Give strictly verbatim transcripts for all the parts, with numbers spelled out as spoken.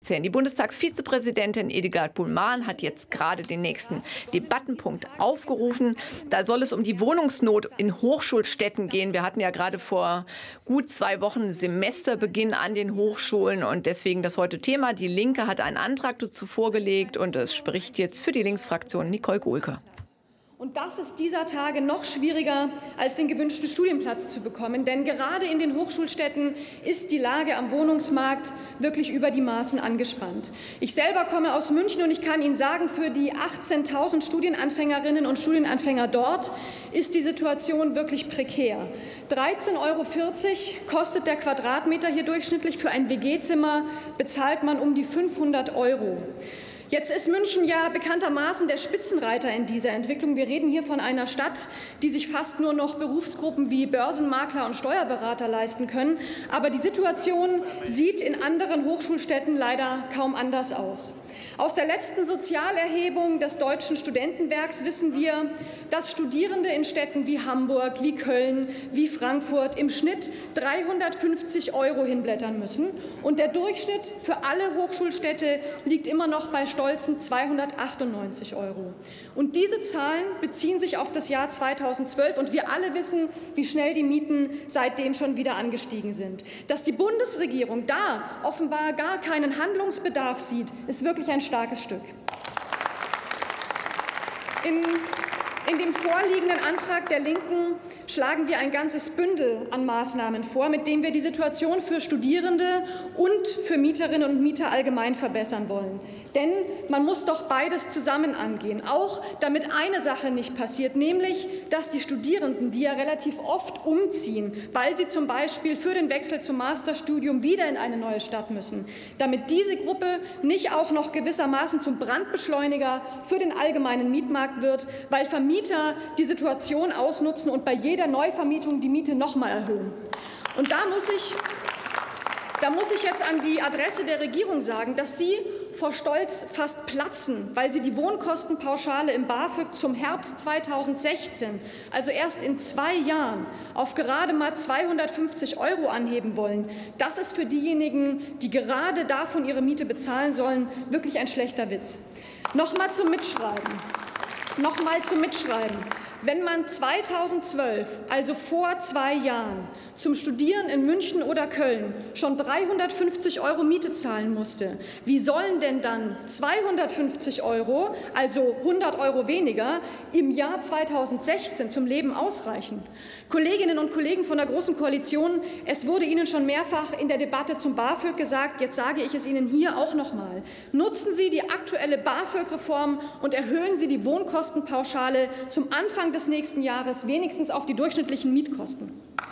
fünfzehn. Die Bundestagsvizepräsidentin Edelgard Buhlmann hat jetzt gerade den nächsten Debattenpunkt aufgerufen. Da soll es um die Wohnungsnot in Hochschulstädten gehen. Wir hatten ja gerade vor gut zwei Wochen Semesterbeginn an den Hochschulen und deswegen das heute Thema. Die Linke hat einen Antrag dazu vorgelegt und es spricht jetzt für die Linksfraktion Nicole Gohlke. Und das ist dieser Tage noch schwieriger, als den gewünschten Studienplatz zu bekommen. Denn gerade in den Hochschulstädten ist die Lage am Wohnungsmarkt wirklich über die Maßen angespannt. Ich selber komme aus München und ich kann Ihnen sagen, für die achtzehntausend Studienanfängerinnen und Studienanfänger dort ist die Situation wirklich prekär. dreizehn Euro vierzig kostet der Quadratmeter hier durchschnittlich. Für ein W G-Zimmer bezahlt man um die fünfhundert Euro. Jetzt ist München ja bekanntermaßen der Spitzenreiter in dieser Entwicklung. Wir reden hier von einer Stadt, die sich fast nur noch Berufsgruppen wie Börsenmakler und Steuerberater leisten können. Aber die Situation sieht in anderen Hochschulstädten leider kaum anders aus. Aus der letzten Sozialerhebung des Deutschen Studentenwerks wissen wir, dass Studierende in Städten wie Hamburg, wie Köln, wie Frankfurt im Schnitt dreihundertfünfzig Euro hinblättern müssen. Und der Durchschnitt für alle Hochschulstädte liegt immer noch bei stolzen zweihundertachtundneunzig Euro. Und diese Zahlen beziehen sich auf das Jahr zweitausendzwölf. Und wir alle wissen, wie schnell die Mieten seitdem schon wieder angestiegen sind. Dass die Bundesregierung da offenbar gar keinen Handlungsbedarf sieht, ist wirklich ein starkes Stück. In In dem vorliegenden Antrag der Linken schlagen wir ein ganzes Bündel an Maßnahmen vor, mit dem wir die Situation für Studierende und für Mieterinnen und Mieter allgemein verbessern wollen. Denn man muss doch beides zusammen angehen, auch damit eine Sache nicht passiert, nämlich, dass die Studierenden, die ja relativ oft umziehen, weil sie zum Beispiel für den Wechsel zum Masterstudium wieder in eine neue Stadt müssen, damit diese Gruppe nicht auch noch gewissermaßen zum Brandbeschleuniger für den allgemeinen Mietmarkt wird, weil Vermieter die Situation ausnutzen und bei jeder Neuvermietung die Miete noch mal erhöhen. Und da muss ich, da muss ich jetzt an die Adresse der Regierung sagen, dass Sie vor Stolz fast platzen, weil Sie die Wohnkostenpauschale im BAföG zum Herbst zweitausendsechzehn, also erst in zwei Jahren, auf gerade mal zweihundertfünfzig Euro anheben wollen. Das ist für diejenigen, die gerade davon ihre Miete bezahlen sollen, wirklich ein schlechter Witz. Noch mal zum Mitschreiben. Noch mal zum Mitschreiben. Wenn man zweitausendzwölf, also vor zwei Jahren, zum Studieren in München oder Köln schon dreihundertfünfzig Euro Miete zahlen musste, wie sollen denn dann zweihundertfünfzig Euro, also hundert Euro weniger, im Jahr zweitausendsechzehn zum Leben ausreichen? Kolleginnen und Kollegen von der Großen Koalition, es wurde Ihnen schon mehrfach in der Debatte zum BAföG gesagt, jetzt sage ich es Ihnen hier auch noch mal. Nutzen Sie die aktuelle BAföG-Reform und erhöhen Sie die Wohnkostenpauschale zum Anfang des nächsten Jahres wenigstens auf die durchschnittlichen Mietkosten.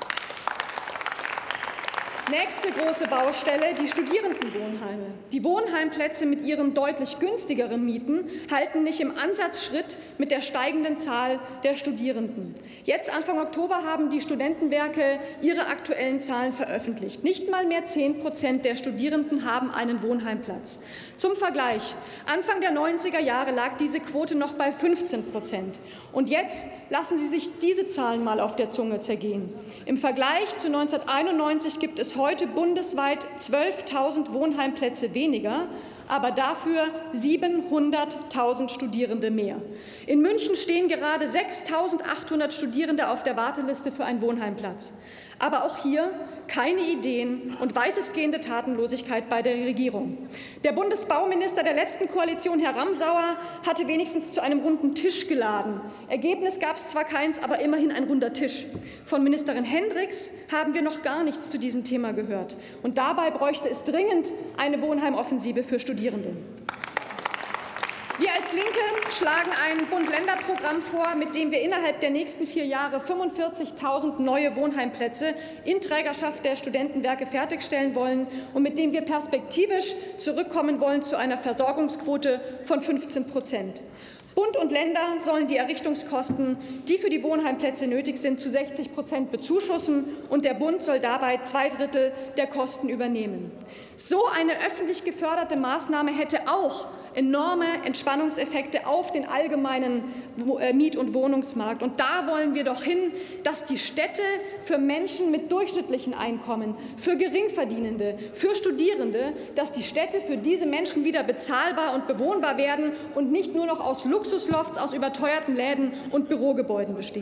Nächste große Baustelle, die Studierendenwohnheime. Die Wohnheimplätze mit ihren deutlich günstigeren Mieten halten nicht im Ansatz Schritt mit der steigenden Zahl der Studierenden. Jetzt Anfang Oktober haben die Studentenwerke ihre aktuellen Zahlen veröffentlicht. Nicht mal mehr zehn Prozent der Studierenden haben einen Wohnheimplatz. Zum Vergleich, Anfang der neunziger Jahre lag diese Quote noch bei fünfzehn Prozent. Und jetzt lassen Sie sich diese Zahlen mal auf der Zunge zergehen. Im Vergleich zu neunzehnhunderteinundneunzig gibt es heute bundesweit zwölftausend Wohnheimplätze weniger, aber dafür siebenhunderttausend Studierende mehr. In München stehen gerade sechstausendachthundert Studierende auf der Warteliste für einen Wohnheimplatz. Aber auch hier keine Ideen und weitestgehende Tatenlosigkeit bei der Regierung. Der Bundesbauminister der letzten Koalition, Herr Ramsauer, hatte wenigstens zu einem runden Tisch geladen. Ergebnis gab es zwar keins, aber immerhin ein runder Tisch. Von Ministerin Hendricks haben wir noch gar nichts zu diesem Thema gehört. Und dabei bräuchte es dringend eine Wohnheimoffensive für Studierende. Wir als Linke schlagen ein Bund-Länder-Programm vor, mit dem wir innerhalb der nächsten vier Jahre fünfundvierzigtausend neue Wohnheimplätze in Trägerschaft der Studentenwerke fertigstellen wollen und mit dem wir perspektivisch zurückkommen wollen zu einer Versorgungsquote von fünfzehn Prozent. Bund und Länder sollen die Errichtungskosten, die für die Wohnheimplätze nötig sind, zu sechzig Prozent bezuschussen, und der Bund soll dabei zwei Drittel der Kosten übernehmen. So eine öffentlich geförderte Maßnahme hätte auch enorme Entspannungseffekte auf den allgemeinen Miet- und Wohnungsmarkt. Und da wollen wir doch hin, dass die Städte für Menschen mit durchschnittlichen Einkommen, für Geringverdienende, für Studierende, dass die Städte für diese Menschen wieder bezahlbar und bewohnbar werden und nicht nur noch aus Luxuslofts, aus überteuerten Läden und Bürogebäuden bestehen.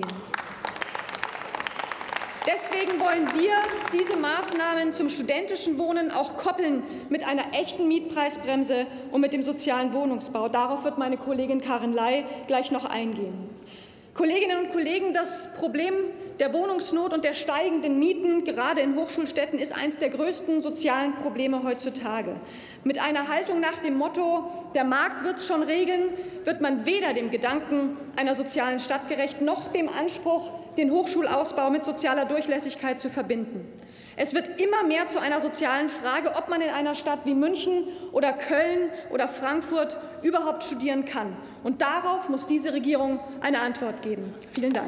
Deswegen wollen wir diese Maßnahmen zum studentischen Wohnen auch koppeln mit einer echten Mietpreisbremse und mit dem sozialen Wohnungsbau. Darauf wird meine Kollegin Karin Ley gleich noch eingehen. Kolleginnen und Kollegen, das Problem der Wohnungsnot und der steigenden Mieten, gerade in Hochschulstädten, ist eines der größten sozialen Probleme heutzutage. Mit einer Haltung nach dem Motto, der Markt wird es schon regeln, wird man weder dem Gedanken einer sozialen Stadt gerecht, noch dem Anspruch, den Hochschulausbau mit sozialer Durchlässigkeit zu verbinden. Es wird immer mehr zu einer sozialen Frage, ob man in einer Stadt wie München oder Köln oder Frankfurt überhaupt studieren kann. Und darauf muss diese Regierung eine Antwort geben. Vielen Dank.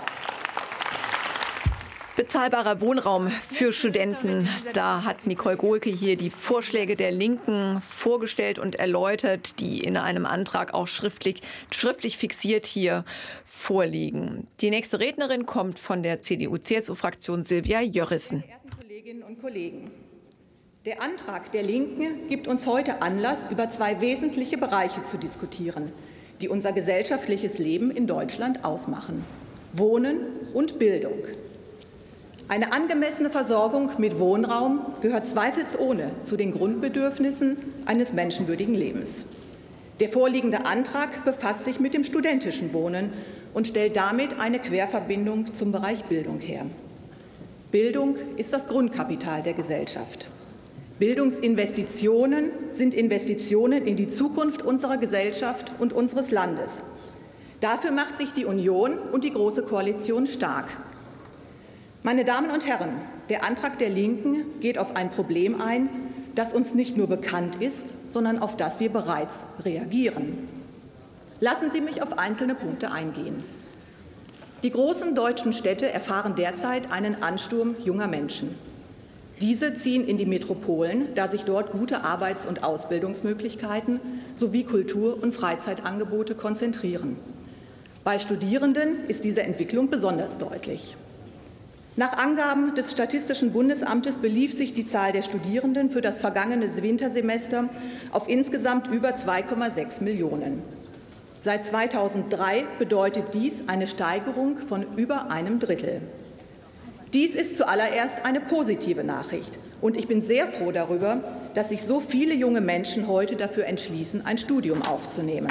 Bezahlbarer Wohnraum für Studenten. Da hat Nicole Gohlke hier die Vorschläge der Linken vorgestellt und erläutert, die in einem Antrag auch schriftlich, schriftlich fixiert hier vorliegen. Die nächste Rednerin kommt von der C D U-C S U-Fraktion, Silvia Jörissen. Meine verehrten Kolleginnen und Kollegen, der Antrag der Linken gibt uns heute Anlass, über zwei wesentliche Bereiche zu diskutieren, die unser gesellschaftliches Leben in Deutschland ausmachen: Wohnen und Bildung. Eine angemessene Versorgung mit Wohnraum gehört zweifelsohne zu den Grundbedürfnissen eines menschenwürdigen Lebens. Der vorliegende Antrag befasst sich mit dem studentischen Wohnen und stellt damit eine Querverbindung zum Bereich Bildung her. Bildung ist das Grundkapital der Gesellschaft. Bildungsinvestitionen sind Investitionen in die Zukunft unserer Gesellschaft und unseres Landes. Dafür macht sich die Union und die Große Koalition stark. Meine Damen und Herren, der Antrag der Linken geht auf ein Problem ein, das uns nicht nur bekannt ist, sondern auf das wir bereits reagieren. Lassen Sie mich auf einzelne Punkte eingehen. Die großen deutschen Städte erfahren derzeit einen Ansturm junger Menschen. Diese ziehen in die Metropolen, da sich dort gute Arbeits- und Ausbildungsmöglichkeiten sowie Kultur- und Freizeitangebote konzentrieren. Bei Studierenden ist diese Entwicklung besonders deutlich. Nach Angaben des Statistischen Bundesamtes belief sich die Zahl der Studierenden für das vergangene Wintersemester auf insgesamt über zwei Komma sechs Millionen. Seit zweitausenddrei bedeutet dies eine Steigerung von über einem Drittel. Dies ist zuallererst eine positive Nachricht, und ich bin sehr froh darüber, dass sich so viele junge Menschen heute dafür entschließen, ein Studium aufzunehmen.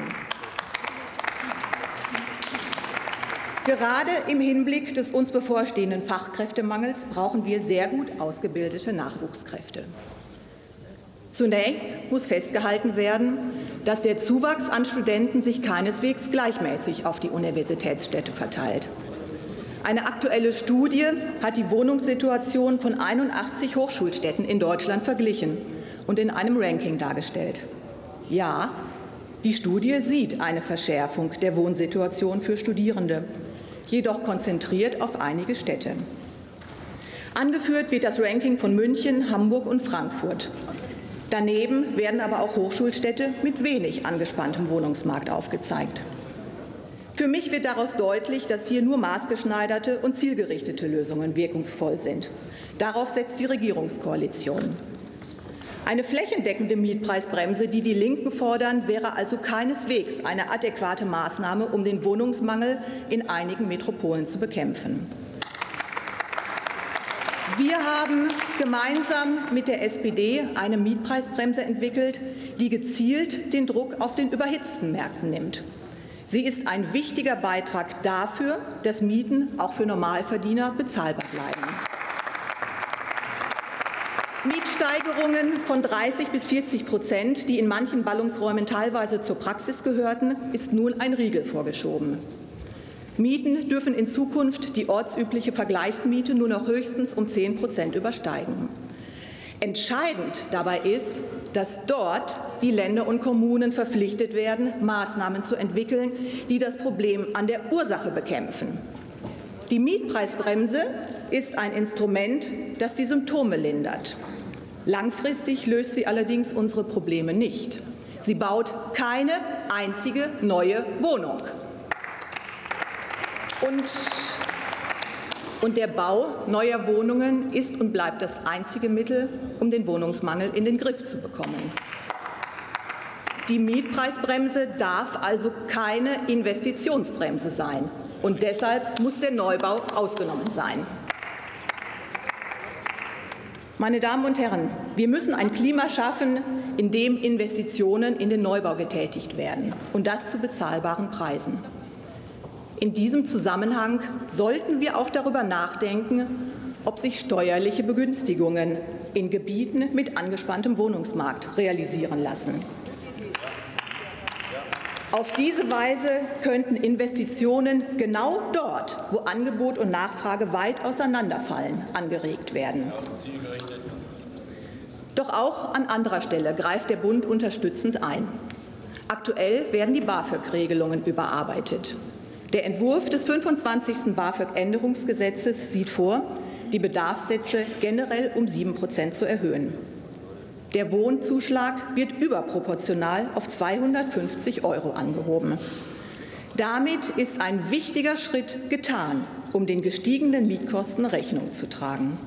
Gerade im Hinblick des uns bevorstehenden Fachkräftemangels brauchen wir sehr gut ausgebildete Nachwuchskräfte. Zunächst muss festgehalten werden, dass der Zuwachs an Studenten sich keineswegs gleichmäßig auf die Universitätsstädte verteilt. Eine aktuelle Studie hat die Wohnungssituation von einundachtzig Hochschulstädten in Deutschland verglichen und in einem Ranking dargestellt. Ja, die Studie sieht eine Verschärfung der Wohnsituation für Studierende, jedoch konzentriert auf einige Städte. Angeführt wird das Ranking von München, Hamburg und Frankfurt. Daneben werden aber auch Hochschulstädte mit wenig angespanntem Wohnungsmarkt aufgezeigt. Für mich wird daraus deutlich, dass hier nur maßgeschneiderte und zielgerichtete Lösungen wirkungsvoll sind. Darauf setzt die Regierungskoalition. Eine flächendeckende Mietpreisbremse, die die Linken fordern, wäre also keineswegs eine adäquate Maßnahme, um den Wohnungsmangel in einigen Metropolen zu bekämpfen. Wir haben gemeinsam mit der S P D eine Mietpreisbremse entwickelt, die gezielt den Druck auf den überhitzten Märkten nimmt. Sie ist ein wichtiger Beitrag dafür, dass Mieten auch für Normalverdiener bezahlbar bleiben. Mietsteigerungen von dreißig bis vierzig Prozent, die in manchen Ballungsräumen teilweise zur Praxis gehörten, ist nun ein Riegel vorgeschoben. Mieten dürfen in Zukunft die ortsübliche Vergleichsmiete nur noch höchstens um zehn Prozent übersteigen. Entscheidend dabei ist, dass dort die Länder und Kommunen verpflichtet werden, Maßnahmen zu entwickeln, die das Problem an der Ursache bekämpfen. Die Mietpreisbremse ist ein Instrument, das die Symptome lindert. Langfristig löst sie allerdings unsere Probleme nicht. Sie baut keine einzige neue Wohnung. Und, und der Bau neuer Wohnungen ist und bleibt das einzige Mittel, um den Wohnungsmangel in den Griff zu bekommen. Die Mietpreisbremse darf also keine Investitionsbremse sein. Und deshalb muss der Neubau ausgenommen sein. Meine Damen und Herren, wir müssen ein Klima schaffen, in dem Investitionen in den Neubau getätigt werden, und das zu bezahlbaren Preisen. In diesem Zusammenhang sollten wir auch darüber nachdenken, ob sich steuerliche Begünstigungen in Gebieten mit angespanntem Wohnungsmarkt realisieren lassen. Auf diese Weise könnten Investitionen genau dort, wo Angebot und Nachfrage weit auseinanderfallen, angeregt werden. Doch auch an anderer Stelle greift der Bund unterstützend ein. Aktuell werden die BAföG-Regelungen überarbeitet. Der Entwurf des fünfundzwanzigsten BAföG-Änderungsgesetzes sieht vor, die Bedarfssätze generell um sieben Prozent zu erhöhen. Der Wohnzuschlag wird überproportional auf zweihundertfünfzig Euro angehoben. Damit ist ein wichtiger Schritt getan, um den gestiegenen Mietkosten Rechnung zu tragen.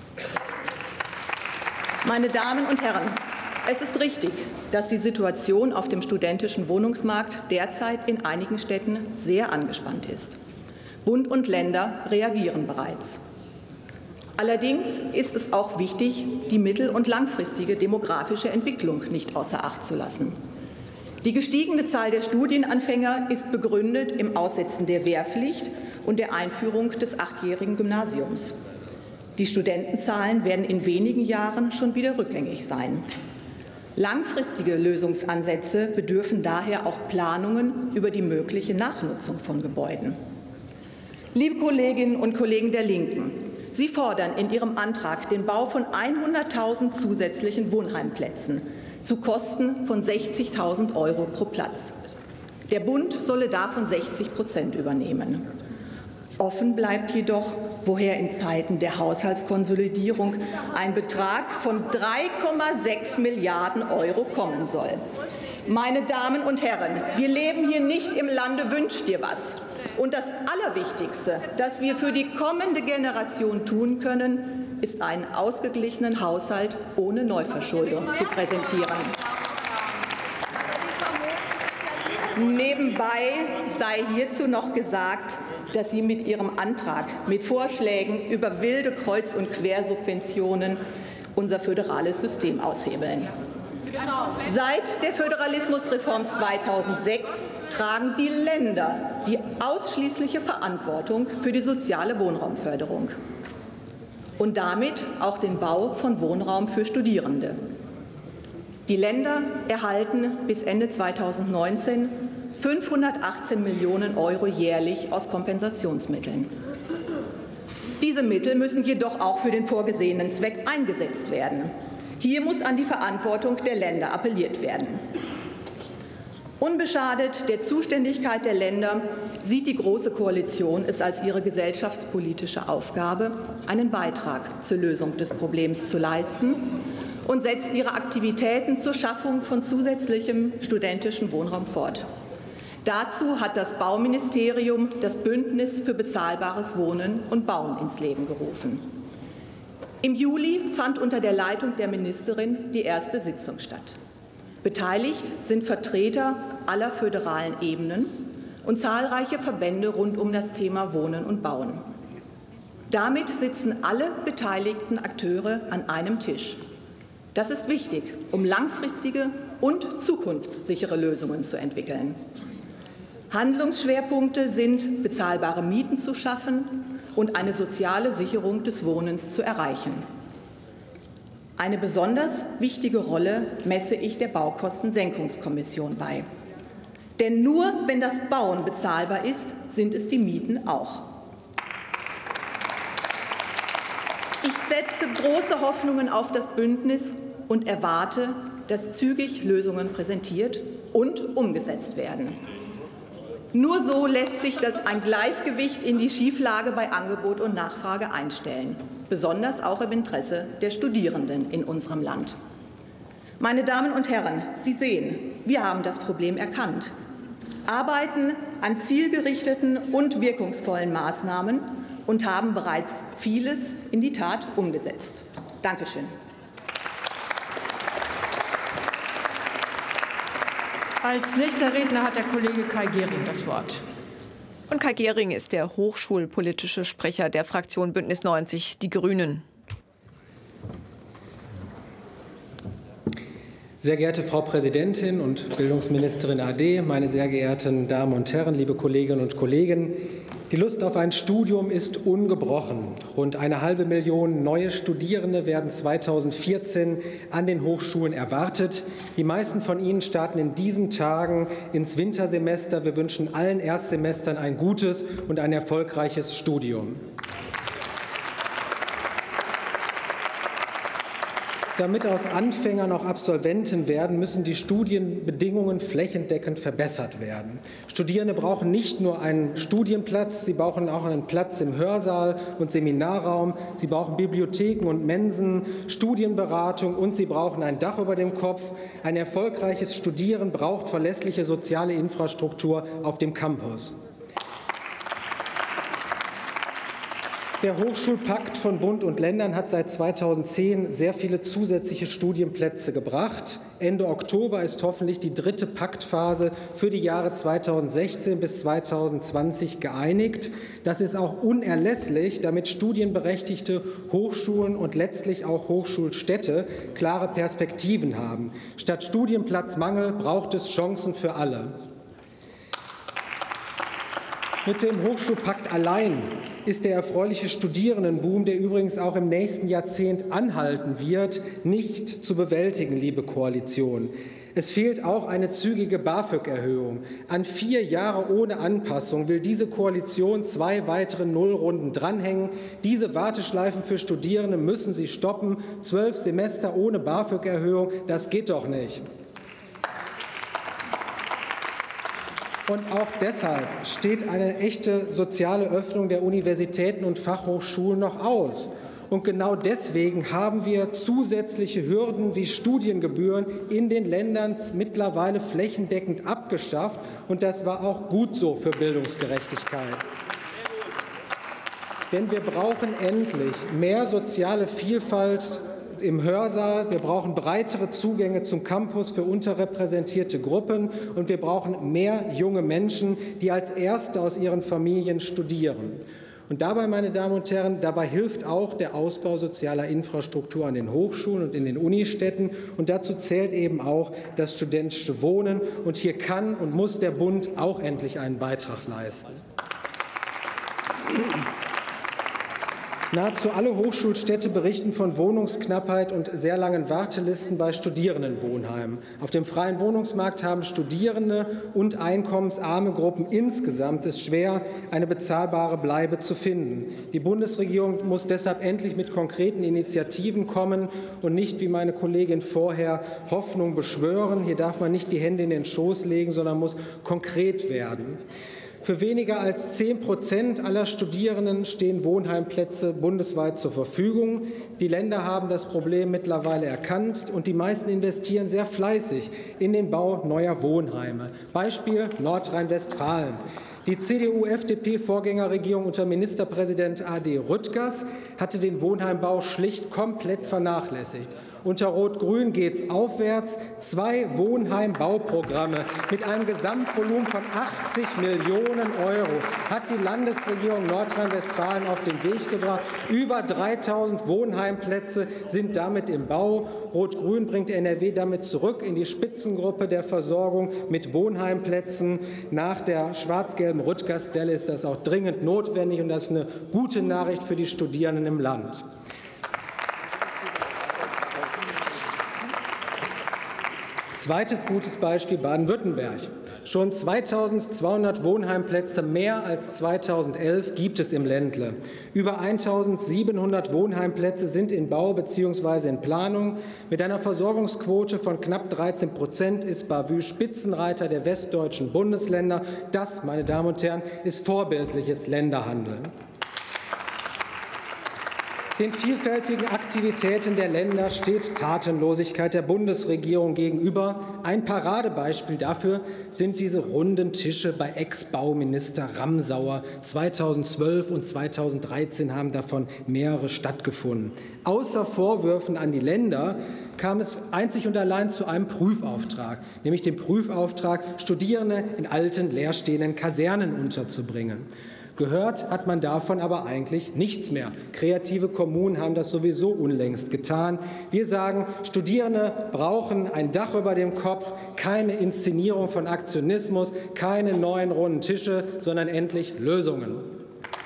Meine Damen und Herren, es ist richtig, dass die Situation auf dem studentischen Wohnungsmarkt derzeit in einigen Städten sehr angespannt ist. Bund und Länder reagieren bereits. Allerdings ist es auch wichtig, die mittel- und langfristige demografische Entwicklung nicht außer Acht zu lassen. Die gestiegene Zahl der Studienanfänger ist begründet im Aussetzen der Wehrpflicht und der Einführung des achtjährigen Gymnasiums. Die Studentenzahlen werden in wenigen Jahren schon wieder rückgängig sein. Langfristige Lösungsansätze bedürfen daher auch Planungen über die mögliche Nachnutzung von Gebäuden. Liebe Kolleginnen und Kollegen der Linken, Sie fordern in Ihrem Antrag den Bau von hunderttausend zusätzlichen Wohnheimplätzen zu Kosten von sechzigtausend Euro pro Platz. Der Bund solle davon sechzig Prozent übernehmen. Offen bleibt jedoch, woher in Zeiten der Haushaltskonsolidierung ein Betrag von drei Komma sechs Milliarden Euro kommen soll. Meine Damen und Herren, wir leben hier nicht im Lande Wünsch dir was. Und das Allerwichtigste, das wir für die kommende Generation tun können, ist einen ausgeglichenen Haushalt ohne Neuverschuldung zu präsentieren. Nebenbei sei hierzu noch gesagt, dass Sie mit Ihrem Antrag mit Vorschlägen über wilde Kreuz- und Quersubventionen unser föderales System aushebeln. Seit der Föderalismusreform zweitausendsechs tragen die Länder die ausschließliche Verantwortung für die soziale Wohnraumförderung und damit auch den Bau von Wohnraum für Studierende. Die Länder erhalten bis Ende zweitausendneunzehn fünfhundertachtzehn Millionen Euro jährlich aus Kompensationsmitteln. Diese Mittel müssen jedoch auch für den vorgesehenen Zweck eingesetzt werden. Hier muss an die Verantwortung der Länder appelliert werden. Unbeschadet der Zuständigkeit der Länder sieht die Große Koalition es als ihre gesellschaftspolitische Aufgabe, einen Beitrag zur Lösung des Problems zu leisten und setzt ihre Aktivitäten zur Schaffung von zusätzlichem studentischem Wohnraum fort. Dazu hat das Bauministerium das Bündnis für bezahlbares Wohnen und Bauen ins Leben gerufen. Im Juli fand unter der Leitung der Ministerin die erste Sitzung statt. Beteiligt sind Vertreter aller föderalen Ebenen und zahlreiche Verbände rund um das Thema Wohnen und Bauen. Damit sitzen alle beteiligten Akteure an einem Tisch. Das ist wichtig, um langfristige und zukunftssichere Lösungen zu entwickeln. Handlungsschwerpunkte sind, bezahlbare Mieten zu schaffen und eine soziale Sicherung des Wohnens zu erreichen. Eine besonders wichtige Rolle messe ich der Baukostensenkungskommission bei. Denn nur wenn das Bauen bezahlbar ist, sind es die Mieten auch. Ich setze große Hoffnungen auf das Bündnis und erwarte, dass zügig Lösungen präsentiert und umgesetzt werden. Nur so lässt sich das ein Gleichgewicht in die Schieflage bei Angebot und Nachfrage einstellen, besonders auch im Interesse der Studierenden in unserem Land. Meine Damen und Herren, Sie sehen, wir haben das Problem erkannt, arbeiten an zielgerichteten und wirkungsvollen Maßnahmen und haben bereits vieles in die Tat umgesetzt. Dankeschön. Als nächster Redner hat der Kollege Kai Gehring das Wort. Und Kai Gehring ist der hochschulpolitische Sprecher der Fraktion Bündnis neunzig Die Grünen. Sehr geehrte Frau Präsidentin und Bildungsministerin A D, meine sehr geehrten Damen und Herren, liebe Kolleginnen und Kollegen! Die Lust auf ein Studium ist ungebrochen. Rund eine halbe Million neue Studierende werden zweitausendvierzehn an den Hochschulen erwartet. Die meisten von ihnen starten in diesen Tagen ins Wintersemester. Wir wünschen allen Erstsemestern ein gutes und ein erfolgreiches Studium. Damit aus Anfängern auch Absolventen werden, müssen die Studienbedingungen flächendeckend verbessert werden. Studierende brauchen nicht nur einen Studienplatz, sie brauchen auch einen Platz im Hörsaal und Seminarraum, sie brauchen Bibliotheken und Mensen, Studienberatung und sie brauchen ein Dach über dem Kopf. Ein erfolgreiches Studieren braucht verlässliche soziale Infrastruktur auf dem Campus. Der Hochschulpakt von Bund und Ländern hat seit zweitausendzehn sehr viele zusätzliche Studienplätze gebracht. Ende Oktober ist hoffentlich die dritte Paktphase für die Jahre zweitausendsechzehn bis zweitausendzwanzig geeinigt. Das ist auch unerlässlich, damit studienberechtigte Hochschulen und letztlich auch Hochschulstädte klare Perspektiven haben. Statt Studienplatzmangel braucht es Chancen für alle. Mit dem Hochschulpakt allein ist der erfreuliche Studierendenboom, der übrigens auch im nächsten Jahrzehnt anhalten wird, nicht zu bewältigen, liebe Koalition. Es fehlt auch eine zügige BAföG-Erhöhung. An vier Jahre ohne Anpassung will diese Koalition zwei weitere Nullrunden dranhängen. Diese Warteschleifen für Studierende müssen Sie stoppen. Zwölf Semester ohne BAföG-Erhöhung, das geht doch nicht. Und auch deshalb steht eine echte soziale Öffnung der Universitäten und Fachhochschulen noch aus. Und genau deswegen haben wir zusätzliche Hürden wie Studiengebühren in den Ländern mittlerweile flächendeckend abgeschafft. Und das war auch gut so für Bildungsgerechtigkeit. Denn wir brauchen endlich mehr soziale Vielfalt im Hörsaal, wir brauchen breitere Zugänge zum Campus für unterrepräsentierte Gruppen und wir brauchen mehr junge Menschen, die als Erste aus ihren Familien studieren. Und dabei, meine Damen und Herren, dabei hilft auch der Ausbau sozialer Infrastruktur an den Hochschulen und in den Unistädten. Und dazu zählt eben auch das studentische Wohnen. Und hier kann und muss der Bund auch endlich einen Beitrag leisten. Nahezu alle Hochschulstädte berichten von Wohnungsknappheit und sehr langen Wartelisten bei Studierendenwohnheimen. Auf dem freien Wohnungsmarkt haben Studierende und einkommensarme Gruppen insgesamt es schwer, eine bezahlbare Bleibe zu finden. Die Bundesregierung muss deshalb endlich mit konkreten Initiativen kommen und nicht, wie meine Kollegin vorher, Hoffnung beschwören. Hier darf man nicht die Hände in den Schoß legen, sondern muss konkret werden. Für weniger als zehn Prozent aller Studierenden stehen Wohnheimplätze bundesweit zur Verfügung. Die Länder haben das Problem mittlerweile erkannt und die meisten investieren sehr fleißig in den Bau neuer Wohnheime. Beispiel Nordrhein-Westfalen. Die C D U-F D P-Vorgängerregierung unter Ministerpräsident A D Rüttgers hatte den Wohnheimbau schlicht komplett vernachlässigt. Unter Rot-Grün geht es aufwärts. Zwei Wohnheimbauprogramme mit einem Gesamtvolumen von achtzig Millionen Euro hat die Landesregierung Nordrhein-Westfalen auf den Weg gebracht. Über dreitausend Wohnheimplätze sind damit im Bau. Rot-Grün bringt N R W damit zurück in die Spitzengruppe der Versorgung mit Wohnheimplätzen. Nach der schwarz-gelben Rüttgers-Delle ist das auch dringend notwendig, und das ist eine gute Nachricht für die Studierenden im Land. Zweites gutes Beispiel Baden-Württemberg. Schon zweitausendzweihundert Wohnheimplätze mehr als zweitausendelf gibt es im Ländle. Über eintausendsiebenhundert Wohnheimplätze sind in Bau bzw. in Planung. Mit einer Versorgungsquote von knapp dreizehn Prozent ist Bavü Spitzenreiter der westdeutschen Bundesländer. Das, meine Damen und Herren, ist vorbildliches Länderhandeln. Den vielfältigen Aktivitäten der Länder steht Tatenlosigkeit der Bundesregierung gegenüber. Ein Paradebeispiel dafür sind diese runden Tische bei Ex-Bauminister Ramsauer. zweitausendzwölf und zweitausenddreizehn haben davon mehrere stattgefunden. Außer Vorwürfen an die Länder kam es einzig und allein zu einem Prüfauftrag, nämlich dem Prüfauftrag, Studierende in alten, leerstehenden Kasernen unterzubringen. Gehört hat man davon aber eigentlich nichts mehr. Kreative Kommunen haben das sowieso unlängst getan. Wir sagen, Studierende brauchen ein Dach über dem Kopf, keine Inszenierung von Aktionismus, keine neuen runden Tische, sondern endlich Lösungen.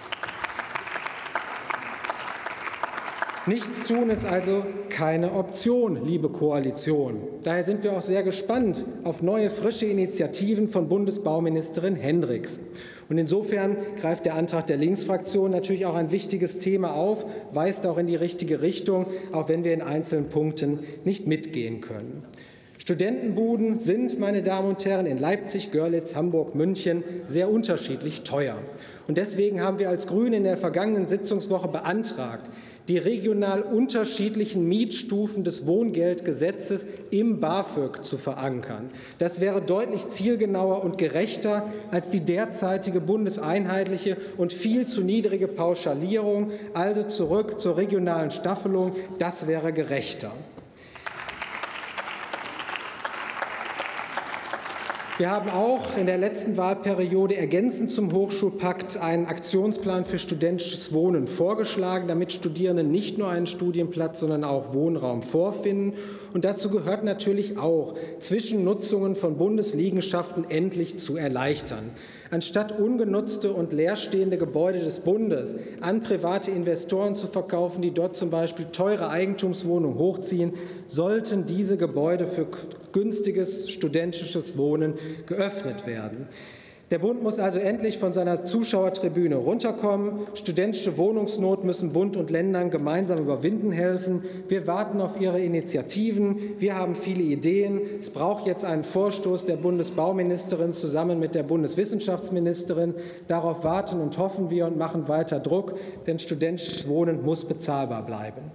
Nichts tun ist also keine Option, liebe Koalition. Daher sind wir auch sehr gespannt auf neue, frische Initiativen von Bundesbauministerin Hendricks. Und insofern greift der Antrag der Linksfraktion natürlich auch ein wichtiges Thema auf, weist auch in die richtige Richtung, auch wenn wir in einzelnen Punkten nicht mitgehen können. Studentenbuden sind, meine Damen und Herren, in Leipzig, Görlitz, Hamburg, München sehr unterschiedlich teuer. Und deswegen haben wir als Grüne in der vergangenen Sitzungswoche beantragt, die regional unterschiedlichen Mietstufen des Wohngeldgesetzes im BAföG zu verankern. Das wäre deutlich zielgenauer und gerechter als die derzeitige bundeseinheitliche und viel zu niedrige Pauschalierung, also zurück zur regionalen Staffelung. Das wäre gerechter. Wir haben auch in der letzten Wahlperiode ergänzend zum Hochschulpakt einen Aktionsplan für studentisches Wohnen vorgeschlagen, damit Studierende nicht nur einen Studienplatz, sondern auch Wohnraum vorfinden. Und dazu gehört natürlich auch, Zwischennutzungen von Bundesliegenschaften endlich zu erleichtern. Anstatt ungenutzte und leerstehende Gebäude des Bundes an private Investoren zu verkaufen, die dort zum Beispiel teure Eigentumswohnungen hochziehen, sollten diese Gebäude für günstiges studentisches Wohnen geöffnet werden. Der Bund muss also endlich von seiner Zuschauertribüne runterkommen. Studentische Wohnungsnot müssen Bund und Ländern gemeinsam überwinden helfen. Wir warten auf Ihre Initiativen. Wir haben viele Ideen. Es braucht jetzt einen Vorstoß der Bundesbauministerin zusammen mit der Bundeswissenschaftsministerin. Darauf warten und hoffen wir und machen weiter Druck, denn studentisches Wohnen muss bezahlbar bleiben.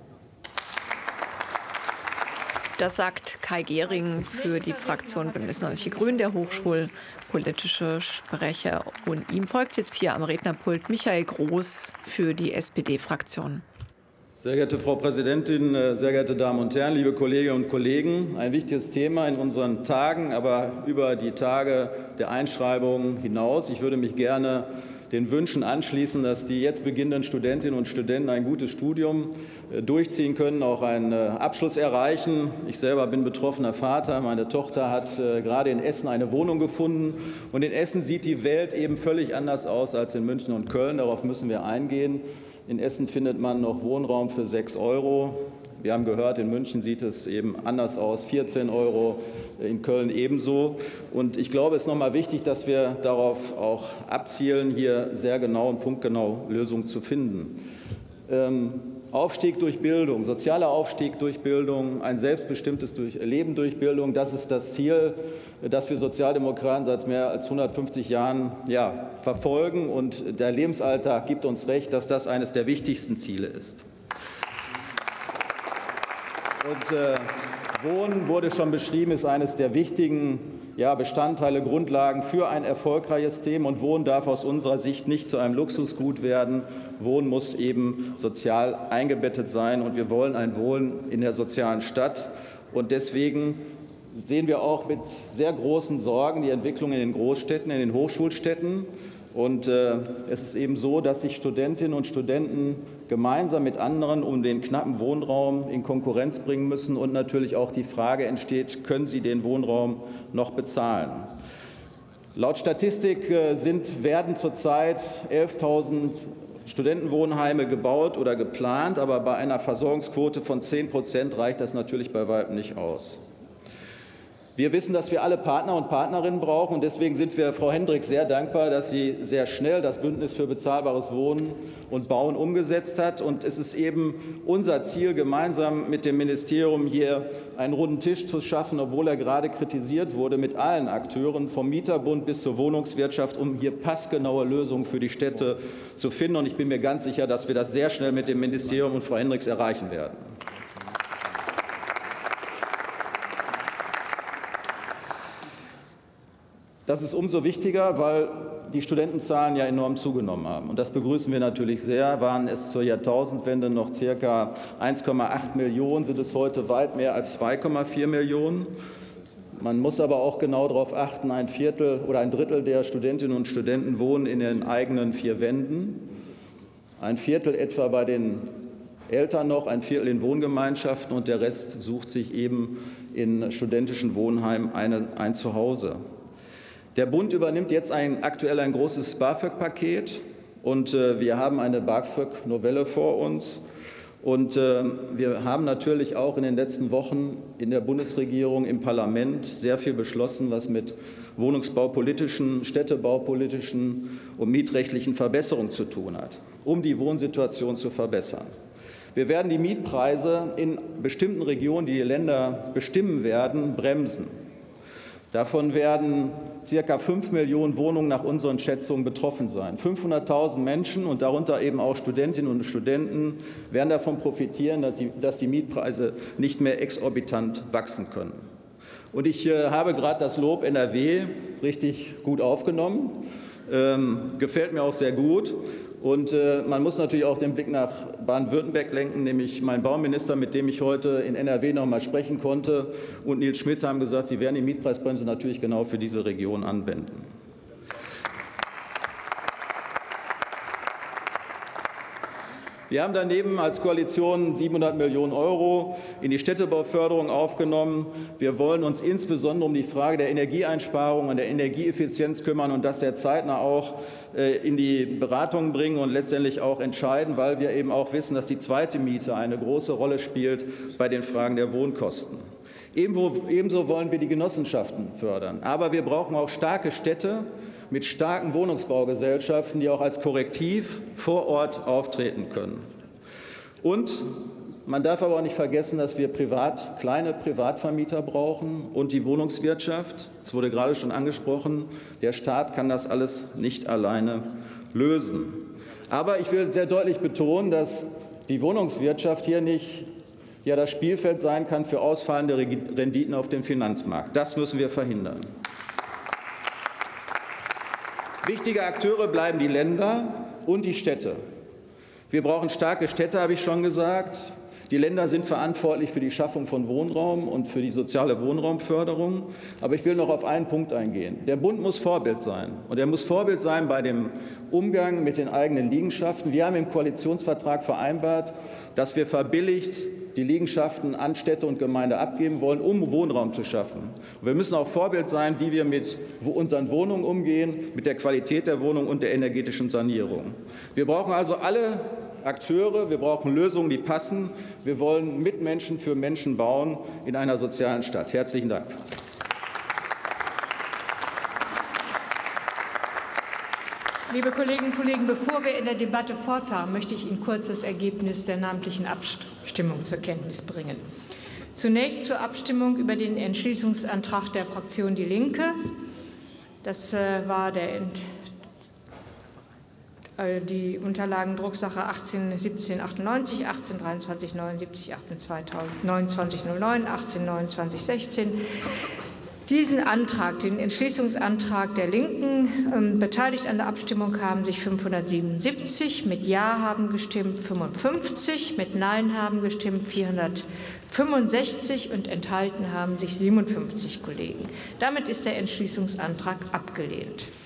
Das sagt Kai Gehring für die Fraktion Bündnis neunzig Die Grünen, der hochschulpolitische Sprecher. Und ihm folgt jetzt hier am Rednerpult Michael Groß für die S P D-Fraktion. Sehr geehrte Frau Präsidentin, sehr geehrte Damen und Herren, liebe Kolleginnen und Kollegen! Ein wichtiges Thema in unseren Tagen, aber über die Tage der Einschreibung hinaus. Ich würde mich gerne den Wünschen anschließen, dass die jetzt beginnenden Studentinnen und Studenten ein gutes Studium durchziehen können, auch einen Abschluss erreichen. Ich selber bin betroffener Vater. Meine Tochter hat gerade in Essen eine Wohnung gefunden. Und in Essen sieht die Welt eben völlig anders aus als in München und Köln. Darauf müssen wir eingehen. In Essen findet man noch Wohnraum für sechs Euro. Wir haben gehört, in München sieht es eben anders aus, vierzehn Euro, in Köln ebenso. Und ich glaube, es ist noch mal wichtig, dass wir darauf auch abzielen, hier sehr genau und punktgenau Lösungen zu finden. Ähm, Aufstieg durch Bildung, sozialer Aufstieg durch Bildung, ein selbstbestimmtes Leben durch Bildung, das ist das Ziel, das wir Sozialdemokraten seit mehr als hundertfünfzig Jahren ja, verfolgen. Und der Lebensalltag gibt uns recht, dass das eines der wichtigsten Ziele ist. Und äh, Wohnen, wurde schon beschrieben, ist eines der wichtigen ja, Bestandteile, Grundlagen für ein erfolgreiches Thema. Und Wohnen darf aus unserer Sicht nicht zu einem Luxusgut werden. Wohnen muss eben sozial eingebettet sein. Und wir wollen ein Wohnen in der sozialen Stadt. Und deswegen sehen wir auch mit sehr großen Sorgen die Entwicklung in den Großstädten, in den Hochschulstädten. Und äh, es ist eben so, dass sich Studentinnen und Studenten gemeinsam mit anderen um den knappen Wohnraum in Konkurrenz bringen müssen und natürlich auch die Frage entsteht, können sie den Wohnraum noch bezahlen? Laut Statistik äh, sind, werden zurzeit elftausend Studentenwohnheime gebaut oder geplant, aber bei einer Versorgungsquote von zehn Prozent reicht das natürlich bei weitem nicht aus. Wir wissen, dass wir alle Partner und Partnerinnen brauchen, und deswegen sind wir Frau Hendricks sehr dankbar, dass sie sehr schnell das Bündnis für bezahlbares Wohnen und Bauen umgesetzt hat. Und es ist eben unser Ziel, gemeinsam mit dem Ministerium hier einen runden Tisch zu schaffen, obwohl er gerade kritisiert wurde, mit allen Akteuren, vom Mieterbund bis zur Wohnungswirtschaft, um hier passgenaue Lösungen für die Städte zu finden. Und ich bin mir ganz sicher, dass wir das sehr schnell mit dem Ministerium und Frau Hendricks erreichen werden. Das ist umso wichtiger, weil die Studentenzahlen ja enorm zugenommen haben. Und das begrüßen wir natürlich sehr. Waren es zur Jahrtausendwende noch circa eins Komma acht Millionen, sind es heute weit mehr als zwei Komma vier Millionen. Man muss aber auch genau darauf achten, ein Viertel oder ein Drittel der Studentinnen und Studenten wohnen in den eigenen vier Wänden. Ein Viertel etwa bei den Eltern noch, ein Viertel in Wohngemeinschaften, und der Rest sucht sich eben in studentischen Wohnheimen eine, ein Zuhause. Der Bund übernimmt jetzt ein, aktuell ein großes BAföG-Paket, und äh, wir haben eine BAföG-Novelle vor uns. Und äh, wir haben natürlich auch in den letzten Wochen in der Bundesregierung, im Parlament sehr viel beschlossen, was mit wohnungsbaupolitischen, städtebaupolitischen und mietrechtlichen Verbesserungen zu tun hat, um die Wohnsituation zu verbessern. Wir werden die Mietpreise in bestimmten Regionen, die die Länder bestimmen werden, bremsen. Davon werden circa fünf Millionen Wohnungen nach unseren Schätzungen betroffen sein. fünfhunderttausend Menschen, und darunter eben auch Studentinnen und Studenten, werden davon profitieren, dass die, dass die Mietpreise nicht mehr exorbitant wachsen können. Und ich äh, habe gerade das Lob N R W richtig gut aufgenommen. Ähm, gefällt mir auch sehr gut. Und äh, man muss natürlich auch den Blick nach Baden-Württemberg lenken, nämlich mein Bauminister, mit dem ich heute in N R W noch mal sprechen konnte, und Nils Schmidt haben gesagt, sie werden die Mietpreisbremse natürlich genau für diese Region anwenden. Wir haben daneben als Koalition siebenhundert Millionen Euro in die Städtebauförderung aufgenommen. Wir wollen uns insbesondere um die Frage der Energieeinsparung und der Energieeffizienz kümmern und das sehr zeitnah auch in die Beratungen bringen und letztendlich auch entscheiden, weil wir eben auch wissen, dass die zweite Miete eine große Rolle spielt bei den Fragen der Wohnkosten. Ebenso wollen wir die Genossenschaften fördern. Aber wir brauchen auch starke Städte mit starken Wohnungsbaugesellschaften, die auch als Korrektiv vor Ort auftreten können. Und man darf aber auch nicht vergessen, dass wir privat, kleine Privatvermieter brauchen und die Wohnungswirtschaft. Es wurde gerade schon angesprochen, der Staat kann das alles nicht alleine lösen. Aber ich will sehr deutlich betonen, dass die Wohnungswirtschaft hier nicht ja das Spielfeld sein kann für ausfallende Renditen auf dem Finanzmarkt. Das müssen wir verhindern. Wichtige Akteure bleiben die Länder und die Städte. Wir brauchen starke Städte, habe ich schon gesagt. Die Länder sind verantwortlich für die Schaffung von Wohnraum und für die soziale Wohnraumförderung. Aber ich will noch auf einen Punkt eingehen. Der Bund muss Vorbild sein. Und er muss Vorbild sein bei dem Umgang mit den eigenen Liegenschaften. Wir haben im Koalitionsvertrag vereinbart, dass wir verbilligt die Liegenschaften an Städte und Gemeinde abgeben wollen, um Wohnraum zu schaffen. Und wir müssen auch Vorbild sein, wie wir mit unseren Wohnungen umgehen, mit der Qualität der Wohnung und der energetischen Sanierung. Wir brauchen also alle Akteure, wir brauchen Lösungen, die passen. Wir wollen mit Menschen für Menschen bauen in einer sozialen Stadt. Herzlichen Dank. Liebe Kolleginnen und Kollegen, bevor wir in der Debatte fortfahren, möchte ich Ihnen kurz das Ergebnis der namentlichen Abstimmung zur Kenntnis bringen. Zunächst zur Abstimmung über den Entschließungsantrag der Fraktion Die Linke. Das war der Ent die Unterlagen Drucksache achtzehn siebzehn achtundneunzig, achtzehn dreiundzwanzig neunundsiebzig, achtzehn neunundzwanzig null neun, achtzehn neunundzwanzig sechzehn. Diesen Antrag, den Entschließungsantrag der Linken, ähm, beteiligt an der Abstimmung haben sich fünfhundertsiebenundsiebzig, mit Ja haben gestimmt fünfundfünfzig, mit Nein haben gestimmt vierhundertfünfundsechzig und enthalten haben sich siebenundfünfzig Kollegen. Damit ist der Entschließungsantrag abgelehnt.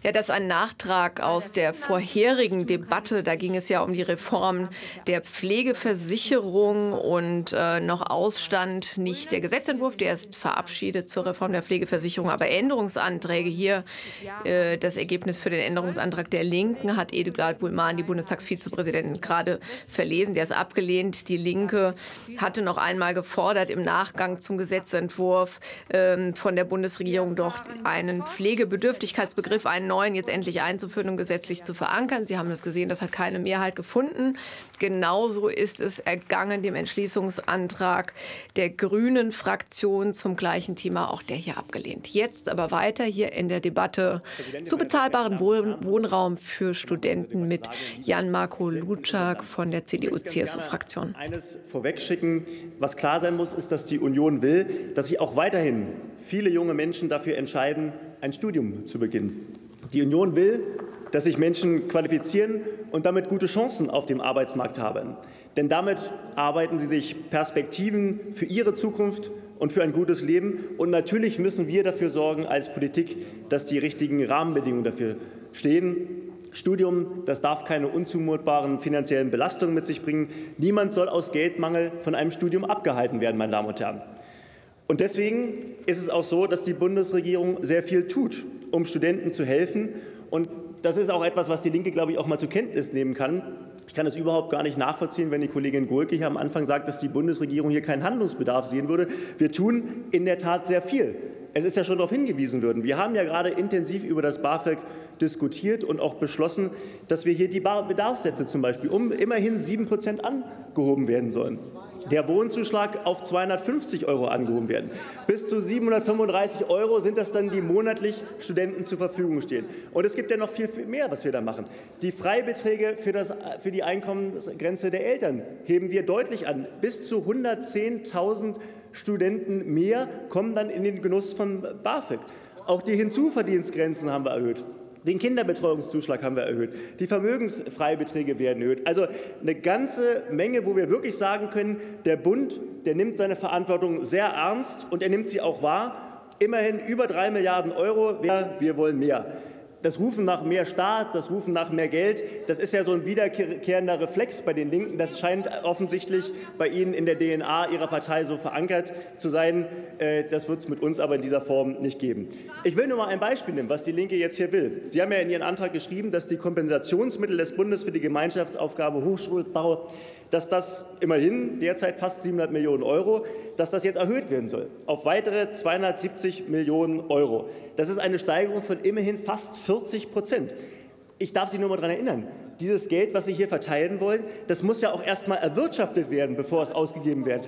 Ja, das ist ein Nachtrag aus der vorherigen Debatte. Da ging es ja um die Reform der Pflegeversicherung und äh, noch ausstand nicht der Gesetzentwurf, der ist verabschiedet zur Reform der Pflegeversicherung, aber Änderungsanträge hier. Äh, das Ergebnis für den Änderungsantrag der Linken hat Edelgard Buhlmann, die Bundestagsvizepräsidentin, gerade verlesen. Der ist abgelehnt. Die Linke hatte noch einmal gefordert, im Nachgang zum Gesetzentwurf äh, von der Bundesregierung doch einen Pflegebedürftigkeitsbegriff, einen neuen jetzt endlich einzuführen und gesetzlich zu verankern. Sie haben das gesehen, das hat keine Mehrheit gefunden. Genauso ist es ergangen dem Entschließungsantrag der Grünen Fraktion zum gleichen Thema, auch der hier abgelehnt. Jetzt aber weiter hier in der Debatte zu bezahlbaren Wohnraum für Studenten mit Jan-Marco Lutschak von der C D U-C S U-Fraktion. Eines vorwegschicken, was klar sein muss, ist, dass die Union will, dass sich auch weiterhin viele junge Menschen dafür entscheiden, ein Studium zu beginnen. Die Union will, dass sich Menschen qualifizieren und damit gute Chancen auf dem Arbeitsmarkt haben. Denn damit arbeiten sie sich Perspektiven für ihre Zukunft und für ein gutes Leben. Und natürlich müssen wir dafür sorgen als Politik, dass die richtigen Rahmenbedingungen dafür stehen. Studium, das darf keine unzumutbaren finanziellen Belastungen mit sich bringen. Niemand soll aus Geldmangel von einem Studium abgehalten werden, meine Damen und Herren. Und deswegen ist es auch so, dass die Bundesregierung sehr viel tut, um Studenten zu helfen. Und das ist auch etwas, was die Linke, glaube ich, auch mal zur Kenntnis nehmen kann. Ich kann es überhaupt gar nicht nachvollziehen, wenn die Kollegin Gohlke hier am Anfang sagt, dass die Bundesregierung hier keinen Handlungsbedarf sehen würde. Wir tun in der Tat sehr viel. Es ist ja schon darauf hingewiesen worden. Wir haben ja gerade intensiv über das BAföG diskutiert und auch beschlossen, dass wir hier die Bedarfssätze zum Beispiel um immerhin sieben Prozent angehoben werden sollen. Der Wohnzuschlag auf zweihundertfünfzig Euro angehoben werden. Bis zu siebenhundertfünfunddreißig Euro sind das dann, die monatlich Studenten zur Verfügung stehen. Und es gibt ja noch viel, viel mehr, was wir da machen. Die Freibeträge für, das, für die Einkommensgrenze der Eltern heben wir deutlich an. Bis zu hundertzehntausend Studenten mehr kommen dann in den Genuss von BAföG. Auch die Hinzuverdienstgrenzen haben wir erhöht. Den Kinderbetreuungszuschlag haben wir erhöht. Die Vermögensfreibeträge werden erhöht. Also eine ganze Menge, wo wir wirklich sagen können, der Bund, der nimmt seine Verantwortung sehr ernst und er nimmt sie auch wahr. Immerhin über drei Milliarden Euro. Wir wollen mehr. Das Rufen nach mehr Staat, das Rufen nach mehr Geld, das ist ja so ein wiederkehrender Reflex bei den Linken. Das scheint offensichtlich bei Ihnen in der D N A Ihrer Partei so verankert zu sein. Das wird es mit uns aber in dieser Form nicht geben. Ich will nur mal ein Beispiel nehmen, was die Linke jetzt hier will. Sie haben ja in Ihren Antrag geschrieben, dass die Kompensationsmittel des Bundes für die Gemeinschaftsaufgabe Hochschulbau, dass das immerhin derzeit fast siebenhundert Millionen Euro, dass das jetzt erhöht werden soll auf weitere zweihundertsiebzig Millionen Euro. Das ist eine Steigerung von immerhin fast vierzig Prozent. Ich darf Sie nur mal daran erinnern, dieses Geld, was Sie hier verteilen wollen, das muss ja auch erst mal erwirtschaftet werden, bevor es ausgegeben wird.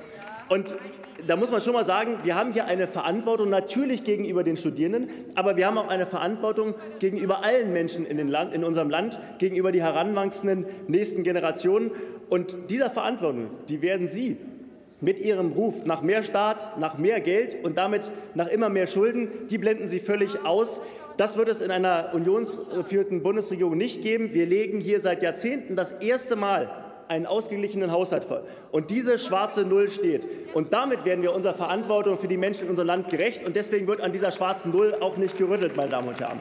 Und da muss man schon mal sagen, wir haben hier eine Verantwortung natürlich gegenüber den Studierenden, aber wir haben auch eine Verantwortung gegenüber allen Menschen in, den Land, in unserem Land, gegenüber die heranwachsenden nächsten Generationen. Und dieser Verantwortung, die werden Sie mit Ihrem Ruf nach mehr Staat, nach mehr Geld und damit nach immer mehr Schulden, die blenden Sie völlig aus. Das wird es in einer unionsgeführten Bundesregierung nicht geben. Wir legen hier seit Jahrzehnten das erste Mal einen ausgeglichenen Haushalt vor. Und diese schwarze Null steht. Und damit werden wir unserer Verantwortung für die Menschen in unserem Land gerecht. Und deswegen wird an dieser schwarzen Null auch nicht gerüttelt, meine Damen und Herren.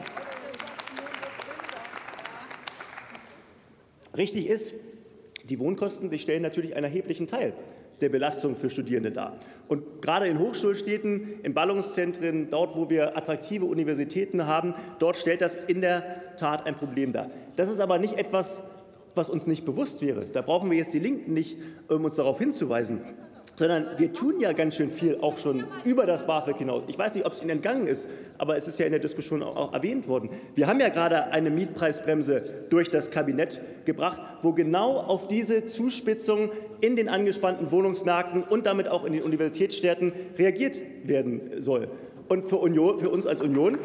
Richtig ist, die Wohnkosten, die stellen natürlich einen erheblichen Teil der Belastung für Studierende dar. Und gerade in Hochschulstädten, in Ballungszentren, dort, wo wir attraktive Universitäten haben, dort stellt das in der Tat ein Problem dar. Das ist aber nicht etwas, was uns nicht bewusst wäre. Da brauchen wir jetzt die Linken nicht, um uns darauf hinzuweisen, sondern wir tun ja ganz schön viel auch schon über das BAföG hinaus. Ich weiß nicht, ob es Ihnen entgangen ist, aber es ist ja in der Diskussion auch erwähnt worden. Wir haben ja gerade eine Mietpreisbremse durch das Kabinett gebracht, wo genau auf diese Zuspitzung in den angespannten Wohnungsmärkten und damit auch in den Universitätsstädten reagiert werden soll. Und für, Union, für uns als Union,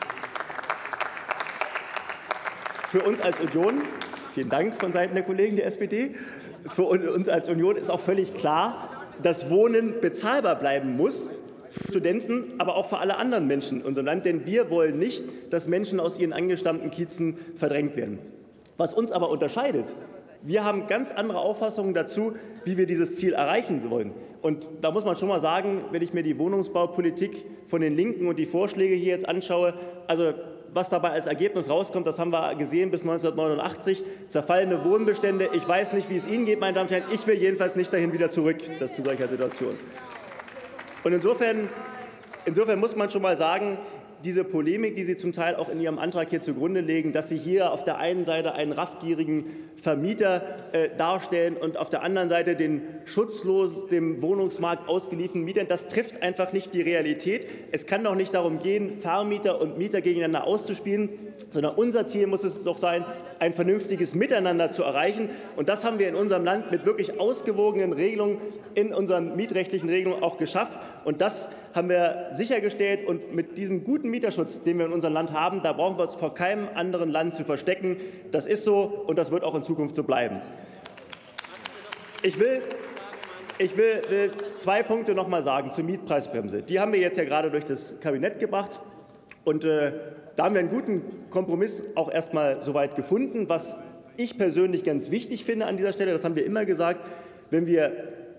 für uns als Union, vielen Dank von Seiten der Kollegen der S P D, für uns als Union ist auch völlig klar, dass Wohnen bezahlbar bleiben muss, für Studenten, aber auch für alle anderen Menschen in unserem Land. Denn wir wollen nicht, dass Menschen aus ihren angestammten Kiezen verdrängt werden. Was uns aber unterscheidet, wir haben ganz andere Auffassungen dazu, wie wir dieses Ziel erreichen wollen. Und da muss man schon mal sagen, wenn ich mir die Wohnungsbaupolitik von den Linken und die Vorschläge hier jetzt anschaue, also was dabei als Ergebnis rauskommt, das haben wir gesehen bis neunzehnhundertneunundachtzig. Zerfallene Wohnbestände. Ich weiß nicht, wie es Ihnen geht, meine Damen und Herren. Ich will jedenfalls nicht dahin wieder zurück, das zu solcher Situation. Und insofern, insofern muss man schon mal sagen, diese Polemik, die Sie zum Teil auch in Ihrem Antrag hier zugrunde legen, dass Sie hier auf der einen Seite einen raffgierigen Vermieter äh, darstellen und auf der anderen Seite den schutzlos dem Wohnungsmarkt ausgelieferten Mietern, das trifft einfach nicht die Realität. Es kann doch nicht darum gehen, Vermieter und Mieter gegeneinander auszuspielen, sondern unser Ziel muss es doch sein, ein vernünftiges Miteinander zu erreichen. Und das haben wir in unserem Land mit wirklich ausgewogenen Regelungen in unseren mietrechtlichen Regelungen auch geschafft. Und das haben wir sichergestellt. Und mit diesem guten Mieterschutz, den wir in unserem Land haben, da brauchen wir uns vor keinem anderen Land zu verstecken. Das ist so und das wird auch in Zukunft so bleiben. Ich will, ich will, will zwei Punkte noch mal sagen zur Mietpreisbremse. Die haben wir jetzt ja gerade durch das Kabinett gebracht. Und äh, da haben wir einen guten Kompromiss auch erst mal soweit gefunden. Was ich persönlich ganz wichtig finde an dieser Stelle, das haben wir immer gesagt, wenn wir,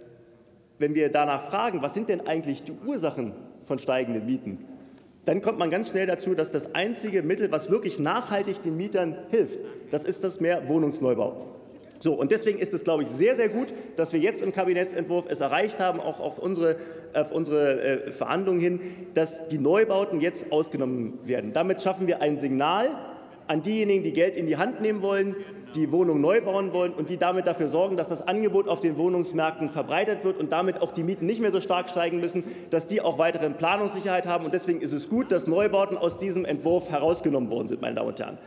wenn wir danach fragen, was sind denn eigentlich die Ursachen von steigenden Mieten, dann kommt man ganz schnell dazu, dass das einzige Mittel, was wirklich nachhaltig den Mietern hilft, das ist das mehr Wohnungsneubau. So, und deswegen ist es, glaube ich, sehr, sehr gut, dass wir jetzt im Kabinettsentwurf es erreicht haben, auch auf unsere, auf unsere äh, Verhandlungen hin, dass die Neubauten jetzt ausgenommen werden. Damit schaffen wir ein Signal an diejenigen, die Geld in die Hand nehmen wollen, die Wohnungen neu bauen wollen und die damit dafür sorgen, dass das Angebot auf den Wohnungsmärkten verbreitet wird und damit auch die Mieten nicht mehr so stark steigen müssen, dass die auch weitere Planungssicherheit haben. Und deswegen ist es gut, dass Neubauten aus diesem Entwurf herausgenommen worden sind, meine Damen und Herren.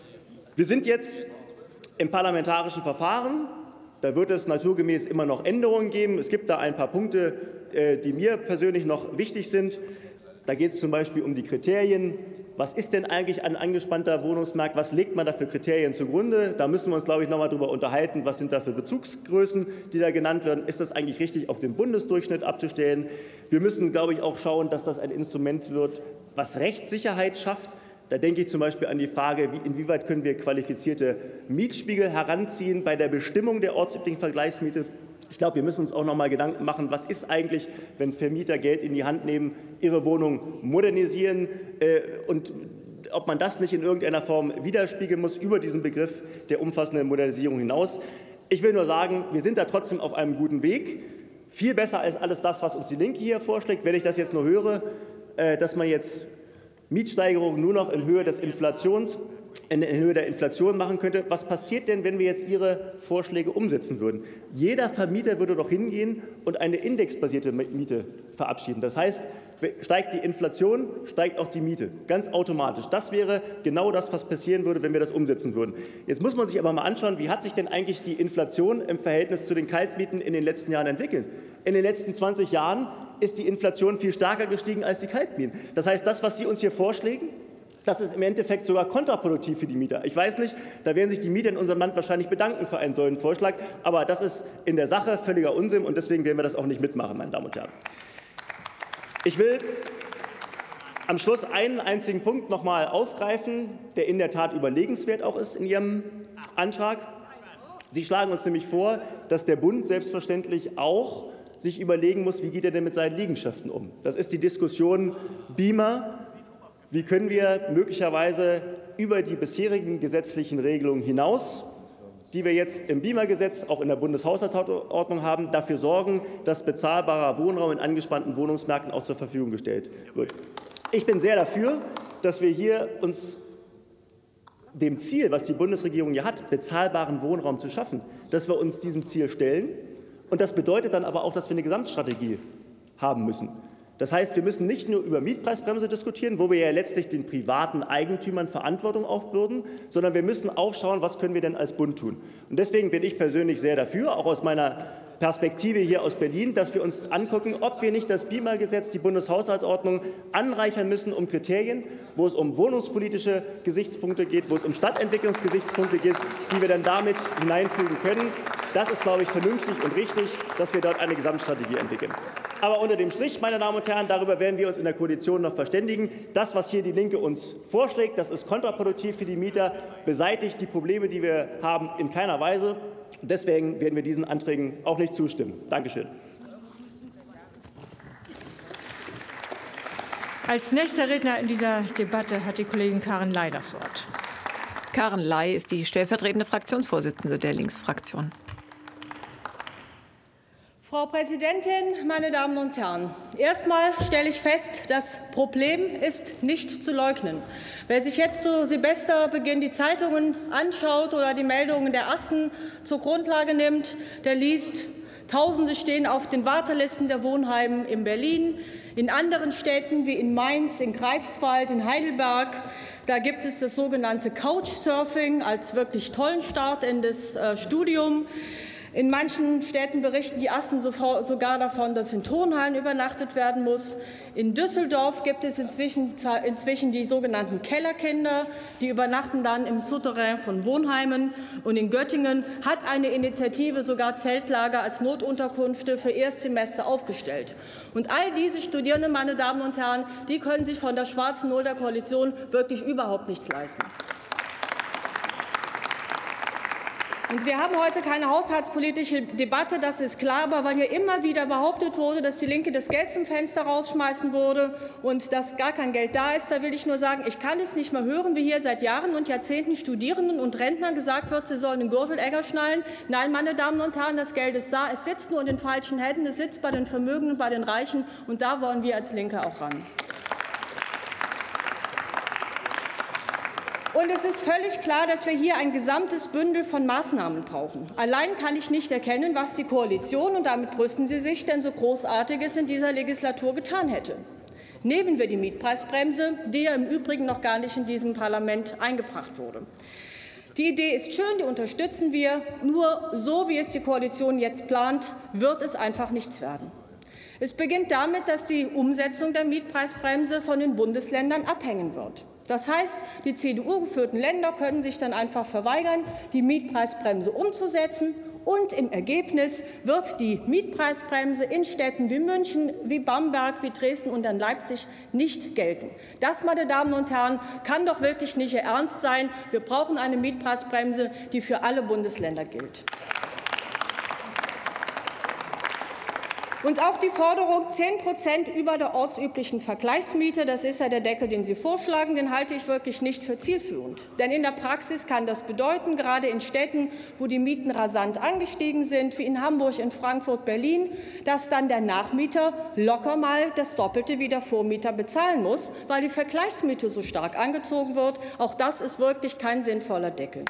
Wir sind jetzt im parlamentarischen Verfahren. Da wird es naturgemäß immer noch Änderungen geben. Es gibt da ein paar Punkte, die mir persönlich noch wichtig sind. Da geht es zum Beispiel um die Kriterien. Was ist denn eigentlich ein angespannter Wohnungsmarkt? Was legt man da für Kriterien zugrunde? Da müssen wir uns, glaube ich, noch mal darüber unterhalten, was sind da für Bezugsgrößen, die da genannt werden. Ist das eigentlich richtig auf den Bundesdurchschnitt abzustellen? Wir müssen, glaube ich, auch schauen, dass das ein Instrument wird, was Rechtssicherheit schafft. Da denke ich zum Beispiel an die Frage, wie, inwieweit können wir qualifizierte Mietspiegel heranziehen bei der Bestimmung der ortsüblichen Vergleichsmiete. Ich glaube, wir müssen uns auch noch mal Gedanken machen, was ist eigentlich, wenn Vermieter Geld in die Hand nehmen, ihre Wohnung modernisieren äh, und ob man das nicht in irgendeiner Form widerspiegeln muss über diesen Begriff der umfassenden Modernisierung hinaus. Ich will nur sagen, wir sind da trotzdem auf einem guten Weg. Viel besser als alles das, was uns die Linke hier vorschlägt. Wenn ich das jetzt nur höre, äh, dass man jetzt Mietsteigerungen nur noch in Höhe des Inflations, in Höhe der Inflation machen könnte. Was passiert denn, wenn wir jetzt Ihre Vorschläge umsetzen würden? Jeder Vermieter würde doch hingehen und eine indexbasierte Miete verabschieden. Das heißt, steigt die Inflation, steigt auch die Miete, ganz automatisch. Das wäre genau das, was passieren würde, wenn wir das umsetzen würden. Jetzt muss man sich aber mal anschauen, wie hat sich denn eigentlich die Inflation im Verhältnis zu den Kaltmieten in den letzten Jahren entwickelt? In den letzten zwanzig Jahren ist die Inflation viel stärker gestiegen als die Kaltmieten. Das heißt, das, was Sie uns hier vorschlagen, das ist im Endeffekt sogar kontraproduktiv für die Mieter. Ich weiß nicht, da werden sich die Mieter in unserem Land wahrscheinlich bedanken für einen solchen Vorschlag. Aber das ist in der Sache völliger Unsinn und deswegen werden wir das auch nicht mitmachen, meine Damen und Herren. Ich will am Schluss einen einzigen Punkt noch mal aufgreifen, der in der Tat überlegenswert auch ist in Ihrem Antrag. Sie schlagen uns nämlich vor, dass der Bund selbstverständlich auch sich überlegen muss, wie geht er denn mit seinen Liegenschaften um. Das ist die Diskussion Beamer. Wie können wir möglicherweise über die bisherigen gesetzlichen Regelungen hinaus, die wir jetzt im Beamer-Gesetz, auch in der Bundeshaushaltsordnung haben, dafür sorgen, dass bezahlbarer Wohnraum in angespannten Wohnungsmärkten auch zur Verfügung gestellt wird. Ich bin sehr dafür, dass wir hier uns dem Ziel, was die Bundesregierung ja hat, bezahlbaren Wohnraum zu schaffen, dass wir uns diesem Ziel stellen. Und das bedeutet dann aber auch, dass wir eine Gesamtstrategie haben müssen. Das heißt, wir müssen nicht nur über Mietpreisbremse diskutieren, wo wir ja letztlich den privaten Eigentümern Verantwortung aufbürden, sondern wir müssen auch schauen, was können wir denn als Bund tun. Und deswegen bin ich persönlich sehr dafür, auch aus meiner Perspektive hier aus Berlin, dass wir uns angucken, ob wir nicht das Beamer-Gesetz, die Bundeshaushaltsordnung anreichern müssen um Kriterien, wo es um wohnungspolitische Gesichtspunkte geht, wo es um Stadtentwicklungsgesichtspunkte geht, die wir dann damit hineinfügen können. Das ist, glaube ich, vernünftig und richtig, dass wir dort eine Gesamtstrategie entwickeln. Aber unter dem Strich, meine Damen und Herren, darüber werden wir uns in der Koalition noch verständigen. Das, was hier die Linke uns vorschlägt, das ist kontraproduktiv für die Mieter, beseitigt die Probleme, die wir haben, in keiner Weise. Deswegen werden wir diesen Anträgen auch nicht zustimmen. Dankeschön. Als nächster Redner in dieser Debatte hat die Kollegin Karin Ley das Wort. Karin Ley ist die stellvertretende Fraktionsvorsitzende der Linksfraktion. Frau Präsidentin, meine Damen und Herren! Erstmal stelle ich fest, das Problem ist nicht zu leugnen. Wer sich jetzt zu Silvesterbeginn die Zeitungen anschaut oder die Meldungen der Asten zur Grundlage nimmt, der liest, Tausende stehen auf den Wartelisten der Wohnheime in Berlin, in anderen Städten wie in Mainz, in Greifswald, in Heidelberg. Da gibt es das sogenannte Couchsurfing als wirklich tollen Start in das äh, Studium. In manchen Städten berichten die Asten sogar davon, dass in Turnhallen übernachtet werden muss. In Düsseldorf gibt es inzwischen, inzwischen die sogenannten Kellerkinder, die übernachten dann im Souterrain von Wohnheimen. Und in Göttingen hat eine Initiative sogar Zeltlager als Notunterkünfte für Erstsemester aufgestellt. Und all diese Studierenden, meine Damen und Herren, die können sich von der schwarzen Null der Koalition wirklich überhaupt nichts leisten. Und wir haben heute keine haushaltspolitische Debatte, das ist klar, aber weil hier immer wieder behauptet wurde, dass die Linke das Geld zum Fenster rausschmeißen würde und dass gar kein Geld da ist, da will ich nur sagen, ich kann es nicht mehr hören, wie hier seit Jahren und Jahrzehnten Studierenden und Rentnern gesagt wird, sie sollen den Gürtel enger schnallen. Nein, meine Damen und Herren, das Geld ist da, es sitzt nur in den falschen Händen, es sitzt bei den Vermögenden, bei den Reichen, und da wollen wir als Linke auch ran. Und es ist völlig klar, dass wir hier ein gesamtes Bündel von Maßnahmen brauchen. Allein kann ich nicht erkennen, was die Koalition, und damit brüsten sie sich, denn so Großartiges in dieser Legislatur getan hätte. Nehmen wir die Mietpreisbremse, die ja im Übrigen noch gar nicht in diesem Parlament eingebracht wurde. Die Idee ist schön, die unterstützen wir. Nur so, wie es die Koalition jetzt plant, wird es einfach nichts werden. Es beginnt damit, dass die Umsetzung der Mietpreisbremse von den Bundesländern abhängen wird. Das heißt, die C D U-geführten Länder können sich dann einfach verweigern, die Mietpreisbremse umzusetzen. Und im Ergebnis wird die Mietpreisbremse in Städten wie München, wie Bamberg, wie Dresden und dann Leipzig nicht gelten. Das, meine Damen und Herren, kann doch wirklich nicht Ihr Ernst sein. Wir brauchen eine Mietpreisbremse, die für alle Bundesländer gilt. Und auch die Forderung zehn Prozent über der ortsüblichen Vergleichsmiete, das ist ja der Deckel, den Sie vorschlagen, den halte ich wirklich nicht für zielführend. Denn in der Praxis kann das bedeuten, gerade in Städten, wo die Mieten rasant angestiegen sind, wie in Hamburg, in Frankfurt, Berlin, dass dann der Nachmieter locker mal das Doppelte wie der Vormieter bezahlen muss, weil die Vergleichsmiete so stark angezogen wird. Auch das ist wirklich kein sinnvoller Deckel.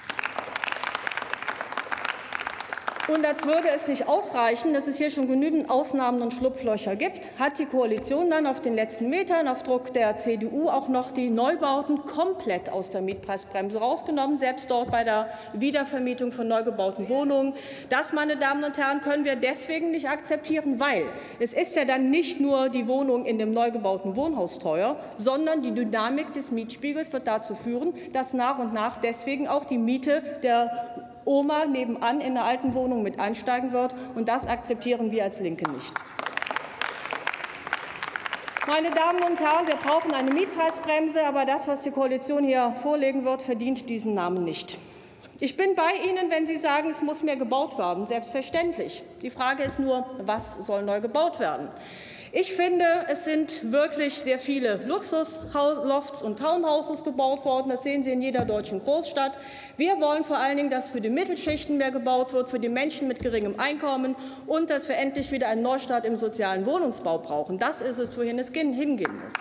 Und als würde es nicht ausreichen, dass es hier schon genügend Ausnahmen und Schlupflöcher gibt, hat die Koalition dann auf den letzten Metern auf Druck der C D U auch noch die Neubauten komplett aus der Mietpreisbremse rausgenommen, selbst dort bei der Wiedervermietung von neu gebauten Wohnungen. Das, meine Damen und Herren, können wir deswegen nicht akzeptieren, weil es ist ja dann nicht nur die Wohnung in dem neu gebauten Wohnhaus teuer, sondern die Dynamik des Mietspiegels wird dazu führen, dass nach und nach deswegen auch die Miete der Oma nebenan in der alten Wohnung mit ansteigen wird. Und das akzeptieren wir als Linke nicht. Meine Damen und Herren, wir brauchen eine Mietpreisbremse, aber das, was die Koalition hier vorlegen wird, verdient diesen Namen nicht. Ich bin bei Ihnen, wenn Sie sagen, es muss mehr gebaut werden. Selbstverständlich. Die Frage ist nur, was soll neu gebaut werden? Ich finde, es sind wirklich sehr viele Luxuslofts und Townhouses gebaut worden. Das sehen Sie in jeder deutschen Großstadt. Wir wollen vor allen Dingen, dass für die Mittelschichten mehr gebaut wird, für die Menschen mit geringem Einkommen, und dass wir endlich wieder einen Neustart im sozialen Wohnungsbau brauchen. Das ist es, wohin es hingehen muss.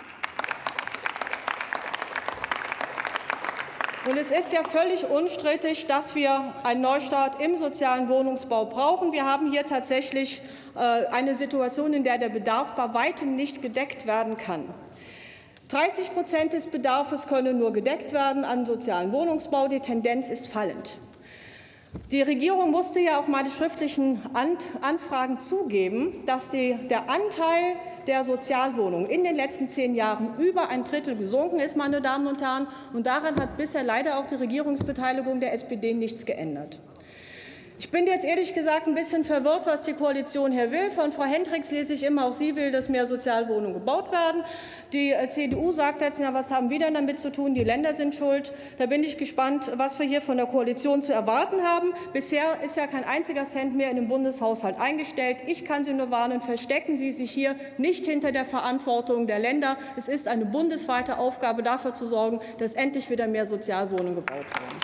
Und es ist ja völlig unstrittig, dass wir einen Neustart im sozialen Wohnungsbau brauchen. Wir haben hier tatsächlich eine Situation, in der der Bedarf bei weitem nicht gedeckt werden kann. dreißig Prozent des Bedarfs können nur gedeckt werden an sozialen Wohnungsbau. Die Tendenz ist fallend. Die Regierung musste ja auf meine schriftlichen Anfragen zugeben, dass die, der Anteil der Sozialwohnungen in den letzten zehn Jahren über ein Drittel gesunken ist, meine Damen und Herren. Und daran hat bisher leider auch die Regierungsbeteiligung der S P D nichts geändert. Ich bin jetzt ehrlich gesagt ein bisschen verwirrt, was die Koalition hier will. Von Frau Hendricks lese ich immer, auch sie will, dass mehr Sozialwohnungen gebaut werden. Die C D U sagt jetzt, ja, was haben wir denn damit zu tun? Die Länder sind schuld. Da bin ich gespannt, was wir hier von der Koalition zu erwarten haben. Bisher ist ja kein einziger Cent mehr in den Bundeshaushalt eingestellt. Ich kann Sie nur warnen, verstecken Sie sich hier nicht hinter der Verantwortung der Länder. Es ist eine bundesweite Aufgabe, dafür zu sorgen, dass endlich wieder mehr Sozialwohnungen gebaut werden.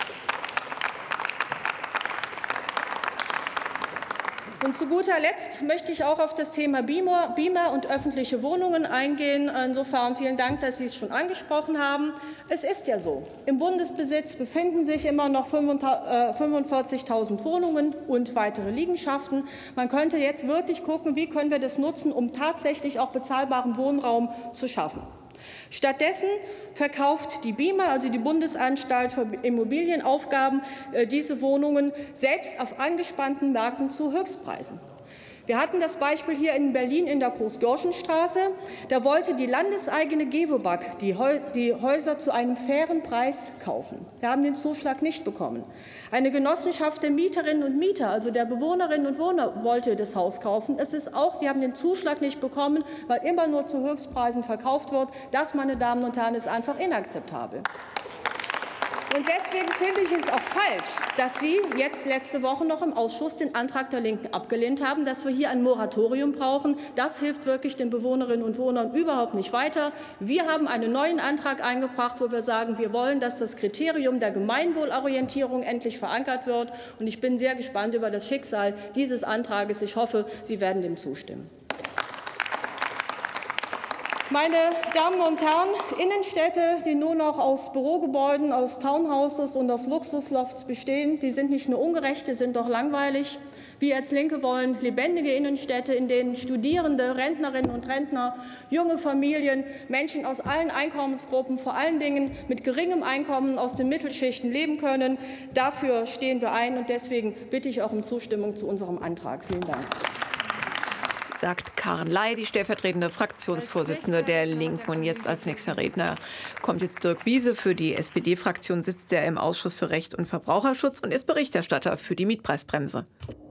Und zu guter Letzt möchte ich auch auf das Thema Beamer, Beamer und öffentliche Wohnungen eingehen. Insofern vielen Dank, dass Sie es schon angesprochen haben. Es ist ja so, im Bundesbesitz befinden sich immer noch fünfundvierzigtausend Wohnungen und weitere Liegenschaften. Man könnte jetzt wirklich gucken, wie können wir das nutzen, um tatsächlich auch bezahlbaren Wohnraum zu schaffen. Stattdessen verkauft die BIMA, also die Bundesanstalt für Immobilienaufgaben, diese Wohnungen selbst auf angespannten Märkten zu Höchstpreisen. Wir hatten das Beispiel hier in Berlin in der Groß-Görschen-Straße. Da wollte die landeseigene Gewobag die Häuser zu einem fairen Preis kaufen. Wir haben den Zuschlag nicht bekommen. Eine Genossenschaft der Mieterinnen und Mieter, also der Bewohnerinnen und Bewohner, wollte das Haus kaufen. Es ist auch, die haben den Zuschlag nicht bekommen, weil immer nur zu Höchstpreisen verkauft wird. Das, meine Damen und Herren, ist einfach inakzeptabel. Und deswegen finde ich es auch falsch, dass Sie jetzt letzte Woche noch im Ausschuss den Antrag der Linken abgelehnt haben, dass wir hier ein Moratorium brauchen. Das hilft wirklich den Bewohnerinnen und Bewohnern überhaupt nicht weiter. Wir haben einen neuen Antrag eingebracht, wo wir sagen, wir wollen, dass das Kriterium der Gemeinwohlorientierung endlich verankert wird. Und ich bin sehr gespannt über das Schicksal dieses Antrags. Ich hoffe, Sie werden dem zustimmen. Meine Damen und Herren, Innenstädte, die nur noch aus Bürogebäuden, aus Townhouses und aus Luxuslofts bestehen, die sind nicht nur ungerecht, die sind auch langweilig. Wir als Linke wollen lebendige Innenstädte, in denen Studierende, Rentnerinnen und Rentner, junge Familien, Menschen aus allen Einkommensgruppen, vor allen Dingen mit geringem Einkommen aus den Mittelschichten leben können. Dafür stehen wir ein, und deswegen bitte ich auch um Zustimmung zu unserem Antrag. Vielen Dank. Sagt Karen Ley, die stellvertretende Fraktionsvorsitzende der Linken. Und jetzt als nächster Redner kommt jetzt Dirk Wiese. Für die S P D-Fraktion sitzt er im Ausschuss für Recht und Verbraucherschutz und ist Berichterstatter für die Mietpreisbremse.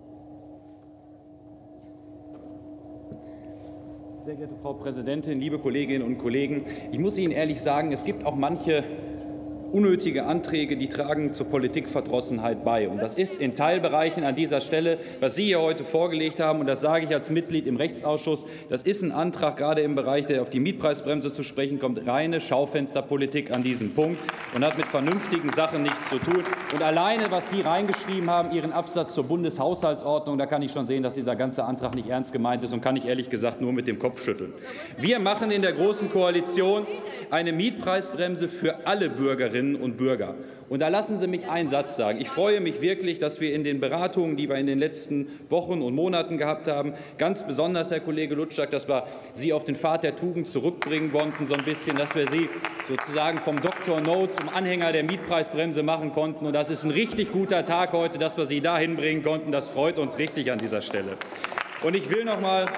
Sehr geehrte Frau Präsidentin, liebe Kolleginnen und Kollegen! Ich muss Ihnen ehrlich sagen, es gibt auch manche unnötige Anträge, die tragen zur Politikverdrossenheit bei. Und das ist in Teilbereichen an dieser Stelle, was Sie hier heute vorgelegt haben, und das sage ich als Mitglied im Rechtsausschuss, das ist ein Antrag, gerade im Bereich, der auf die Mietpreisbremse zu sprechen kommt, reine Schaufensterpolitik an diesem Punkt und hat mit vernünftigen Sachen nichts zu tun. Und alleine, was Sie reingeschrieben haben, Ihren Absatz zur Bundeshaushaltsordnung, da kann ich schon sehen, dass dieser ganze Antrag nicht ernst gemeint ist, und kann ich ehrlich gesagt nur mit dem Kopf schütteln. Wir machen in der Großen Koalition eine Mietpreisbremse für alle Bürgerinnen und Bürger. Und da lassen Sie mich einen Satz sagen. Ich freue mich wirklich, dass wir in den Beratungen, die wir in den letzten Wochen und Monaten gehabt haben, ganz besonders, Herr Kollege Lutschak, dass wir Sie auf den Pfad der Tugend zurückbringen konnten, so ein bisschen, dass wir Sie sozusagen vom Doktor No zum Anhänger der Mietpreisbremse machen konnten. Und das ist ein richtig guter Tag heute, dass wir Sie dahin bringen konnten. Das freut uns richtig an dieser Stelle. Und ich will noch mal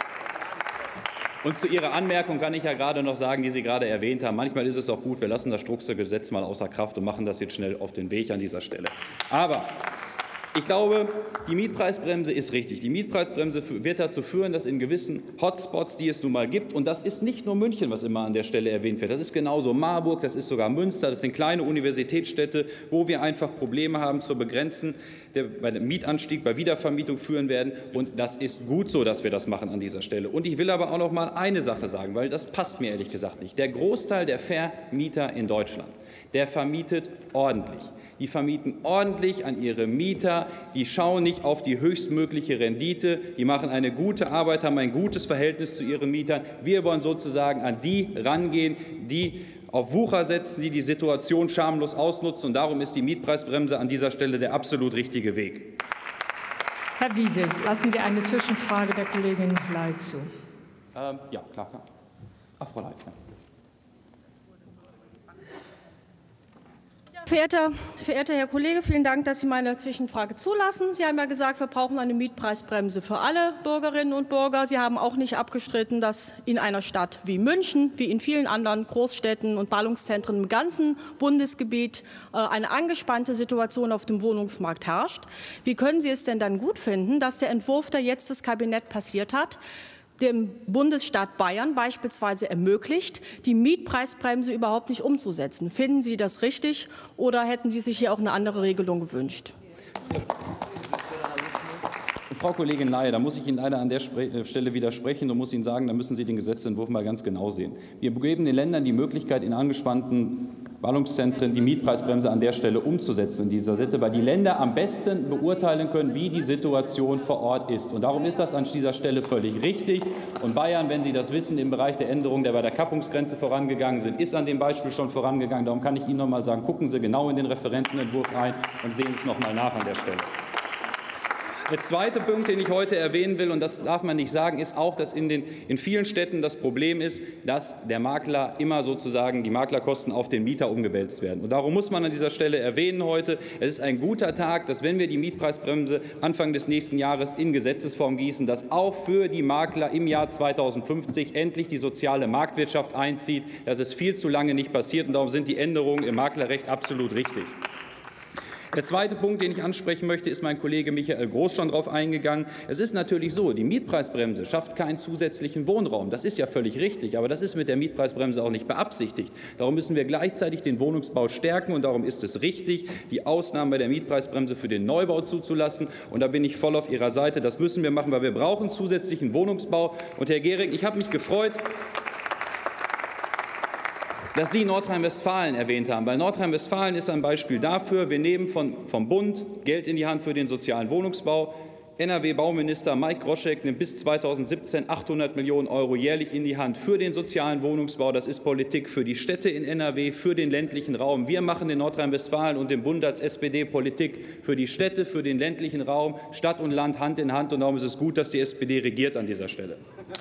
Und zu Ihrer Anmerkung kann ich ja gerade noch sagen, die Sie gerade erwähnt haben. Manchmal ist es auch gut, wir lassen das Struckse Gesetz mal außer Kraft und machen das jetzt schnell auf den Weg an dieser Stelle. Aber ich glaube, die Mietpreisbremse ist richtig. Die Mietpreisbremse wird dazu führen, dass in gewissen Hotspots, die es nun mal gibt, und das ist nicht nur München, was immer an der Stelle erwähnt wird, das ist genauso Marburg, das ist sogar Münster, das sind kleine Universitätsstädte, wo wir einfach Probleme haben zu begrenzen, der bei dem Mietanstieg, bei Wiedervermietung führen werden. Und das ist gut so, dass wir das machen an dieser Stelle. Und ich will aber auch noch mal eine Sache sagen, weil das passt mir ehrlich gesagt nicht. Der Großteil der Vermieter in Deutschland, der vermietet ordentlich. Die vermieten ordentlich an ihre Mieter, die schauen nicht auf die höchstmögliche Rendite, die machen eine gute Arbeit, haben ein gutes Verhältnis zu ihren Mietern. Wir wollen sozusagen an die rangehen, die auf Wucher setzen, die die Situation schamlos ausnutzen. Und darum ist die Mietpreisbremse an dieser Stelle der absolut richtige Weg. Herr Wiese, lassen Sie eine Zwischenfrage der Kollegin Ley zu. Ähm, ja, klar. klar. Ach, Frau Ley. Verehrter, verehrter Herr Kollege, vielen Dank, dass Sie meine Zwischenfrage zulassen. Sie haben ja gesagt, wir brauchen eine Mietpreisbremse für alle Bürgerinnen und Bürger. Sie haben auch nicht abgestritten, dass in einer Stadt wie München, wie in vielen anderen Großstädten und Ballungszentren im ganzen Bundesgebiet eine angespannte Situation auf dem Wohnungsmarkt herrscht. Wie können Sie es denn dann gut finden, dass der Entwurf, der jetzt das Kabinett passiert hat, dem Bundesstaat Bayern beispielsweise ermöglicht, die Mietpreisbremse überhaupt nicht umzusetzen? Finden Sie das richtig oder hätten Sie sich hier auch eine andere Regelung gewünscht? Frau Kollegin Ley, da muss ich Ihnen leider an der Stelle widersprechen und muss Ihnen sagen, da müssen Sie den Gesetzentwurf mal ganz genau sehen. Wir geben den Ländern die Möglichkeit, in angespannten Ballungszentren die Mietpreisbremse an der Stelle umzusetzen in dieser Sitte, weil die Länder am besten beurteilen können, wie die Situation vor Ort ist. Und darum ist das an dieser Stelle völlig richtig. Und Bayern, wenn Sie das wissen, im Bereich der Änderungen, der bei der Kappungsgrenze vorangegangen sind, ist an dem Beispiel schon vorangegangen. Darum kann ich Ihnen noch mal sagen, gucken Sie genau in den Referentenentwurf rein und sehen Sie es noch mal nach an der Stelle. Der zweite Punkt, den ich heute erwähnen will, und das darf man nicht sagen, ist auch, dass in, den, in vielen Städten das Problem ist, dass der Makler immer sozusagen die Maklerkosten auf den Mieter umgewälzt werden. Und darum muss man an dieser Stelle erwähnen heute, es ist ein guter Tag, dass, wenn wir die Mietpreisbremse Anfang des nächsten Jahres in Gesetzesform gießen, dass auch für die Makler im Jahr zweitausendfünfzig endlich die soziale Marktwirtschaft einzieht. Das ist viel zu lange nicht passiert, und darum sind die Änderungen im Maklerrecht absolut richtig. Der zweite Punkt, den ich ansprechen möchte, ist mein Kollege Michael Groß schon darauf eingegangen. Es ist natürlich so, die Mietpreisbremse schafft keinen zusätzlichen Wohnraum. Das ist ja völlig richtig, aber das ist mit der Mietpreisbremse auch nicht beabsichtigt. Darum müssen wir gleichzeitig den Wohnungsbau stärken, und darum ist es richtig, die Ausnahmen bei der Mietpreisbremse für den Neubau zuzulassen. Und da bin ich voll auf Ihrer Seite. Das müssen wir machen, weil wir brauchen zusätzlichen Wohnungsbau. Und Herr Gehring, ich habe mich gefreut, dass Sie Nordrhein-Westfalen erwähnt haben, weil Nordrhein-Westfalen ist ein Beispiel dafür. Wir nehmen von, vom Bund Geld in die Hand für den sozialen Wohnungsbau. N R W-Bauminister Mike Groschek nimmt bis zweitausendsiebzehn achthundert Millionen Euro jährlich in die Hand für den sozialen Wohnungsbau. Das ist Politik für die Städte in N R W, für den ländlichen Raum. Wir machen in Nordrhein-Westfalen und im Bund als S P D Politik für die Städte, für den ländlichen Raum, Stadt und Land Hand in Hand. Und darum ist es gut, dass die S P D regiert an dieser Stelle.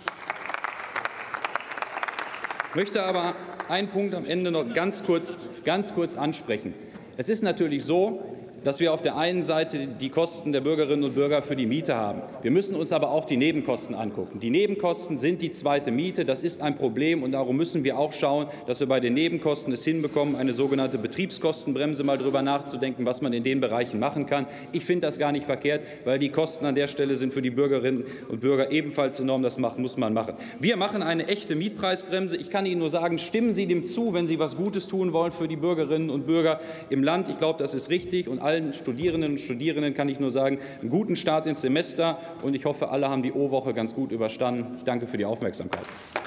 Ich möchte aber einen Punkt am Ende noch ganz kurz, ganz kurz ansprechen. Es ist natürlich so, dass wir auf der einen Seite die Kosten der Bürgerinnen und Bürger für die Miete haben. Wir müssen uns aber auch die Nebenkosten angucken. Die Nebenkosten sind die zweite Miete. Das ist ein Problem, und darum müssen wir auch schauen, dass wir bei den Nebenkosten es hinbekommen, eine sogenannte Betriebskostenbremse mal darüber nachzudenken, was man in den Bereichen machen kann. Ich finde das gar nicht verkehrt, weil die Kosten an der Stelle sind für die Bürgerinnen und Bürger ebenfalls enorm. Das muss man machen. Wir machen eine echte Mietpreisbremse. Ich kann Ihnen nur sagen, stimmen Sie dem zu, wenn Sie was Gutes tun wollen für die Bürgerinnen und Bürger im Land. Ich glaube, das ist richtig, und allen Studierenden und Studierenden kann ich nur sagen, einen guten Start ins Semester, und ich hoffe, alle haben die O-Woche ganz gut überstanden. Ich danke für die Aufmerksamkeit.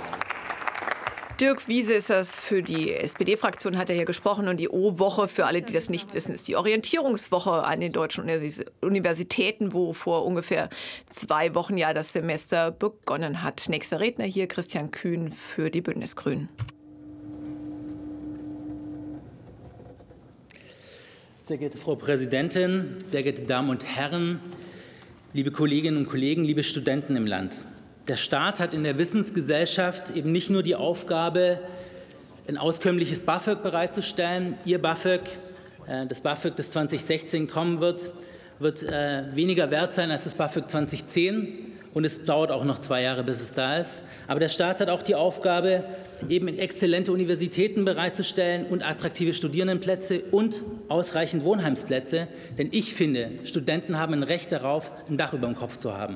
Dirk Wiese ist das für die S P D-Fraktion, hat er hier gesprochen. Und die O-Woche, für alle, die das nicht wissen, ist die Orientierungswoche an den deutschen Universitäten, wo vor ungefähr zwei Wochen ja das Semester begonnen hat. Nächster Redner hier, Christian Kühn für die Bündnisgrünen. Sehr geehrte Frau Präsidentin, sehr geehrte Damen und Herren, liebe Kolleginnen und Kollegen, liebe Studenten im Land. Der Staat hat in der Wissensgesellschaft eben nicht nur die Aufgabe, ein auskömmliches BAföG bereitzustellen. Ihr BAföG, das BAföG, das zweitausendsechzehn kommen wird, wird weniger wert sein als das BAföG zweitausendzehn. Und es dauert auch noch zwei Jahre, bis es da ist. Aber der Staat hat auch die Aufgabe, eben exzellente Universitäten bereitzustellen und attraktive Studierendenplätze und ausreichend Wohnheimsplätze. Denn ich finde, Studenten haben ein Recht darauf, ein Dach über dem Kopf zu haben.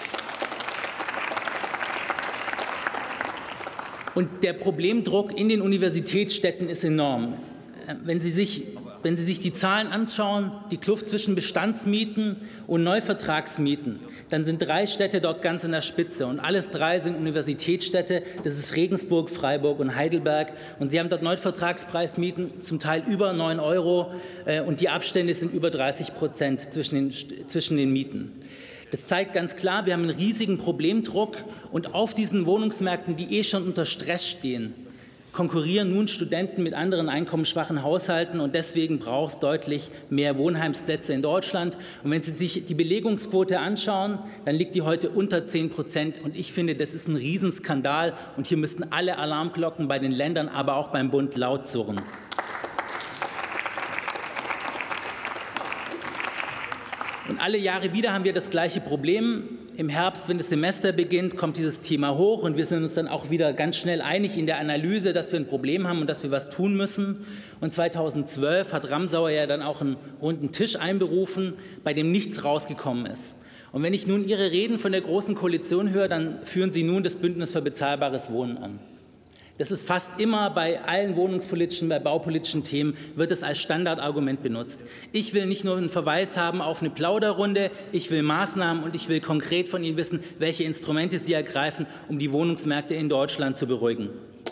Und der Problemdruck in den Universitätsstädten ist enorm. Wenn Sie sich Wenn Sie sich die Zahlen anschauen, die Kluft zwischen Bestandsmieten und Neuvertragsmieten, dann sind drei Städte dort ganz in der Spitze. Und alles drei sind Universitätsstädte. Das ist Regensburg, Freiburg und Heidelberg. Und Sie haben dort Neuvertragspreismieten, zum Teil über neun Euro. Und die Abstände sind über dreißig Prozent zwischen den, zwischen den Mieten. Das zeigt ganz klar, wir haben einen riesigen Problemdruck. Und auf diesen Wohnungsmärkten, die eh schon unter Stress stehen, konkurrieren nun Studenten mit anderen einkommensschwachen Haushalten, und deswegen braucht es deutlich mehr Wohnheimsplätze in Deutschland. Und wenn Sie sich die Belegungsquote anschauen, dann liegt die heute unter zehn Prozent. Und ich finde, das ist ein Riesenskandal, und hier müssten alle Alarmglocken bei den Ländern, aber auch beim Bund laut surren. Und alle Jahre wieder haben wir das gleiche Problem. Im Herbst, wenn das Semester beginnt, kommt dieses Thema hoch und wir sind uns dann auch wieder ganz schnell einig in der Analyse, dass wir ein Problem haben und dass wir was tun müssen. Und zweitausendzwölf hat Ramsauer ja dann auch einen runden Tisch einberufen, bei dem nichts rausgekommen ist. Und wenn ich nun Ihre Reden von der Großen Koalition höre, dann führen Sie nun das Bündnis für bezahlbares Wohnen an. Das ist fast immer bei allen wohnungspolitischen, bei baupolitischen Themen, wird es als Standardargument benutzt. Ich will nicht nur einen Verweis haben auf eine Plauderrunde, ich will Maßnahmen und ich will konkret von Ihnen wissen, welche Instrumente Sie ergreifen, um die Wohnungsmärkte in Deutschland zu beruhigen.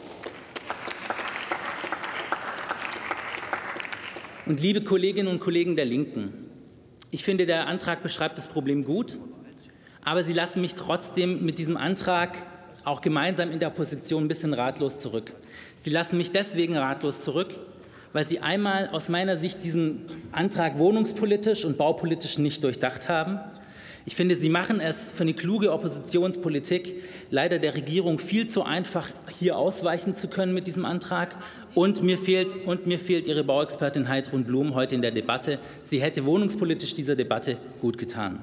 Und liebe Kolleginnen und Kollegen der Linken, ich finde, der Antrag beschreibt das Problem gut, aber Sie lassen mich trotzdem mit diesem Antrag auch gemeinsam in der Opposition ein bisschen ratlos zurück. Sie lassen mich deswegen ratlos zurück, weil Sie einmal aus meiner Sicht diesen Antrag wohnungspolitisch und baupolitisch nicht durchdacht haben. Ich finde, Sie machen es für eine kluge Oppositionspolitik leider der Regierung viel zu einfach, hier ausweichen zu können mit diesem Antrag. Und mir fehlt, und mir fehlt Ihre Bauexpertin Heidrun Blum heute in der Debatte. Sie hätte wohnungspolitisch dieser Debatte gut getan.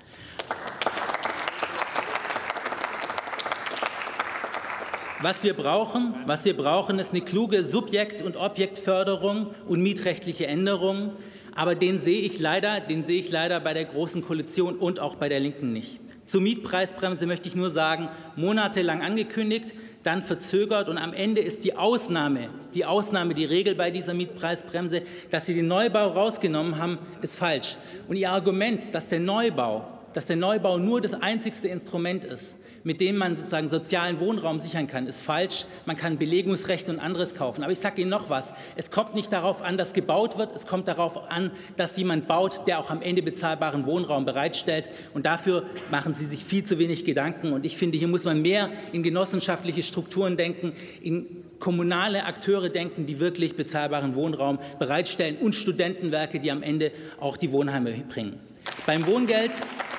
Was wir brauchen, was wir brauchen, ist eine kluge Subjekt- und Objektförderung und mietrechtliche Änderungen. Aber den sehe ich leider, den sehe ich leider bei der Großen Koalition und auch bei der Linken nicht. Zur Mietpreisbremse möchte ich nur sagen, monatelang angekündigt, dann verzögert und am Ende ist die Ausnahme, die Ausnahme, die Regel bei dieser Mietpreisbremse, dass Sie den Neubau rausgenommen haben, ist falsch. Und Ihr Argument, dass der Neubau, dass der Neubau nur das einzigste Instrument ist, mit dem man sozusagen sozialen Wohnraum sichern kann, ist falsch. Man kann Belegungsrechte und anderes kaufen. Aber ich sage Ihnen noch was. Es kommt nicht darauf an, dass gebaut wird. Es kommt darauf an, dass jemand baut, der auch am Ende bezahlbaren Wohnraum bereitstellt. Und dafür machen Sie sich viel zu wenig Gedanken. Und ich finde, hier muss man mehr in genossenschaftliche Strukturen denken, in kommunale Akteure denken, die wirklich bezahlbaren Wohnraum bereitstellen und Studentenwerke, die am Ende auch die Wohnheime bringen. Beim Wohngeld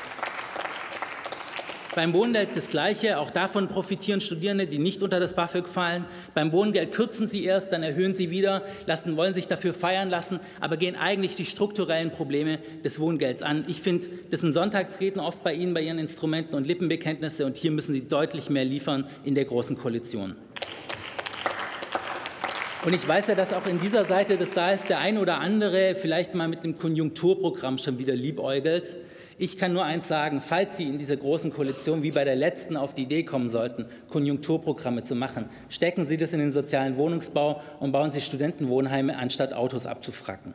Beim Wohngeld das Gleiche. Auch davon profitieren Studierende, die nicht unter das BAföG fallen. Beim Wohngeld kürzen Sie erst, dann erhöhen Sie wieder, lassen, wollen sich dafür feiern lassen, aber gehen eigentlich die strukturellen Probleme des Wohngelds an. Ich finde, das sind Sonntagsreden oft bei Ihnen, bei Ihren Instrumenten und Lippenbekenntnisse. Und hier müssen Sie deutlich mehr liefern in der Großen Koalition. Und ich weiß ja, dass auch in dieser Seite des Saals der ein oder andere vielleicht mal mit dem Konjunkturprogramm schon wieder liebäugelt. Ich kann nur eins sagen, falls Sie in dieser Großen Koalition wie bei der letzten auf die Idee kommen sollten, Konjunkturprogramme zu machen, stecken Sie das in den sozialen Wohnungsbau und bauen Sie Studentenwohnheime, anstatt Autos abzufracken.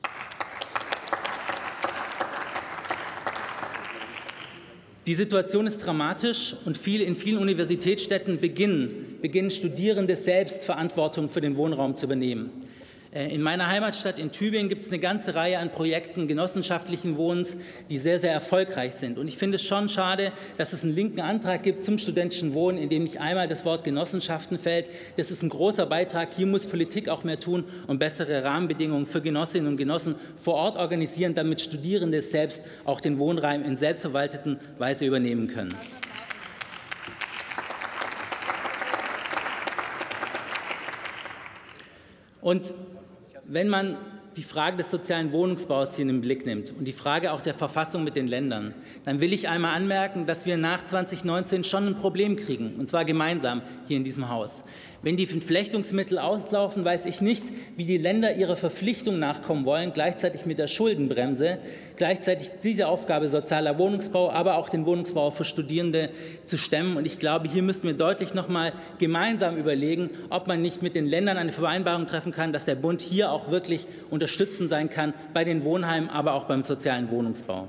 Die Situation ist dramatisch und viel, in vielen Universitätsstädten beginnen, beginnen Studierende selbst Verantwortung für den Wohnraum zu übernehmen. In meiner Heimatstadt in Tübingen gibt es eine ganze Reihe an Projekten genossenschaftlichen Wohnens, die sehr, sehr erfolgreich sind. Und ich finde es schon schade, dass es einen linken Antrag gibt zum studentischen Wohnen, in dem nicht einmal das Wort Genossenschaften fällt. Das ist ein großer Beitrag. Hier muss Politik auch mehr tun und bessere Rahmenbedingungen für Genossinnen und Genossen vor Ort organisieren, damit Studierende selbst auch den Wohnraum in selbstverwalteten Weise übernehmen können. Und wenn man die Frage des sozialen Wohnungsbaus hier in den Blick nimmt und die Frage auch der Verfassung mit den Ländern, dann will ich einmal anmerken, dass wir nach zweitausendneunzehn schon ein Problem kriegen, und zwar gemeinsam hier in diesem Haus. Wenn die Entflechtungsmittel auslaufen, weiß ich nicht, wie die Länder ihrer Verpflichtung nachkommen wollen, gleichzeitig mit der Schuldenbremse, gleichzeitig diese Aufgabe sozialer Wohnungsbau, aber auch den Wohnungsbau für Studierende zu stemmen. Und ich glaube, hier müssten wir deutlich noch mal gemeinsam überlegen, ob man nicht mit den Ländern eine Vereinbarung treffen kann, dass der Bund hier auch wirklich unterstützend sein kann bei den Wohnheimen, aber auch beim sozialen Wohnungsbau.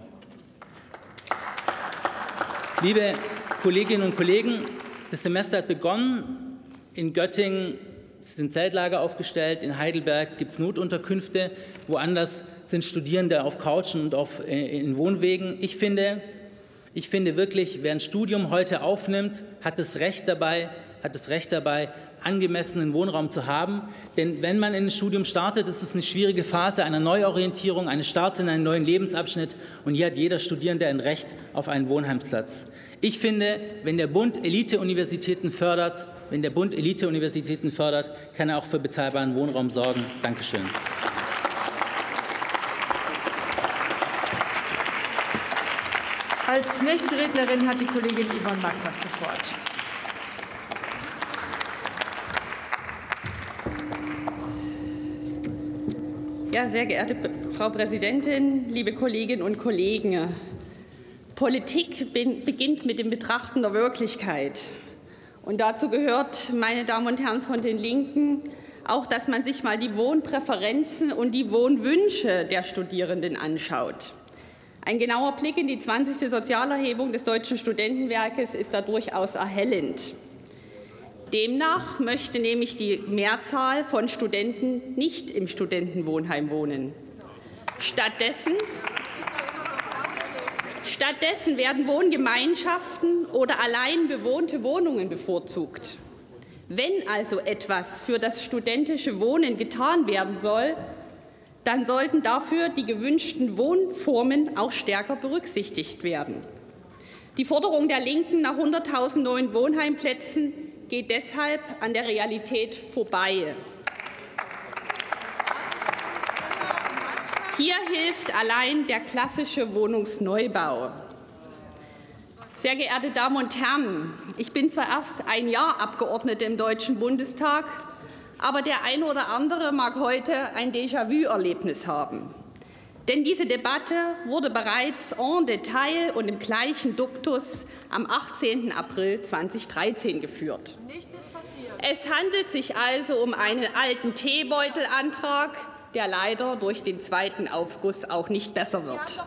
Liebe Kolleginnen und Kollegen, das Semester hat begonnen. In Göttingen sind Zeltlager aufgestellt, in Heidelberg gibt es Notunterkünfte, woanders sind Studierende auf Couchen und auf, in Wohnwegen. Ich finde, ich finde wirklich, wer ein Studium heute aufnimmt, hat das Recht dabei, hat das Recht dabei, angemessenen Wohnraum zu haben. Denn wenn man in ein Studium startet, ist es eine schwierige Phase einer Neuorientierung, eines Starts in einen neuen Lebensabschnitt. Und hier hat jeder Studierende ein Recht auf einen Wohnheimsplatz. Ich finde, wenn der Bund Elite-Universitäten fördert, wenn der Bund Elite-Universitäten fördert, kann er auch für bezahlbaren Wohnraum sorgen. Dankeschön. Als nächste Rednerin hat die Kollegin Yvonne Marquardt das Wort. Ja, sehr geehrte Frau Präsidentin, liebe Kolleginnen und Kollegen! Politik beginnt mit dem Betrachten der Wirklichkeit. Und dazu gehört, meine Damen und Herren von den Linken, auch, dass man sich mal die Wohnpräferenzen und die Wohnwünsche der Studierenden anschaut. Ein genauer Blick in die zwanzigste Sozialerhebung des Deutschen Studentenwerkes ist da durchaus erhellend. Demnach möchte nämlich die Mehrzahl von Studenten nicht im Studentenwohnheim wohnen. Stattdessen, stattdessen werden Wohngemeinschaften oder allein bewohnte Wohnungen bevorzugt. Wenn also etwas für das studentische Wohnen getan werden soll, dann sollten dafür die gewünschten Wohnformen auch stärker berücksichtigt werden. Die Forderung der Linken nach hunderttausend neuen Wohnheimplätzen geht deshalb an der Realität vorbei. Hier hilft allein der klassische Wohnungsneubau. Sehr geehrte Damen und Herren, ich bin zwar erst ein Jahr Abgeordnete im Deutschen Bundestag, aber der eine oder andere mag heute ein Déjà-vu-Erlebnis haben. Denn diese Debatte wurde bereits en Detail und im gleichen Duktus am achtzehnten April zweitausenddreizehn geführt. Nichts ist passiert. Es handelt sich also um einen alten Teebeutelantrag, der leider durch den zweiten Aufguss auch nicht besser wird.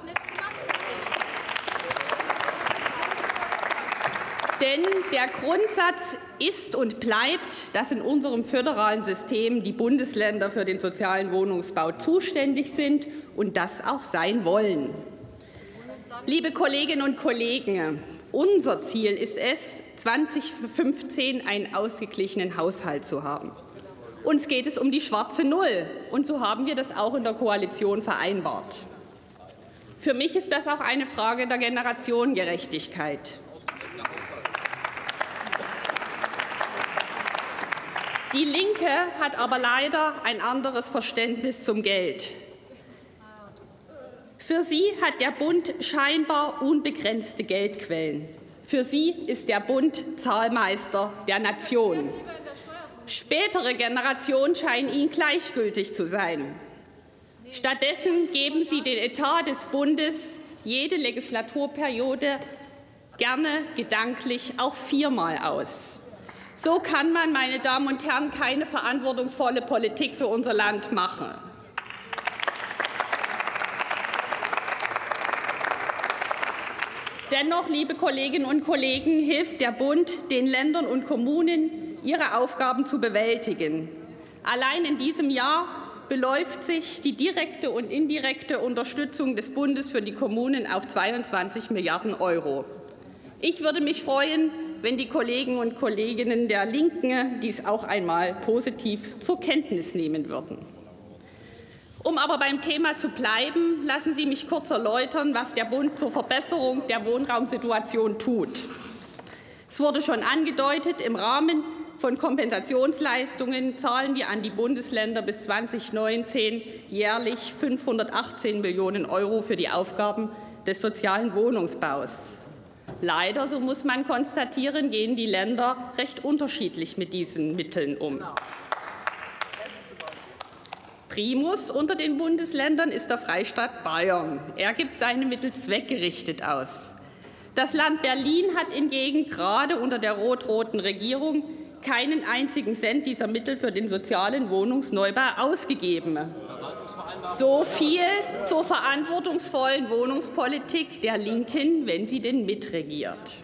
Denn der Grundsatz ist und bleibt, dass in unserem föderalen System die Bundesländer für den sozialen Wohnungsbau zuständig sind und das auch sein wollen. Liebe Kolleginnen und Kollegen, unser Ziel ist es, zweitausendfünfzehn einen ausgeglichenen Haushalt zu haben. Uns geht es um die schwarze Null, und so haben wir das auch in der Koalition vereinbart. Für mich ist das auch eine Frage der Generationengerechtigkeit. Die Linke hat aber leider ein anderes Verständnis zum Geld. Für sie hat der Bund scheinbar unbegrenzte Geldquellen. Für sie ist der Bund Zahlmeister der Nation. Spätere Generationen scheinen ihnen gleichgültig zu sein. Stattdessen geben sie den Etat des Bundes jede Legislaturperiode gerne gedanklich auch viermal aus. So kann man, meine Damen und Herren, keine verantwortungsvolle Politik für unser Land machen. Dennoch, liebe Kolleginnen und Kollegen, hilft der Bund den Ländern und Kommunen, ihre Aufgaben zu bewältigen. Allein in diesem Jahr beläuft sich die direkte und indirekte Unterstützung des Bundes für die Kommunen auf zweiundzwanzig Milliarden Euro. Ich würde mich freuen, wenn die Kollegen und Kolleginnen der Linken dies auch einmal positiv zur Kenntnis nehmen würden. Um aber beim Thema zu bleiben, lassen Sie mich kurz erläutern, was der Bund zur Verbesserung der Wohnraumsituation tut. Es wurde schon angedeutet, im Rahmen von Kompensationsleistungen zahlen wir an die Bundesländer bis zweitausendneunzehn jährlich fünfhundertachtzehn Millionen Euro für die Aufgaben des sozialen Wohnungsbaus. Leider, so muss man konstatieren, gehen die Länder recht unterschiedlich mit diesen Mitteln um. Primus unter den Bundesländern ist der Freistaat Bayern. Er gibt seine Mittel zweckgerichtet aus. Das Land Berlin hat hingegen gerade unter der rot-roten Regierung keinen einzigen Cent dieser Mittel für den sozialen Wohnungsneubau ausgegeben. So viel zur verantwortungsvollen Wohnungspolitik der Linken, wenn sie denn mitregiert.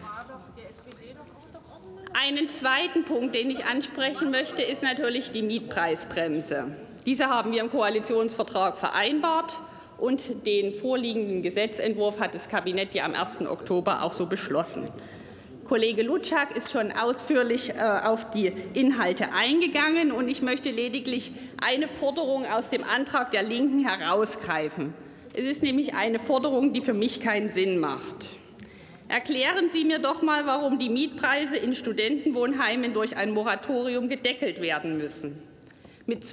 Einen zweiten Punkt, den ich ansprechen möchte, ist natürlich die Mietpreisbremse. Diese haben wir im Koalitionsvertrag vereinbart, und den vorliegenden Gesetzentwurf hat das Kabinett ja am ersten Oktober auch so beschlossen. Kollege Lutschak ist schon ausführlich äh, auf die Inhalte eingegangen, und ich möchte lediglich eine Forderung aus dem Antrag der Linken herausgreifen. Es ist nämlich eine Forderung, die für mich keinen Sinn macht. Erklären Sie mir doch mal, warum die Mietpreise in Studentenwohnheimen durch ein Moratorium gedeckelt werden müssen. Mit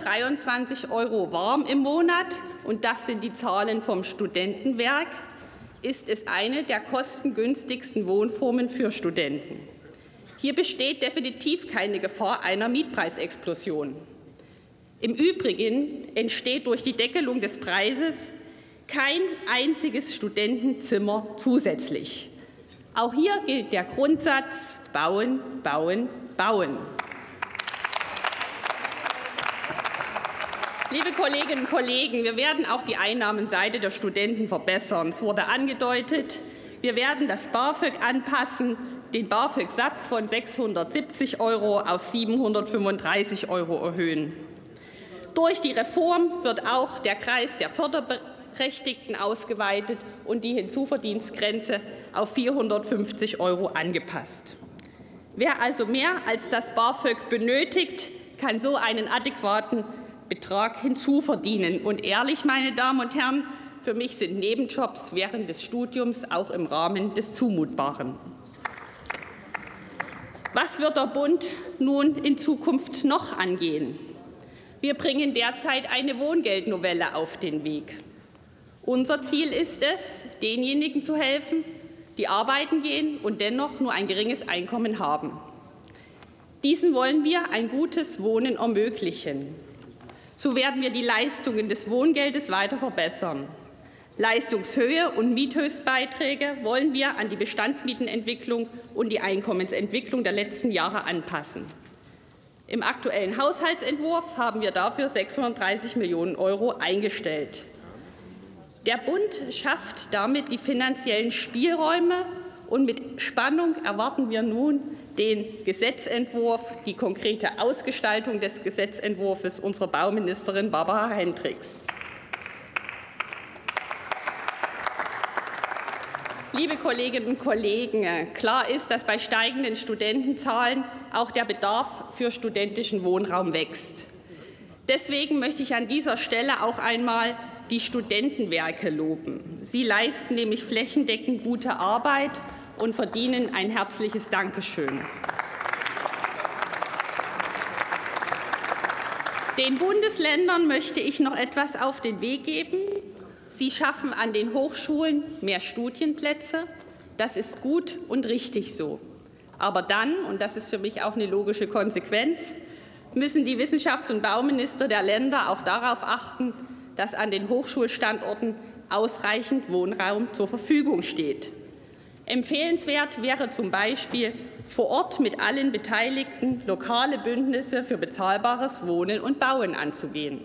zweihundertdreiundzwanzig Euro warm im Monat, und das sind die Zahlen vom Studentenwerk, ist es eine der kostengünstigsten Wohnformen für Studenten. Hier besteht definitiv keine Gefahr einer Mietpreisexplosion. Im Übrigen entsteht durch die Deckelung des Preises kein einziges Studentenzimmer zusätzlich. Auch hier gilt der Grundsatz: Bauen, bauen, bauen. Liebe Kolleginnen und Kollegen, wir werden auch die Einnahmenseite der Studenten verbessern. Es wurde angedeutet, wir werden das BAföG anpassen, den BAföG-Satz von sechshundertsiebzig Euro auf siebenhundertfünfunddreißig Euro erhöhen. Durch die Reform wird auch der Kreis der Förderberechtigten ausgeweitet und die Hinzuverdienstgrenze auf vierhundertfünfzig Euro angepasst. Wer also mehr als das BAföG benötigt, kann so einen adäquaten Betrag hinzuverdienen. Und ehrlich, meine Damen und Herren, für mich sind Nebenjobs während des Studiums auch im Rahmen des Zumutbaren. Was wird der Bund nun in Zukunft noch angehen? Wir bringen derzeit eine Wohngeldnovelle auf den Weg. Unser Ziel ist es, denjenigen zu helfen, die arbeiten gehen und dennoch nur ein geringes Einkommen haben. Diesen wollen wir ein gutes Wohnen ermöglichen. So werden wir die Leistungen des Wohngeldes weiter verbessern. Leistungshöhe und Miethöchstbeiträge wollen wir an die Bestandsmietenentwicklung und die Einkommensentwicklung der letzten Jahre anpassen. Im aktuellen Haushaltsentwurf haben wir dafür sechshundertdreißig Millionen Euro eingestellt. Der Bund schafft damit die finanziellen Spielräume, und mit Spannung erwarten wir nun den Gesetzentwurf, die konkrete Ausgestaltung des Gesetzentwurfs unserer Bauministerin Barbara Hendricks. Liebe Kolleginnen und Kollegen, klar ist, dass bei steigenden Studentenzahlen auch der Bedarf für studentischen Wohnraum wächst. Deswegen möchte ich an dieser Stelle auch einmal die Studentenwerke loben. Sie leisten nämlich flächendeckend gute Arbeit und verdienen ein herzliches Dankeschön. Den Bundesländern möchte ich noch etwas auf den Weg geben. Sie schaffen an den Hochschulen mehr Studienplätze. Das ist gut und richtig so. Aber dann, und das ist für mich auch eine logische Konsequenz, müssen die Wissenschafts- und Bauminister der Länder auch darauf achten, dass an den Hochschulstandorten ausreichend Wohnraum zur Verfügung steht. Empfehlenswert wäre zum Beispiel, vor Ort mit allen Beteiligten lokale Bündnisse für bezahlbares Wohnen und Bauen anzugehen.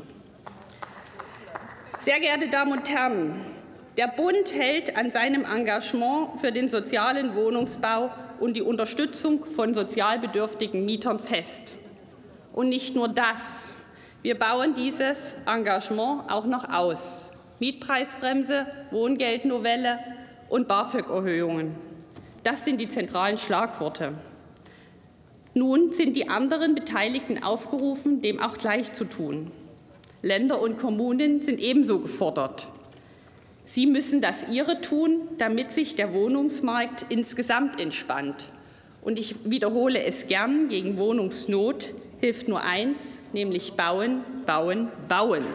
Sehr geehrte Damen und Herren, der Bund hält an seinem Engagement für den sozialen Wohnungsbau und die Unterstützung von sozial bedürftigen Mietern fest. Und nicht nur das. Wir bauen dieses Engagement auch noch aus. Mietpreisbremse, Wohngeldnovelle und BAföG-Erhöhungen. Das sind die zentralen Schlagworte. Nun sind die anderen Beteiligten aufgerufen, dem auch gleich zu tun. Länder und Kommunen sind ebenso gefordert. Sie müssen das Ihre tun, damit sich der Wohnungsmarkt insgesamt entspannt. Und ich wiederhole es gern, gegen Wohnungsnot hilft nur eins, nämlich bauen, bauen, bauen.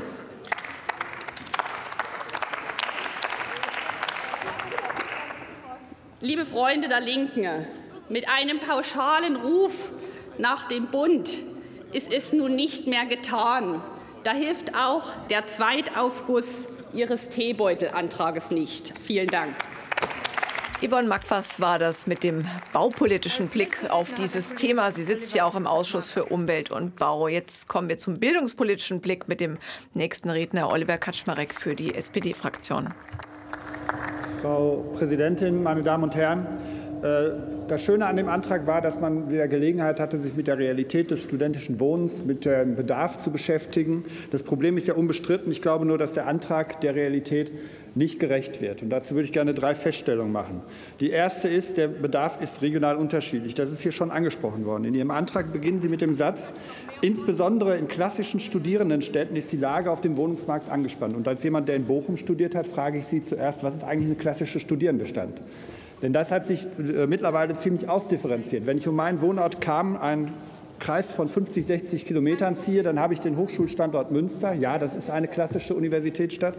Liebe Freunde der Linken, mit einem pauschalen Ruf nach dem Bund ist es nun nicht mehr getan. Da hilft auch der Zweitaufguss Ihres Teebeutelantrages nicht. Vielen Dank. Yvonne Makwas war das mit dem baupolitischen Blick auf dieses Thema. Sie sitzt ja auch im Ausschuss für Umwelt und Bau. Jetzt kommen wir zum bildungspolitischen Blick mit dem nächsten Redner, Oliver Kaczmarek für die S P D-Fraktion. Frau Präsidentin, meine Damen und Herren! Das Schöne an dem Antrag war, dass man wieder Gelegenheit hatte, sich mit der Realität des studentischen Wohnens, mit dem Bedarf zu beschäftigen. Das Problem ist ja unbestritten. Ich glaube nur, dass der Antrag der Realität nicht gerecht wird. Und dazu würde ich gerne drei Feststellungen machen. Die erste ist, der Bedarf ist regional unterschiedlich. Das ist hier schon angesprochen worden. In Ihrem Antrag beginnen Sie mit dem Satz, insbesondere in klassischen Studierendenstädten ist die Lage auf dem Wohnungsmarkt angespannt. Und als jemand, der in Bochum studiert hat, frage ich Sie zuerst, was ist eigentlich ein klassischer Studierendenstand? Denn das hat sich äh, mittlerweile ziemlich ausdifferenziert. Wenn ich um meinen Wohnort kam, einen Kreis von fünfzig, sechzig Kilometern ziehe, dann habe ich den Hochschulstandort Münster. Ja, das ist eine klassische Universitätsstadt.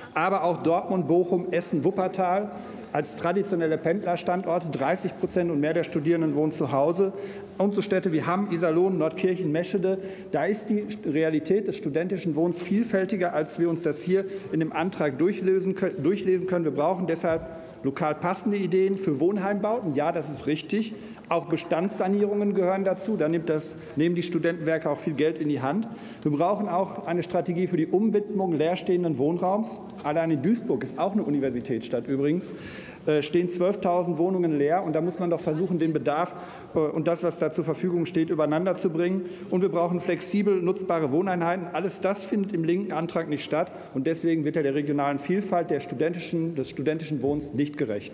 aber auch Dortmund, Bochum, Essen, Wuppertal als traditionelle Pendlerstandorte. dreißig Prozent und mehr der Studierenden wohnen zu Hause. Und so Städte wie Hamm, Iserlohn, Nordkirchen, Meschede. Da ist die Realität des studentischen Wohnens vielfältiger, als wir uns das hier in dem Antrag durchlesen können. Wir brauchen deshalb lokal passende Ideen für Wohnheimbauten. Ja, das ist richtig. Auch Bestandssanierungen gehören dazu. Da nimmt das, nehmen die Studentenwerke auch viel Geld in die Hand. Wir brauchen auch eine Strategie für die Umwidmung leerstehenden Wohnraums. Allein in Duisburg ist auch eine Universitätsstadt übrigens, äh, stehen zwölftausend Wohnungen leer. Und da muss man doch versuchen, den Bedarf äh, und das, was da zur Verfügung steht, übereinander zu bringen. Und wir brauchen flexibel nutzbare Wohneinheiten. Alles das findet im linken Antrag nicht statt. Und deswegen wird er der regionalen Vielfalt der studentischen, des studentischen Wohnens nicht gerecht.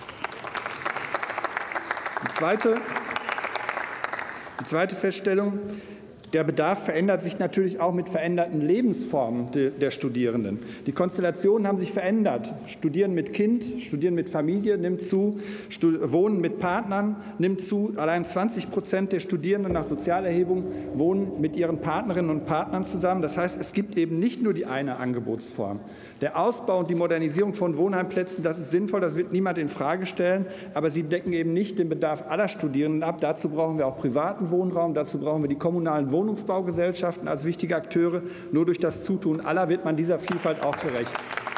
Die zweite, die zweite Feststellung: Der Bedarf verändert sich natürlich auch mit veränderten Lebensformen der Studierenden. Die Konstellationen haben sich verändert. Studieren mit Kind, Studieren mit Familie nimmt zu, Wohnen mit Partnern nimmt zu. Allein zwanzig Prozent der Studierenden nach Sozialerhebung wohnen mit ihren Partnerinnen und Partnern zusammen. Das heißt, es gibt eben nicht nur die eine Angebotsform. Der Ausbau und die Modernisierung von Wohnheimplätzen, das ist sinnvoll, das wird niemand in Frage stellen, aber sie decken eben nicht den Bedarf aller Studierenden ab. Dazu brauchen wir auch privaten Wohnraum, dazu brauchen wir die kommunalen Wohnungsbaugesellschaften als wichtige Akteure. Nur durch das Zutun aller wird man dieser Vielfalt auch gerecht.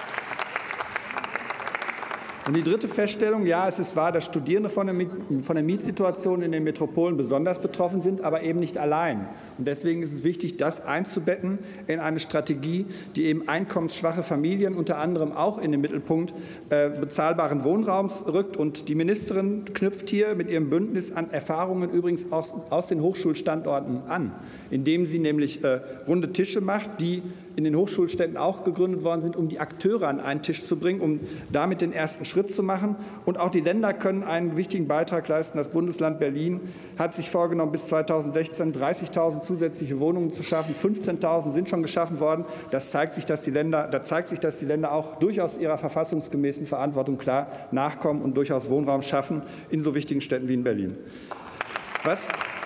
Und die dritte Feststellung: Ja, es ist wahr, dass Studierende von der, von der Mietsituation in den Metropolen besonders betroffen sind, aber eben nicht allein. Und deswegen ist es wichtig, das einzubetten in eine Strategie, die eben einkommensschwache Familien unter anderem auch in den Mittelpunkt äh, bezahlbaren Wohnraums rückt. Und die Ministerin knüpft hier mit ihrem Bündnis an Erfahrungen übrigens aus, aus den Hochschulstandorten an, indem sie nämlich äh, runde Tische macht, die in den Hochschulstädten auch gegründet worden sind, um die Akteure an einen Tisch zu bringen, um damit den ersten Schritt zu machen. Und auch die Länder können einen wichtigen Beitrag leisten. Das Bundesland Berlin hat sich vorgenommen, bis zweitausendsechzehn dreißigtausend zusätzliche Wohnungen zu schaffen. fünfzehntausend sind schon geschaffen worden. Das zeigt sich, dass die Länder, da zeigt sich, dass die Länder auch durchaus ihrer verfassungsgemäßen Verantwortung klar nachkommen und durchaus Wohnraum schaffen in so wichtigen Städten wie in Berlin. Was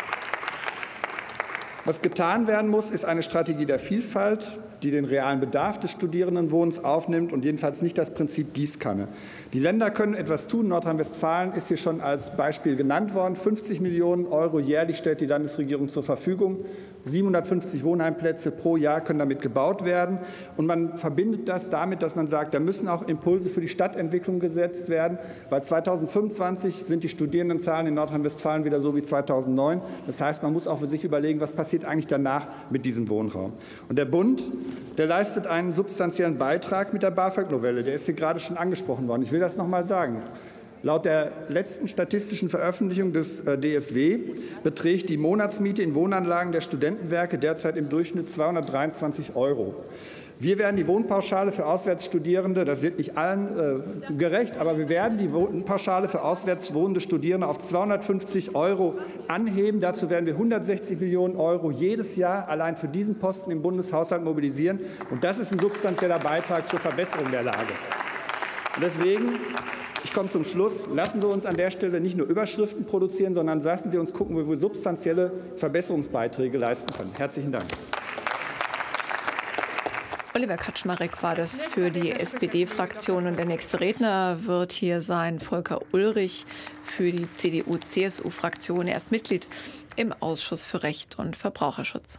Was getan werden muss, ist eine Strategie der Vielfalt, die den realen Bedarf des Studierendenwohnens aufnimmt und jedenfalls nicht das Prinzip Gießkanne. Die Länder können etwas tun. Nordrhein-Westfalen ist hier schon als Beispiel genannt worden. fünfzig Millionen Euro jährlich stellt die Landesregierung zur Verfügung. siebenhundertfünfzig Wohnheimplätze pro Jahr können damit gebaut werden. Und man verbindet das damit, dass man sagt, da müssen auch Impulse für die Stadtentwicklung gesetzt werden, weil zweitausendfünfundzwanzig sind die Studierendenzahlen in Nordrhein-Westfalen wieder so wie zweitausendneun. Das heißt, man muss auch für sich überlegen, was passiert eigentlich danach mit diesem Wohnraum. Und der Bund, der leistet einen substanziellen Beitrag mit der BAföG-Novelle. Der ist hier gerade schon angesprochen worden. Ich will das noch mal sagen. Laut der letzten statistischen Veröffentlichung des D S W beträgt die Monatsmiete in Wohnanlagen der Studentenwerke derzeit im Durchschnitt zweihundertdreiundzwanzig Euro. Wir werden die Wohnpauschale für Auswärtsstudierende, das wird nicht allen äh, gerecht, aber wir werden die Wohnpauschale für auswärts wohnende Studierende auf zweihundertfünfzig Euro anheben. Dazu werden wir hundertsechzig Millionen Euro jedes Jahr allein für diesen Posten im Bundeshaushalt mobilisieren. Und das ist ein substanzieller Beitrag zur Verbesserung der Lage. Und deswegen, ich komme zum Schluss, lassen Sie uns an der Stelle nicht nur Überschriften produzieren, sondern lassen Sie uns gucken, wo wir substanzielle Verbesserungsbeiträge leisten können. Herzlichen Dank. Oliver Kaczmarek war das für die S P D-Fraktion. Und der nächste Redner wird hier sein Volker Ulrich für die C D U C S U-Fraktion. Er ist Mitglied im Ausschuss für Recht und Verbraucherschutz.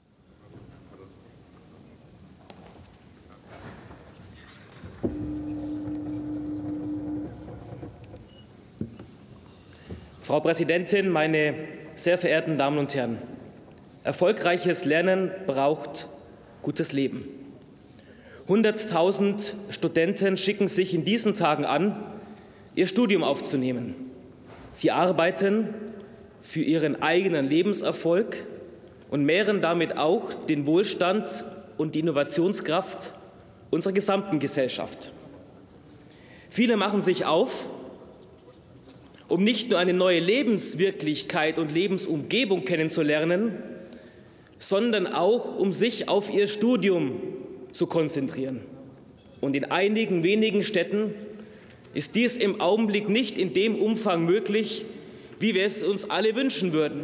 Frau Präsidentin, meine sehr verehrten Damen und Herren! Erfolgreiches Lernen braucht gutes Leben. Hunderttausend Studenten schicken sich in diesen Tagen an, ihr Studium aufzunehmen. Sie arbeiten für ihren eigenen Lebenserfolg und mehren damit auch den Wohlstand und die Innovationskraft unserer gesamten Gesellschaft. Viele machen sich auf, um nicht nur eine neue Lebenswirklichkeit und Lebensumgebung kennenzulernen, sondern auch, um sich auf ihr Studium zu konzentrieren. Und in einigen wenigen Städten ist dies im Augenblick nicht in dem Umfang möglich, wie wir es uns alle wünschen würden.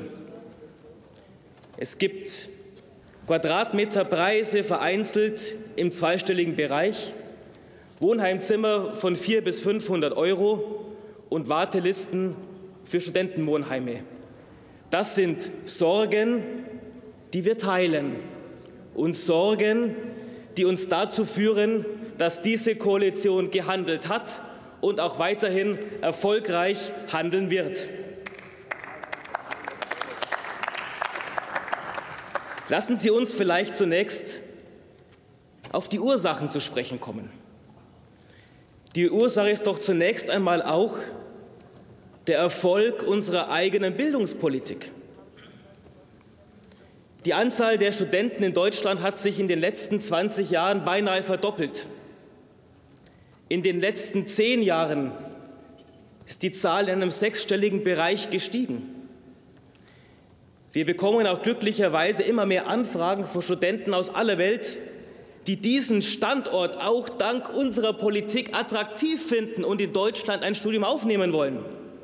Es gibt Quadratmeterpreise vereinzelt im zweistelligen Bereich. Wohnheimzimmer von vierhundert bis fünfhundert Euro und Wartelisten für Studentenwohnheime. Das sind Sorgen, die wir teilen, und Sorgen, die uns dazu führen, dass diese Koalition gehandelt hat und auch weiterhin erfolgreich handeln wird. Lassen Sie uns vielleicht zunächst auf die Ursachen zu sprechen kommen. Die Ursache ist doch zunächst einmal auch der Erfolg unserer eigenen Bildungspolitik. Die Anzahl der Studenten in Deutschland hat sich in den letzten zwanzig Jahren beinahe verdoppelt. In den letzten zehn Jahren ist die Zahl in einem sechsstelligen Bereich gestiegen. Wir bekommen auch glücklicherweise immer mehr Anfragen von Studenten aus aller Welt, die diesen Standort auch dank unserer Politik attraktiv finden und in Deutschland ein Studium aufnehmen wollen.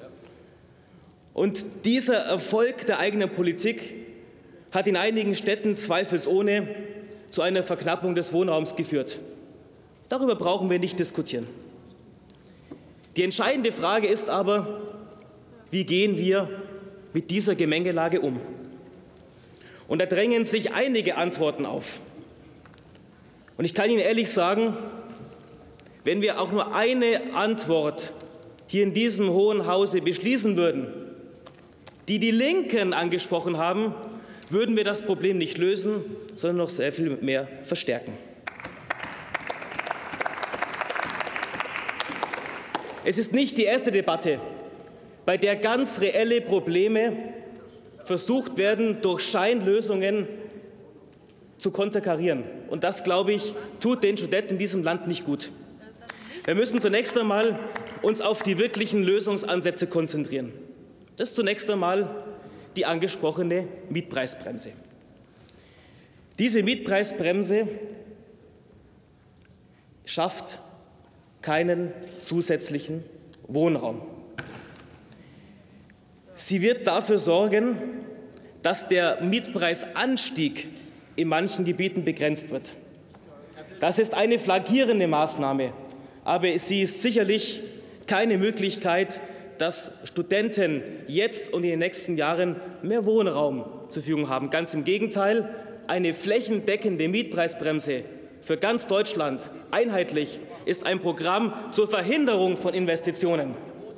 Und dieser Erfolg der eigenen Politik hat in einigen Städten zweifelsohne zu einer Verknappung des Wohnraums geführt. Darüber brauchen wir nicht diskutieren. Die entscheidende Frage ist aber, wie gehen wir mit dieser Gemengelage um? Und da drängen sich einige Antworten auf. Und ich kann Ihnen ehrlich sagen, wenn wir auch nur eine Antwort hier in diesem Hohen Hause beschließen würden, die die Linken angesprochen haben, würden wir das Problem nicht lösen, sondern noch sehr viel mehr verstärken. Es ist nicht die erste Debatte, bei der ganz reelle Probleme versucht werden, durch Scheinlösungen zu konterkarieren. Und das, glaube ich, tut den Studenten in diesem Land nicht gut. Wir müssen zunächst einmal uns auf die wirklichen Lösungsansätze konzentrieren. Das ist zunächst einmal die angesprochene Mietpreisbremse. Diese Mietpreisbremse schafft keinen zusätzlichen Wohnraum. Sie wird dafür sorgen, dass der Mietpreisanstieg in manchen Gebieten begrenzt wird. Das ist eine flankierende Maßnahme, aber sie ist sicherlich keine Möglichkeit, dass Studenten jetzt und in den nächsten Jahren mehr Wohnraum zur Verfügung haben. Ganz im Gegenteil, eine flächendeckende Mietpreisbremse für ganz Deutschland einheitlich ist ein Programm zur Verhinderung von Investitionen.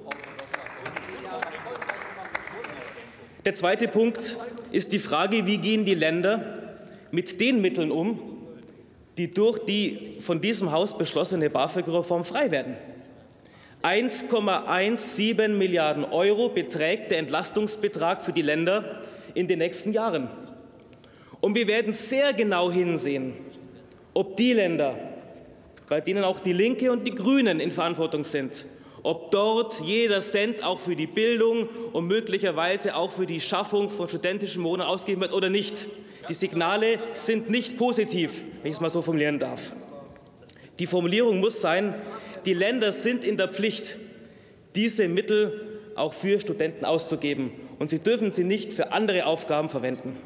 Der zweite Punkt ist die Frage, wie gehen die Länder mit den Mitteln um, die durch die von diesem Haus beschlossene BAföG-Reform frei werden. eins Komma siebzehn Milliarden Euro beträgt der Entlastungsbetrag für die Länder in den nächsten Jahren. Und wir werden sehr genau hinsehen, ob die Länder, bei denen auch die Linke und die Grünen in Verantwortung sind, ob dort jeder Cent auch für die Bildung und möglicherweise auch für die Schaffung von studentischen Wohnungen ausgegeben wird oder nicht. Die Signale sind nicht positiv, wenn ich es mal so formulieren darf. Die Formulierung muss sein, die Länder sind in der Pflicht, diese Mittel auch für Studenten auszugeben, und sie dürfen sie nicht für andere Aufgaben verwenden.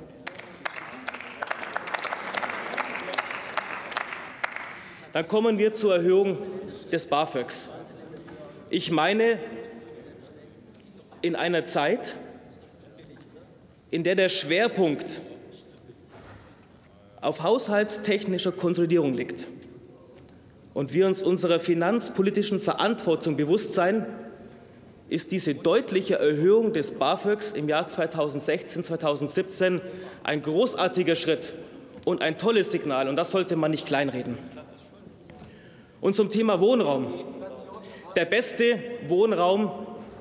Dann kommen wir zur Erhöhung des BAföGs. Ich meine, in einer Zeit, in der der Schwerpunkt auf haushaltstechnischer Konsolidierung liegt und wir uns unserer finanzpolitischen Verantwortung bewusst sein, ist diese deutliche Erhöhung des BAföGs im Jahr zweitausendsechzehn, zweitausendsiebzehn ein großartiger Schritt und ein tolles Signal, und das sollte man nicht kleinreden. Und zum Thema Wohnraum. Der beste Wohnraum,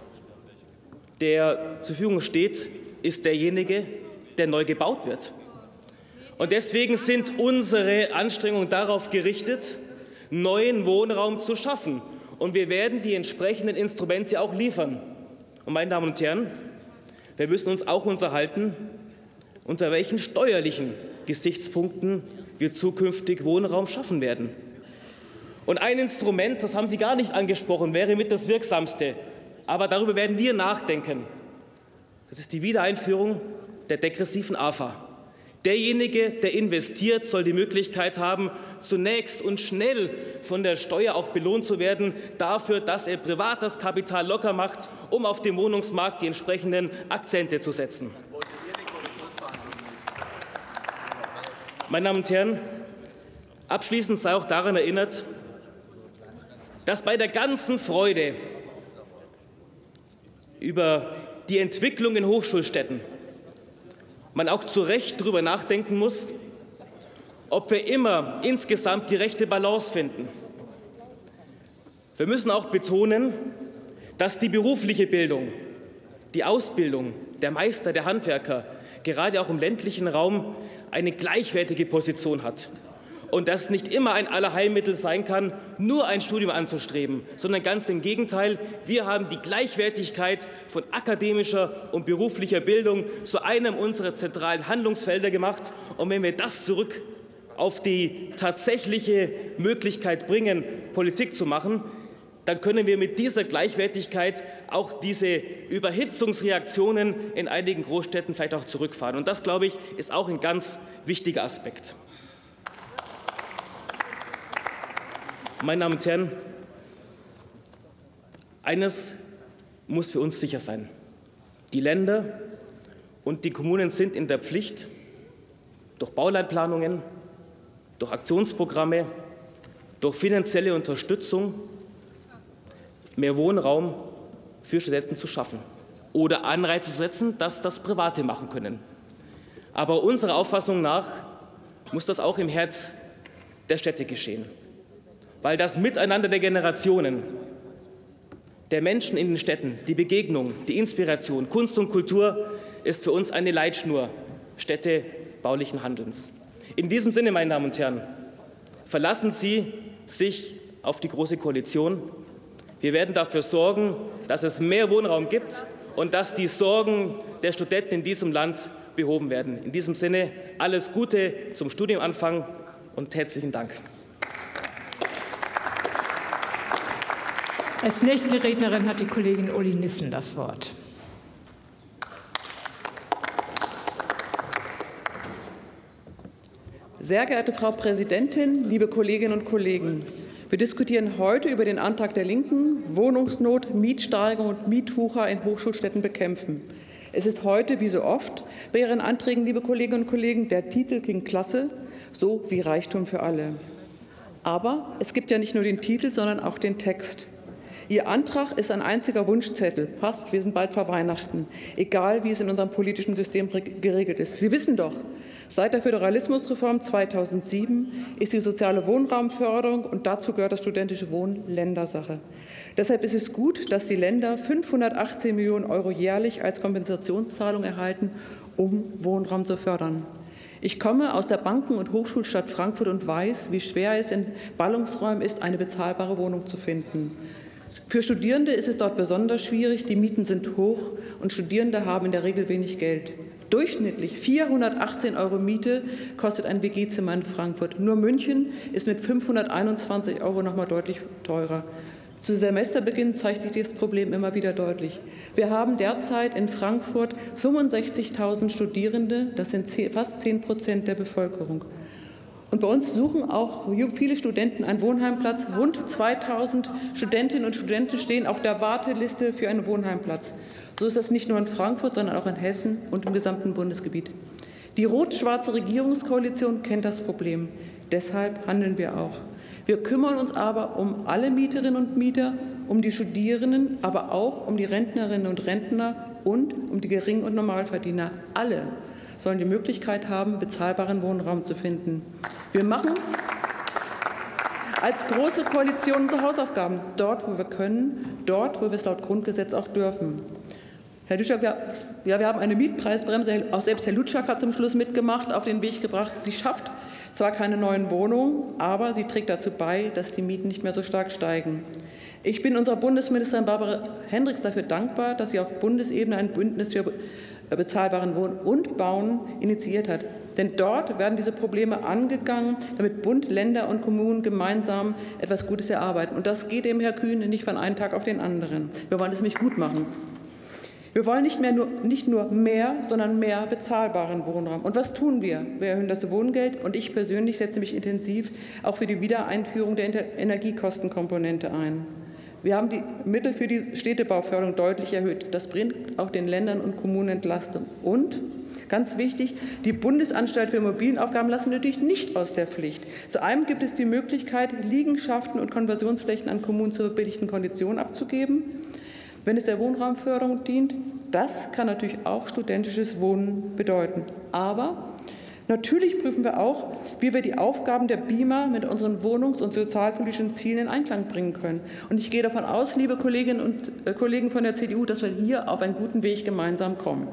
der zur Verfügung steht, ist derjenige, der neu gebaut wird. Und deswegen sind unsere Anstrengungen darauf gerichtet, neuen Wohnraum zu schaffen. Und wir werden die entsprechenden Instrumente auch liefern. Und meine Damen und Herren, wir müssen uns auch unterhalten, unter welchen steuerlichen Gesichtspunkten wir zukünftig Wohnraum schaffen werden. Und ein Instrument, das haben Sie gar nicht angesprochen, wäre mit das wirksamste. Aber darüber werden wir nachdenken. Das ist die Wiedereinführung der degressiven A F A. Derjenige, der investiert, soll die Möglichkeit haben, zunächst und schnell von der Steuer auch belohnt zu werden dafür, dass er privat das Kapital locker macht, um auf dem Wohnungsmarkt die entsprechenden Akzente zu setzen. Meine Damen und Herren, abschließend sei auch daran erinnert, dass bei der ganzen Freude über die Entwicklung in Hochschulstädten man auch zu Recht darüber nachdenken muss, ob wir immer insgesamt die rechte Balance finden. Wir müssen auch betonen, dass die berufliche Bildung, die Ausbildung der Meister, der Handwerker, gerade auch im ländlichen Raum eine gleichwertige Position hat. Und dass nicht immer ein Allerheilmittel sein kann, nur ein Studium anzustreben, sondern ganz im Gegenteil. Wir haben die Gleichwertigkeit von akademischer und beruflicher Bildung zu einem unserer zentralen Handlungsfelder gemacht. Und wenn wir das zurück auf die tatsächliche Möglichkeit bringen, Politik zu machen, dann können wir mit dieser Gleichwertigkeit auch diese Überhitzungsreaktionen in einigen Großstädten vielleicht auch zurückfahren. Und das, glaube ich, ist auch ein ganz wichtiger Aspekt. Meine Damen und Herren, eines muss für uns sicher sein. Die Länder und die Kommunen sind in der Pflicht, durch Bauleitplanungen, durch Aktionsprogramme, durch finanzielle Unterstützung mehr Wohnraum für Studenten zu schaffen oder Anreize zu setzen, dass das Private machen können. Aber unserer Auffassung nach muss das auch im Herz der Städte geschehen. Weil das Miteinander der Generationen, der Menschen in den Städten, die Begegnung, die Inspiration, Kunst und Kultur ist für uns eine Leitschnur städtebaulichen Handelns. In diesem Sinne, meine Damen und Herren, verlassen Sie sich auf die Große Koalition. Wir werden dafür sorgen, dass es mehr Wohnraum gibt und dass die Sorgen der Studenten in diesem Land behoben werden. In diesem Sinne alles Gute zum Studienanfang und herzlichen Dank. Als nächste Rednerin hat die Kollegin Uli Nissen das Wort. Sehr geehrte Frau Präsidentin, liebe Kolleginnen und Kollegen! Wir diskutieren heute über den Antrag der Linken, Wohnungsnot, Mietsteigerung und Mietwucher in Hochschulstädten bekämpfen. Es ist heute, wie so oft, bei Ihren Anträgen, liebe Kolleginnen und Kollegen, der Titel klingt klasse, so wie Reichtum für alle. Aber es gibt ja nicht nur den Titel, sondern auch den Text. Ihr Antrag ist ein einziger Wunschzettel. Passt, wir sind bald vor Weihnachten. Egal, wie es in unserem politischen System geregelt ist. Sie wissen doch, seit der Föderalismusreform zweitausendsieben ist die soziale Wohnraumförderung und dazu gehört das studentische Wohnen Ländersache. Deshalb ist es gut, dass die Länder fünfhundertachtzehn Millionen Euro jährlich als Kompensationszahlung erhalten, um Wohnraum zu fördern. Ich komme aus der Banken- und Hochschulstadt Frankfurt und weiß, wie schwer es in Ballungsräumen ist, eine bezahlbare Wohnung zu finden. Für Studierende ist es dort besonders schwierig. Die Mieten sind hoch und Studierende haben in der Regel wenig Geld. Durchschnittlich vierhundertachtzehn Euro Miete kostet ein W G-Zimmer in Frankfurt. Nur München ist mit fünfhunderteinundzwanzig Euro noch mal deutlich teurer. Zu Semesterbeginn zeigt sich dieses Problem immer wieder deutlich. Wir haben derzeit in Frankfurt fünfundsechzigtausend Studierende, das sind fast zehn Prozent der Bevölkerung. Und bei uns suchen auch viele Studenten einen Wohnheimplatz. Rund zweitausend Studentinnen und Studenten stehen auf der Warteliste für einen Wohnheimplatz. So ist das nicht nur in Frankfurt, sondern auch in Hessen und im gesamten Bundesgebiet. Die rot-schwarze Regierungskoalition kennt das Problem. Deshalb handeln wir auch. Wir kümmern uns aber um alle Mieterinnen und Mieter, um die Studierenden, aber auch um die Rentnerinnen und Rentner und um die Gering- und Normalverdiener. Alle sollen die Möglichkeit haben, bezahlbaren Wohnraum zu finden. Wir machen als Große Koalition unsere Hausaufgaben, dort, wo wir können, dort, wo wir es laut Grundgesetz auch dürfen. Herr Lutschak, wir, ja, wir haben eine Mietpreisbremse, auch selbst Herr Lutschak hat zum Schluss mitgemacht, auf den Weg gebracht. Sie schafft zwar keine neuen Wohnungen, aber sie trägt dazu bei, dass die Mieten nicht mehr so stark steigen. Ich bin unserer Bundesministerin Barbara Hendricks dafür dankbar, dass sie auf Bundesebene ein Bündnis für bezahlbaren Wohnen und Bauen initiiert hat. Denn dort werden diese Probleme angegangen, damit Bund, Länder und Kommunen gemeinsam etwas Gutes erarbeiten. Und das geht dem Herr Kühn nicht von einem Tag auf den anderen. Wir wollen es nämlich gut machen. Wir wollen nicht, mehr nur, nicht nur mehr, sondern mehr bezahlbaren Wohnraum. Und was tun wir? Wir erhöhen das Wohngeld und ich persönlich setze mich intensiv auch für die Wiedereinführung der Energiekostenkomponente ein. Wir haben die Mittel für die Städtebauförderung deutlich erhöht. Das bringt auch den Ländern und Kommunen Entlastung. Und, ganz wichtig, die Bundesanstalt für Immobilienaufgaben lassen natürlich nicht aus der Pflicht. Zu einem gibt es die Möglichkeit, Liegenschaften und Konversionsflächen an Kommunen zu verbilligten Konditionen abzugeben, wenn es der Wohnraumförderung dient. Das kann natürlich auch studentisches Wohnen bedeuten. Aber natürlich prüfen wir auch, wie wir die Aufgaben der B I M A mit unseren wohnungs- und sozialpolitischen Zielen in Einklang bringen können. Und ich gehe davon aus, liebe Kolleginnen und äh, Kollegen von der C D U, dass wir hier auf einen guten Weg gemeinsam kommen.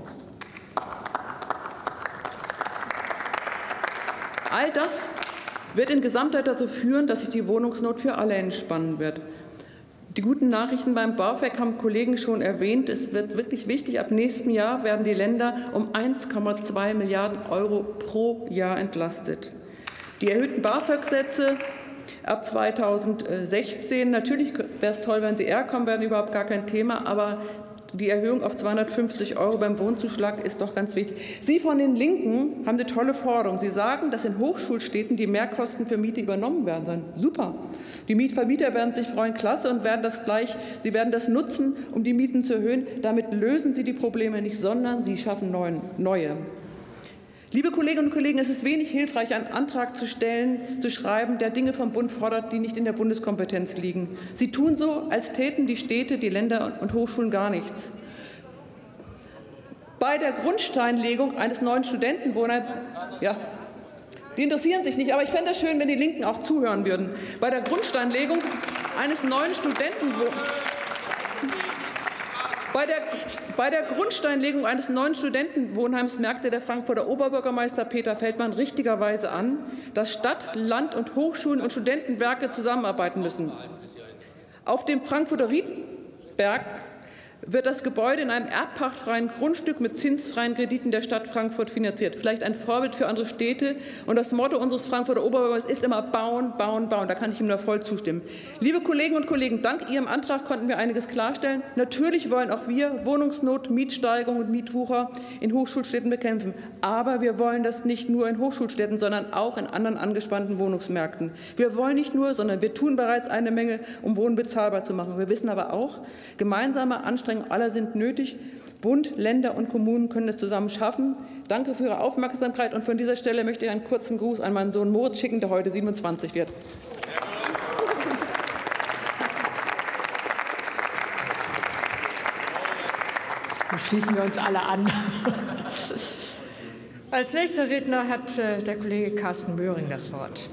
All das wird in Gesamtheit dazu führen, dass sich die Wohnungsnot für alle entspannen wird. Die guten Nachrichten beim BAföG haben Kollegen schon erwähnt. Es wird wirklich wichtig. Ab nächstem Jahr werden die Länder um eins Komma zwei Milliarden Euro pro Jahr entlastet. Die erhöhten BAföG-Sätze ab zweitausendsechzehn, natürlich wäre es toll, wenn sie eher kommen werden, überhaupt gar kein Thema, aber die Erhöhung auf zweihundertfünfzig Euro beim Wohnzuschlag ist doch ganz wichtig. Sie von den Linken haben eine tolle Forderung. Sie sagen, dass in Hochschulstädten die Mehrkosten für Miete übernommen werden sollen. Super. Die Mietvermieter werden sich freuen, klasse, und werden das gleich, sie werden das nutzen, um die Mieten zu erhöhen. Damit lösen sie die Probleme nicht, sondern sie schaffen neue. Liebe Kolleginnen und Kollegen, es ist wenig hilfreich, einen Antrag zu stellen, zu schreiben, der Dinge vom Bund fordert, die nicht in der Bundeskompetenz liegen. Sie tun so, als täten die Städte, die Länder und Hochschulen gar nichts. Bei der Grundsteinlegung eines neuen Studentenwohnheims, ja, die interessieren sich nicht, aber ich fände es schön, wenn die Linken auch zuhören würden. Bei der Grundsteinlegung eines neuen Studentenwohnheims Bei der, bei der Grundsteinlegung eines neuen Studentenwohnheims merkte der Frankfurter Oberbürgermeister Peter Feldmann richtigerweise an, dass Stadt, Land und Hochschulen und Studentenwerke zusammenarbeiten müssen. Auf dem Frankfurter Riedberg wird das Gebäude in einem erbpachtfreien Grundstück mit zinsfreien Krediten der Stadt Frankfurt finanziert. Vielleicht ein Vorbild für andere Städte. Und das Motto unseres Frankfurter Oberbürgermeisters ist immer bauen, bauen, bauen. Da kann ich ihm nur voll zustimmen. Liebe Kolleginnen und Kollegen, dank Ihrem Antrag konnten wir einiges klarstellen. Natürlich wollen auch wir Wohnungsnot, Mietsteigerung und Mietwucher in Hochschulstädten bekämpfen. Aber wir wollen das nicht nur in Hochschulstädten, sondern auch in anderen angespannten Wohnungsmärkten. Wir wollen nicht nur, sondern wir tun bereits eine Menge, um Wohnen bezahlbar zu machen. Wir wissen aber auch, gemeinsame Anstrengungen aller sind nötig. Bund, Länder und Kommunen können es zusammen schaffen. Danke für Ihre Aufmerksamkeit. Und von dieser Stelle möchte ich einen kurzen Gruß an meinen Sohn Moritz schicken, der heute siebenundzwanzig wird. Da schließen wir uns alle an. Als nächster Redner hat der Kollege Carsten Möhring das Wort.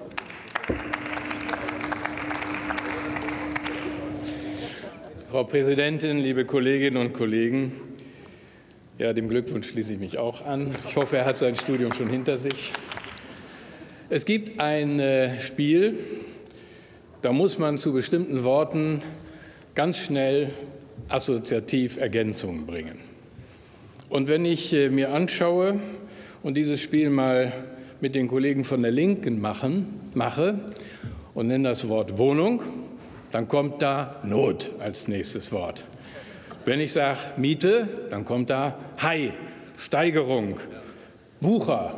Frau Präsidentin, liebe Kolleginnen und Kollegen! Ja, dem Glückwunsch schließe ich mich auch an. Ich hoffe, er hat sein Studium schon hinter sich. Es gibt ein Spiel, da muss man zu bestimmten Worten ganz schnell assoziativ Ergänzungen bringen. Und wenn ich mir anschaue und dieses Spiel mal mit den Kollegen von der Linken machen, mache und nenne das Wort Wohnung, dann kommt da Not als nächstes Wort. Wenn ich sage Miete, dann kommt da High, Steigerung, Wucher.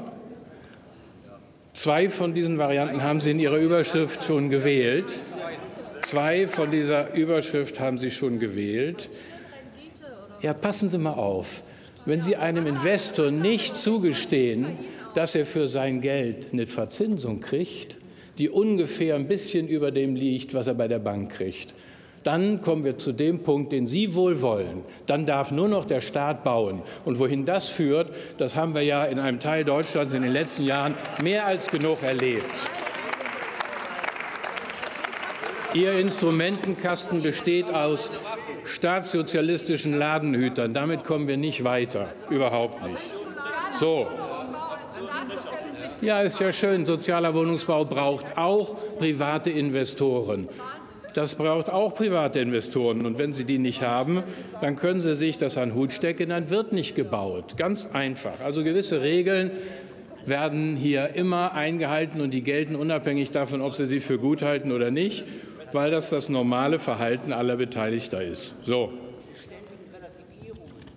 Zwei von diesen Varianten haben Sie in Ihrer Überschrift schon gewählt. Zwei von dieser Überschrift haben Sie schon gewählt. Ja, passen Sie mal auf. Wenn Sie einem Investor nicht zugestehen, dass er für sein Geld eine Verzinsung kriegt, die ungefähr ein bisschen über dem liegt, was er bei der Bank kriegt, dann kommen wir zu dem Punkt, den Sie wohl wollen. Dann darf nur noch der Staat bauen. Und wohin das führt, das haben wir ja in einem Teil Deutschlands in den letzten Jahren mehr als genug erlebt. Ihr Instrumentenkasten besteht aus staatssozialistischen Ladenhütern. Damit kommen wir nicht weiter, überhaupt nicht. So. Ja, ist ja schön, sozialer Wohnungsbau braucht auch private Investoren. Das braucht auch private Investoren. Und wenn Sie die nicht haben, dann können Sie sich das an den Hut stecken, dann wird nicht gebaut. Ganz einfach. Also gewisse Regeln werden hier immer eingehalten und die gelten unabhängig davon, ob Sie sie für gut halten oder nicht, weil das das normale Verhalten aller Beteiligter ist. So.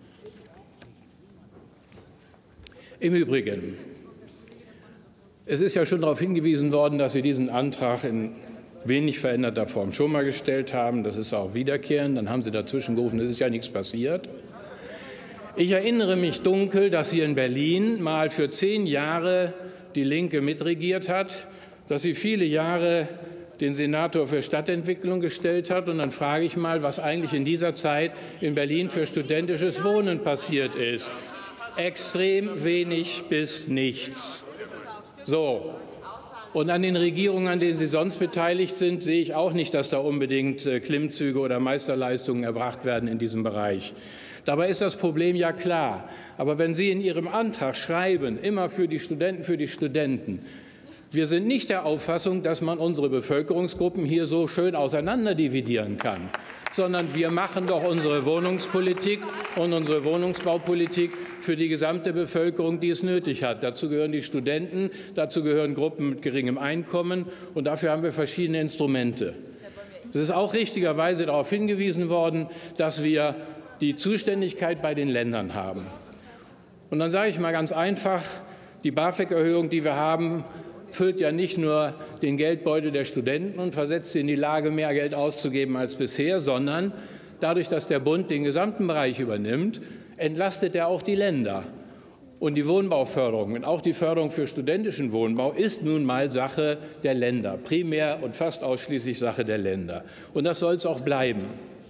Im Übrigen, es ist ja schon darauf hingewiesen worden, dass Sie diesen Antrag in wenig veränderter Form schon mal gestellt haben. Das ist auch wiederkehrend. Dann haben Sie dazwischen gerufen, es ist ja nichts passiert. Ich erinnere mich dunkel, dass hier in Berlin mal für zehn Jahre die Linke mitregiert hat, dass sie viele Jahre den Senator für Stadtentwicklung gestellt hat. Und dann frage ich mal, was eigentlich in dieser Zeit in Berlin für studentisches Wohnen passiert ist. Extrem wenig bis nichts. So. Und an den Regierungen, an denen Sie sonst beteiligt sind, sehe ich auch nicht, dass da unbedingt Klimmzüge oder Meisterleistungen erbracht werden in diesem Bereich. Dabei ist das Problem ja klar. Aber wenn Sie in Ihrem Antrag schreiben, immer für die Studenten, für die Studenten, wir sind nicht der Auffassung, dass man unsere Bevölkerungsgruppen hier so schön auseinanderdividieren kann, sondern wir machen doch unsere Wohnungspolitik und unsere Wohnungsbaupolitik für die gesamte Bevölkerung, die es nötig hat. Dazu gehören die Studenten, dazu gehören Gruppen mit geringem Einkommen, und dafür haben wir verschiedene Instrumente. Es ist auch richtigerweise darauf hingewiesen worden, dass wir die Zuständigkeit bei den Ländern haben. Und dann sage ich mal ganz einfach, die BAföG-Erhöhung, die wir haben, füllt ja nicht nur den Geldbeutel der Studenten und versetzt sie in die Lage, mehr Geld auszugeben als bisher, sondern dadurch, dass der Bund den gesamten Bereich übernimmt, entlastet er auch die Länder. Und die Wohnbauförderung und auch die Förderung für studentischen Wohnbau ist nun mal Sache der Länder, primär und fast ausschließlich Sache der Länder. Und das soll es auch bleiben.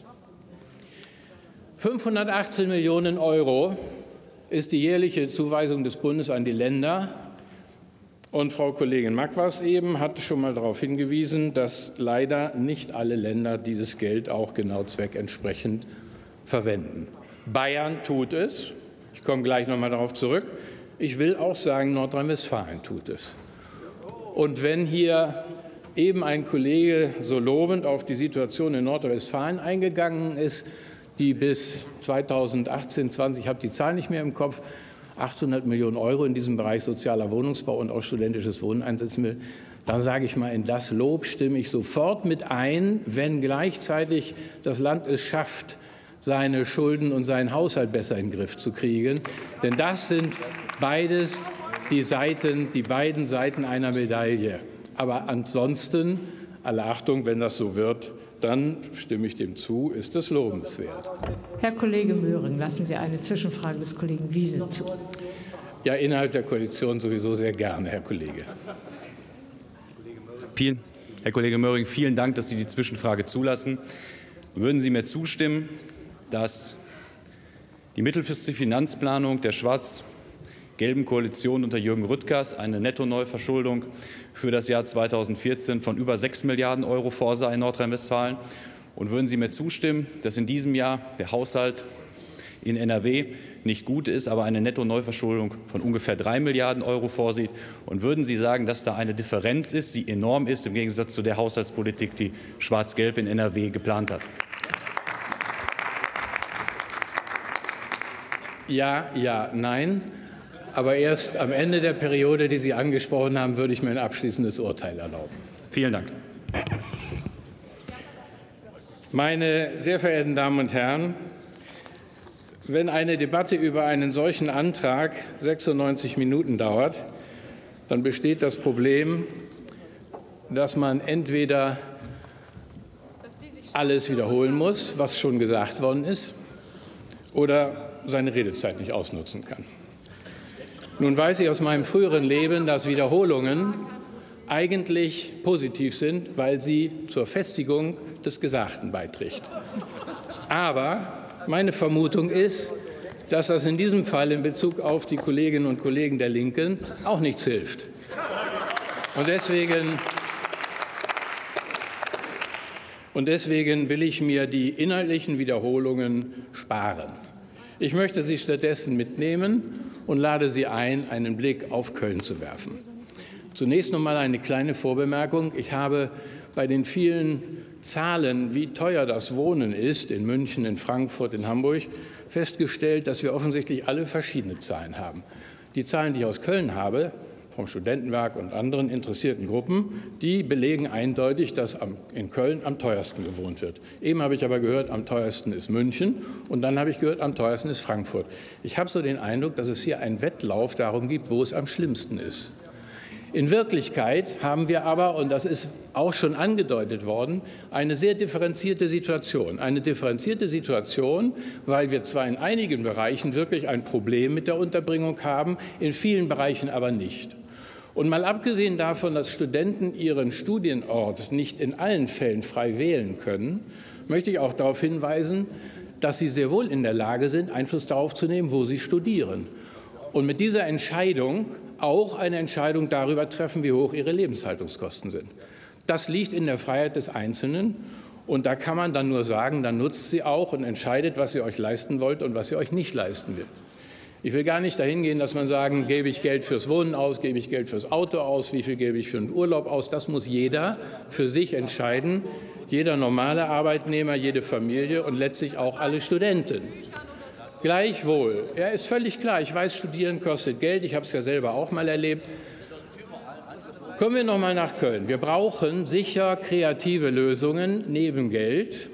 fünfhundertachtzehn Millionen Euro ist die jährliche Zuweisung des Bundes an die Länder. Und Frau Kollegin Magwas eben hat schon mal darauf hingewiesen, dass leider nicht alle Länder dieses Geld auch genau zweckentsprechend verwenden. Bayern tut es. Ich komme gleich noch mal darauf zurück. Ich will auch sagen, Nordrhein-Westfalen tut es. Und wenn hier eben ein Kollege so lobend auf die Situation in Nordrhein-Westfalen eingegangen ist, die bis zweitausendachtzehn, zwanzig, ich habe die Zahl nicht mehr im Kopf, achthundert Millionen Euro in diesem Bereich sozialer Wohnungsbau und auch studentisches Wohnen einsetzen will, dann sage ich mal, in das Lob stimme ich sofort mit ein, wenn gleichzeitig das Land es schafft, seine Schulden und seinen Haushalt besser in den Griff zu kriegen. Denn das sind beides die Seiten, die beiden Seiten einer Medaille. Aber ansonsten, alle Achtung, wenn das so wird, dann stimme ich dem zu, ist es lobenswert. Herr Kollege Möhring, lassen Sie eine Zwischenfrage des Kollegen Wiese zu. Ja, innerhalb der Koalition sowieso sehr gerne, Herr Kollege. Vielen, Herr Kollege Möhring, vielen Dank, dass Sie die Zwischenfrage zulassen. Würden Sie mir zustimmen, dass die mittelfristige Finanzplanung der schwarz-gelben Koalition unter Jürgen Rüttgers eine Nettoneuverschuldung für das Jahr zweitausendvierzehn von über sechs Milliarden Euro vorsah in Nordrhein-Westfalen? Und würden Sie mir zustimmen, dass in diesem Jahr der Haushalt in N R W nicht gut ist, aber eine Nettoneuverschuldung von ungefähr drei Milliarden Euro vorsieht? Und würden Sie sagen, dass da eine Differenz ist, die enorm ist, im Gegensatz zu der Haushaltspolitik, die Schwarz-Gelb in N R W geplant hat? Ja, ja, nein. Aber erst am Ende der Periode, die Sie angesprochen haben, würde ich mir ein abschließendes Urteil erlauben. Vielen Dank. Meine sehr verehrten Damen und Herren, wenn eine Debatte über einen solchen Antrag sechsundneunzig Minuten dauert, dann besteht das Problem, dass man entweder alles wiederholen muss, was schon gesagt worden ist, oder seine Redezeit nicht ausnutzen kann. Nun weiß ich aus meinem früheren Leben, dass Wiederholungen eigentlich positiv sind, weil sie zur Festigung des Gesagten beiträgt. Aber meine Vermutung ist, dass das in diesem Fall in Bezug auf die Kolleginnen und Kollegen der Linken auch nichts hilft. Und deswegen, und deswegen will ich mir die inhaltlichen Wiederholungen sparen. Ich möchte Sie stattdessen mitnehmen und lade Sie ein, einen Blick auf Köln zu werfen. Zunächst noch mal eine kleine Vorbemerkung. Ich habe bei den vielen Zahlen, wie teuer das Wohnen ist, in München, in Frankfurt, in Hamburg, festgestellt, dass wir offensichtlich alle verschiedene Zahlen haben. Die Zahlen, die ich aus Köln habe, vom Studentenwerk und anderen interessierten Gruppen, die belegen eindeutig, dass in Köln am teuersten gewohnt wird. Eben habe ich aber gehört, am teuersten ist München und dann habe ich gehört, am teuersten ist Frankfurt. Ich habe so den Eindruck, dass es hier einen Wettlauf darum gibt, wo es am schlimmsten ist. In Wirklichkeit haben wir aber, und das ist auch schon angedeutet worden, eine sehr differenzierte Situation. Eine differenzierte Situation, weil wir zwar in einigen Bereichen wirklich ein Problem mit der Unterbringung haben, in vielen Bereichen aber nicht. Und mal abgesehen davon, dass Studenten ihren Studienort nicht in allen Fällen frei wählen können, möchte ich auch darauf hinweisen, dass sie sehr wohl in der Lage sind, Einfluss darauf zu nehmen, wo sie studieren. Und mit dieser Entscheidung auch eine Entscheidung darüber treffen, wie hoch ihre Lebenshaltungskosten sind. Das liegt in der Freiheit des Einzelnen. Und da kann man dann nur sagen, dann nutzt sie auch und entscheidet, was ihr euch leisten wollt und was ihr euch nicht leisten will. Ich will gar nicht dahin gehen, dass man sagen, gebe ich Geld fürs Wohnen aus, gebe ich Geld fürs Auto aus, wie viel gebe ich für einen Urlaub aus. Das muss jeder für sich entscheiden. Jeder normale Arbeitnehmer, jede Familie und letztlich auch alle Studenten. Gleichwohl, ja, ist völlig klar, ich weiß, Studieren kostet Geld, ich habe es ja selber auch mal erlebt. Kommen wir noch mal nach Köln. Wir brauchen sicher kreative Lösungen neben Geld.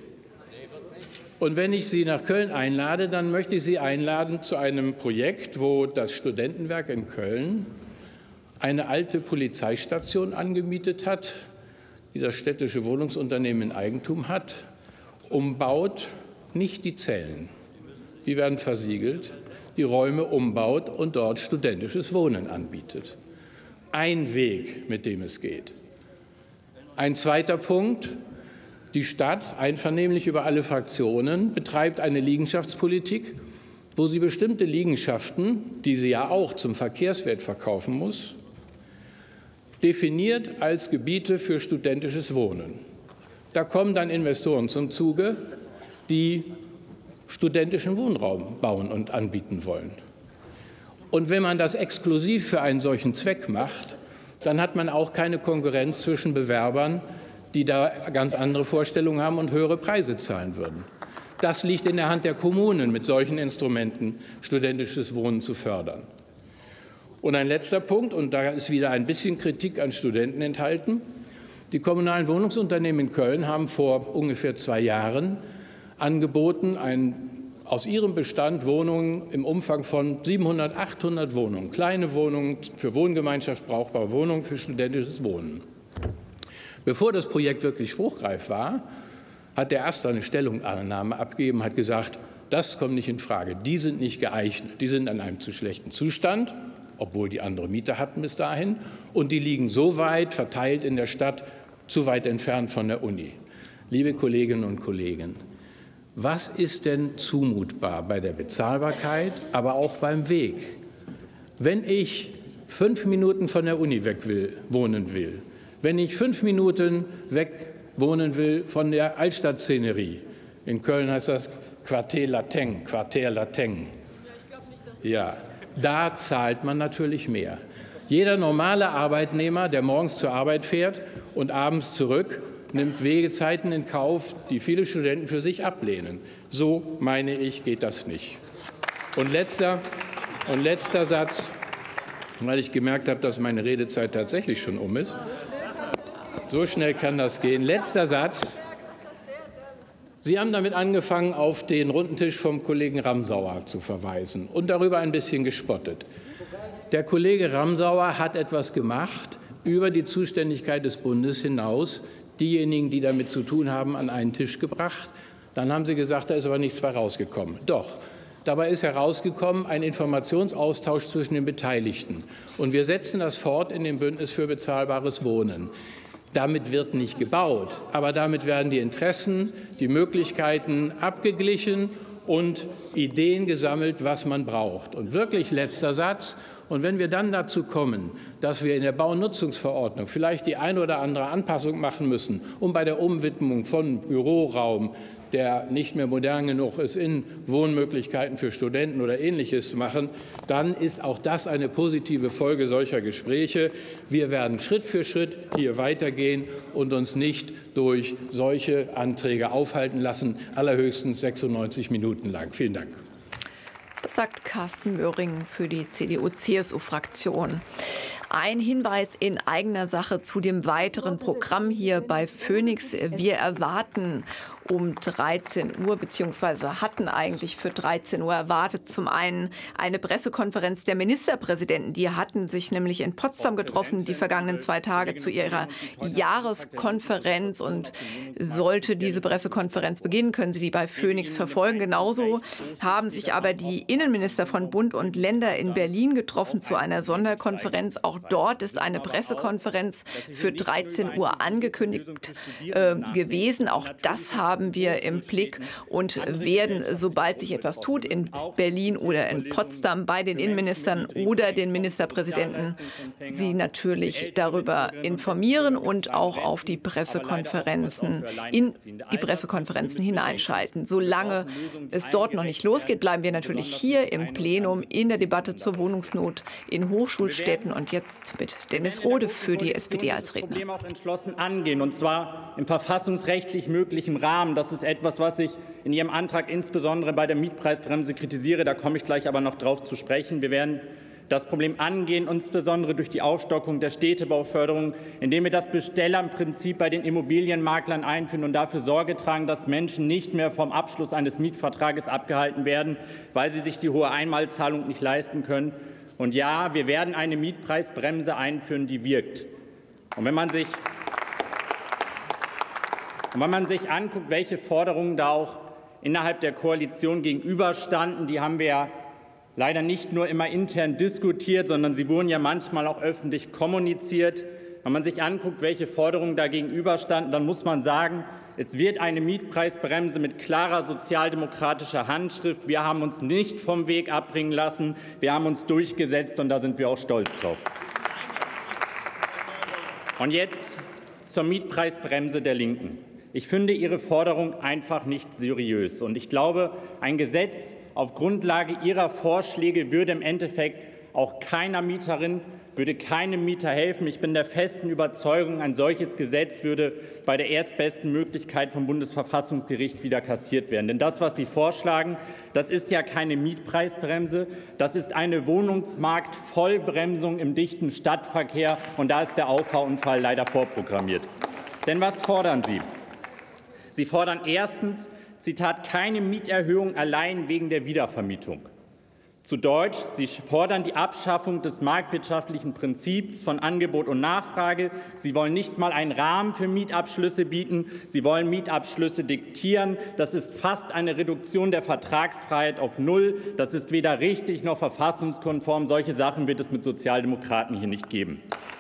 Und wenn ich Sie nach Köln einlade, dann möchte ich Sie einladen zu einem Projekt, wo das Studentenwerk in Köln eine alte Polizeistation angemietet hat, die das städtische Wohnungsunternehmen in Eigentum hat, umbaut, nicht die Zellen. Die werden versiegelt, die Räume umbaut und dort studentisches Wohnen anbietet. Ein Weg, mit dem es geht. Ein zweiter Punkt. Die Stadt, einvernehmlich über alle Fraktionen, betreibt eine Liegenschaftspolitik, wo sie bestimmte Liegenschaften, die sie ja auch zum Verkehrswert verkaufen muss, definiert als Gebiete für studentisches Wohnen. Da kommen dann Investoren zum Zuge, die studentischen Wohnraum bauen und anbieten wollen. Und wenn man das exklusiv für einen solchen Zweck macht, dann hat man auch keine Konkurrenz zwischen Bewerbern, die da ganz andere Vorstellungen haben und höhere Preise zahlen würden. Das liegt in der Hand der Kommunen, mit solchen Instrumenten studentisches Wohnen zu fördern. Und ein letzter Punkt, und da ist wieder ein bisschen Kritik an Studenten enthalten. Die kommunalen Wohnungsunternehmen in Köln haben vor ungefähr zwei Jahren angeboten, ein, aus ihrem Bestand Wohnungen im Umfang von siebenhundert, achthundert Wohnungen, kleine Wohnungen für Wohngemeinschaft brauchbare Wohnungen für studentisches Wohnen. Bevor das Projekt wirklich spruchreif war, hat der Erste eine Stellungnahme abgegeben, hat gesagt, das kommt nicht in Frage, die sind nicht geeignet, die sind in einem zu schlechten Zustand, obwohl die andere Mieter hatten bis dahin, und die liegen so weit verteilt in der Stadt, zu weit entfernt von der Uni. Liebe Kolleginnen und Kollegen, was ist denn zumutbar bei der Bezahlbarkeit, aber auch beim Weg? Wenn ich fünf Minuten von der Uni weg will, wohnen will, wenn ich fünf Minuten weg wohnen will von der Altstadtszenerie, in Köln heißt das Quartier Lateng, Quartier Lateng, ja, da zahlt man natürlich mehr. Jeder normale Arbeitnehmer, der morgens zur Arbeit fährt und abends zurück, nimmt Wegezeiten in Kauf, die viele Studenten für sich ablehnen. So, meine ich, geht das nicht. Und letzter, und letzter Satz, weil ich gemerkt habe, dass meine Redezeit tatsächlich schon um ist. So schnell kann das gehen. Letzter Satz. Sie haben damit angefangen, auf den runden Tisch vom Kollegen Ramsauer zu verweisen und darüber ein bisschen gespottet. Der Kollege Ramsauer hat etwas gemacht über die Zuständigkeit des Bundes hinaus, diejenigen, die damit zu tun haben, an einen Tisch gebracht. Dann haben Sie gesagt, da ist aber nichts bei rausgekommen. Doch, dabei ist herausgekommen ein Informationsaustausch zwischen den Beteiligten. Und wir setzen das fort in dem Bündnis für bezahlbares Wohnen. Damit wird nicht gebaut, aber damit werden die Interessen, die Möglichkeiten abgeglichen und Ideen gesammelt, was man braucht. Und wirklich letzter Satz. Und wenn wir dann dazu kommen, dass wir in der Baunutzungsverordnung vielleicht die eine oder andere Anpassung machen müssen, um bei der Umwidmung von Büroraum, der nicht mehr modern genug ist, in Wohnmöglichkeiten für Studenten oder Ähnliches zu machen, dann ist auch das eine positive Folge solcher Gespräche. Wir werden Schritt für Schritt hier weitergehen und uns nicht durch solche Anträge aufhalten lassen, allerhöchstens sechsundneunzig Minuten lang. Vielen Dank. sagt Carsten Möhring für die C D U-C S U-Fraktion. Ein Hinweis in eigener Sache zu dem weiteren Programm hier bei Phoenix. Wir erwarten um dreizehn Uhr, beziehungsweise hatten eigentlich für dreizehn Uhr erwartet, zum einen eine Pressekonferenz der Ministerpräsidenten. Die hatten sich nämlich in Potsdam getroffen, die vergangenen zwei Tage zu ihrer Jahreskonferenz. Und sollte diese Pressekonferenz beginnen, können Sie die bei Phoenix verfolgen. Genauso haben sich aber die Innenminister von Bund und Länder in Berlin getroffen zu einer Sonderkonferenz. Auch dort ist eine Pressekonferenz für dreizehn Uhr angekündigt äh, gewesen. Auch das haben haben wir im Blick und werden, sobald sich etwas tut, in Berlin oder in Potsdam bei den Innenministern oder den Ministerpräsidenten, Sie natürlich darüber informieren und auch auf die Pressekonferenzen, in die Pressekonferenzen hineinschalten. Solange es dort noch nicht losgeht, bleiben wir natürlich hier im Plenum in der Debatte zur Wohnungsnot in Hochschulstädten. Und jetzt mit Dennis Rohde für die S P D als Redner. Das Problem auch entschlossen angehen, und zwar im verfassungsrechtlich möglichen Rahmen. Das ist etwas, was ich in Ihrem Antrag insbesondere bei der Mietpreisbremse kritisiere. Da komme ich gleich aber noch darauf zu sprechen. Wir werden das Problem angehen, insbesondere durch die Aufstockung der Städtebauförderung, indem wir das Bestellerprinzip bei den Immobilienmaklern einführen und dafür Sorge tragen, dass Menschen nicht mehr vom Abschluss eines Mietvertrages abgehalten werden, weil sie sich die hohe Einmalzahlung nicht leisten können. Und ja, wir werden eine Mietpreisbremse einführen, die wirkt. Und wenn man sich Und wenn man sich anguckt, welche Forderungen da auch innerhalb der Koalition gegenüberstanden, die haben wir ja leider nicht nur immer intern diskutiert, sondern sie wurden ja manchmal auch öffentlich kommuniziert. Wenn man sich anguckt, welche Forderungen da gegenüberstanden, dann muss man sagen, es wird eine Mietpreisbremse mit klarer sozialdemokratischer Handschrift. Wir haben uns nicht vom Weg abbringen lassen. Wir haben uns durchgesetzt, und da sind wir auch stolz drauf. Und jetzt zur Mietpreisbremse der Linken. Ich finde Ihre Forderung einfach nicht seriös. Und ich glaube, ein Gesetz auf Grundlage Ihrer Vorschläge würde im Endeffekt auch keiner Mieterin, würde keinem Mieter helfen. Ich bin der festen Überzeugung, ein solches Gesetz würde bei der erstbesten Möglichkeit vom Bundesverfassungsgericht wieder kassiert werden. Denn das, was Sie vorschlagen, das ist ja keine Mietpreisbremse, das ist eine Wohnungsmarktvollbremsung im dichten Stadtverkehr. Und da ist der Auffahrunfall leider vorprogrammiert. Denn was fordern Sie? Sie fordern erstens, Zitat, keine Mieterhöhung allein wegen der Wiedervermietung. Zu Deutsch, Sie fordern die Abschaffung des marktwirtschaftlichen Prinzips von Angebot und Nachfrage. Sie wollen nicht mal einen Rahmen für Mietabschlüsse bieten. Sie wollen Mietabschlüsse diktieren. Das ist fast eine Reduktion der Vertragsfreiheit auf Null. Das ist weder richtig noch verfassungskonform. Solche Sachen wird es mit Sozialdemokraten hier nicht geben.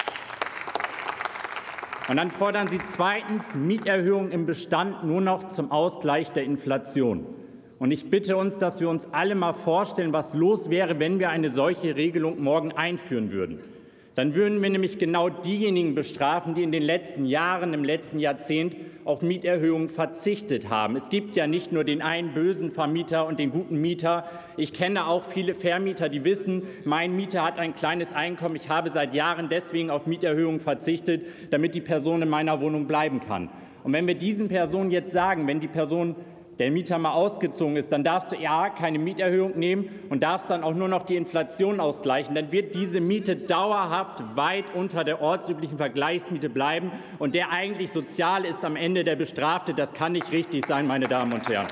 Und dann fordern Sie zweitens Mieterhöhungen im Bestand nur noch zum Ausgleich der Inflation. Und ich bitte uns, dass wir uns alle mal vorstellen, was los wäre, wenn wir eine solche Regelung morgen einführen würden. Dann würden wir nämlich genau diejenigen bestrafen, die in den letzten Jahren, im letzten Jahrzehnt auf Mieterhöhungen verzichtet haben. Es gibt ja nicht nur den einen bösen Vermieter und den guten Mieter. Ich kenne auch viele Vermieter, die wissen, mein Mieter hat ein kleines Einkommen. Ich habe seit Jahren deswegen auf Mieterhöhungen verzichtet, damit die Person in meiner Wohnung bleiben kann. Und wenn wir diesen Personen jetzt sagen, wenn die Person der Mieter mal ausgezogen ist, dann darfst du ja keine Mieterhöhung nehmen und darfst dann auch nur noch die Inflation ausgleichen. Dann wird diese Miete dauerhaft weit unter der ortsüblichen Vergleichsmiete bleiben. Und der eigentlich Soziale ist am Ende der Bestrafte. Das kann nicht richtig sein, meine Damen und Herren.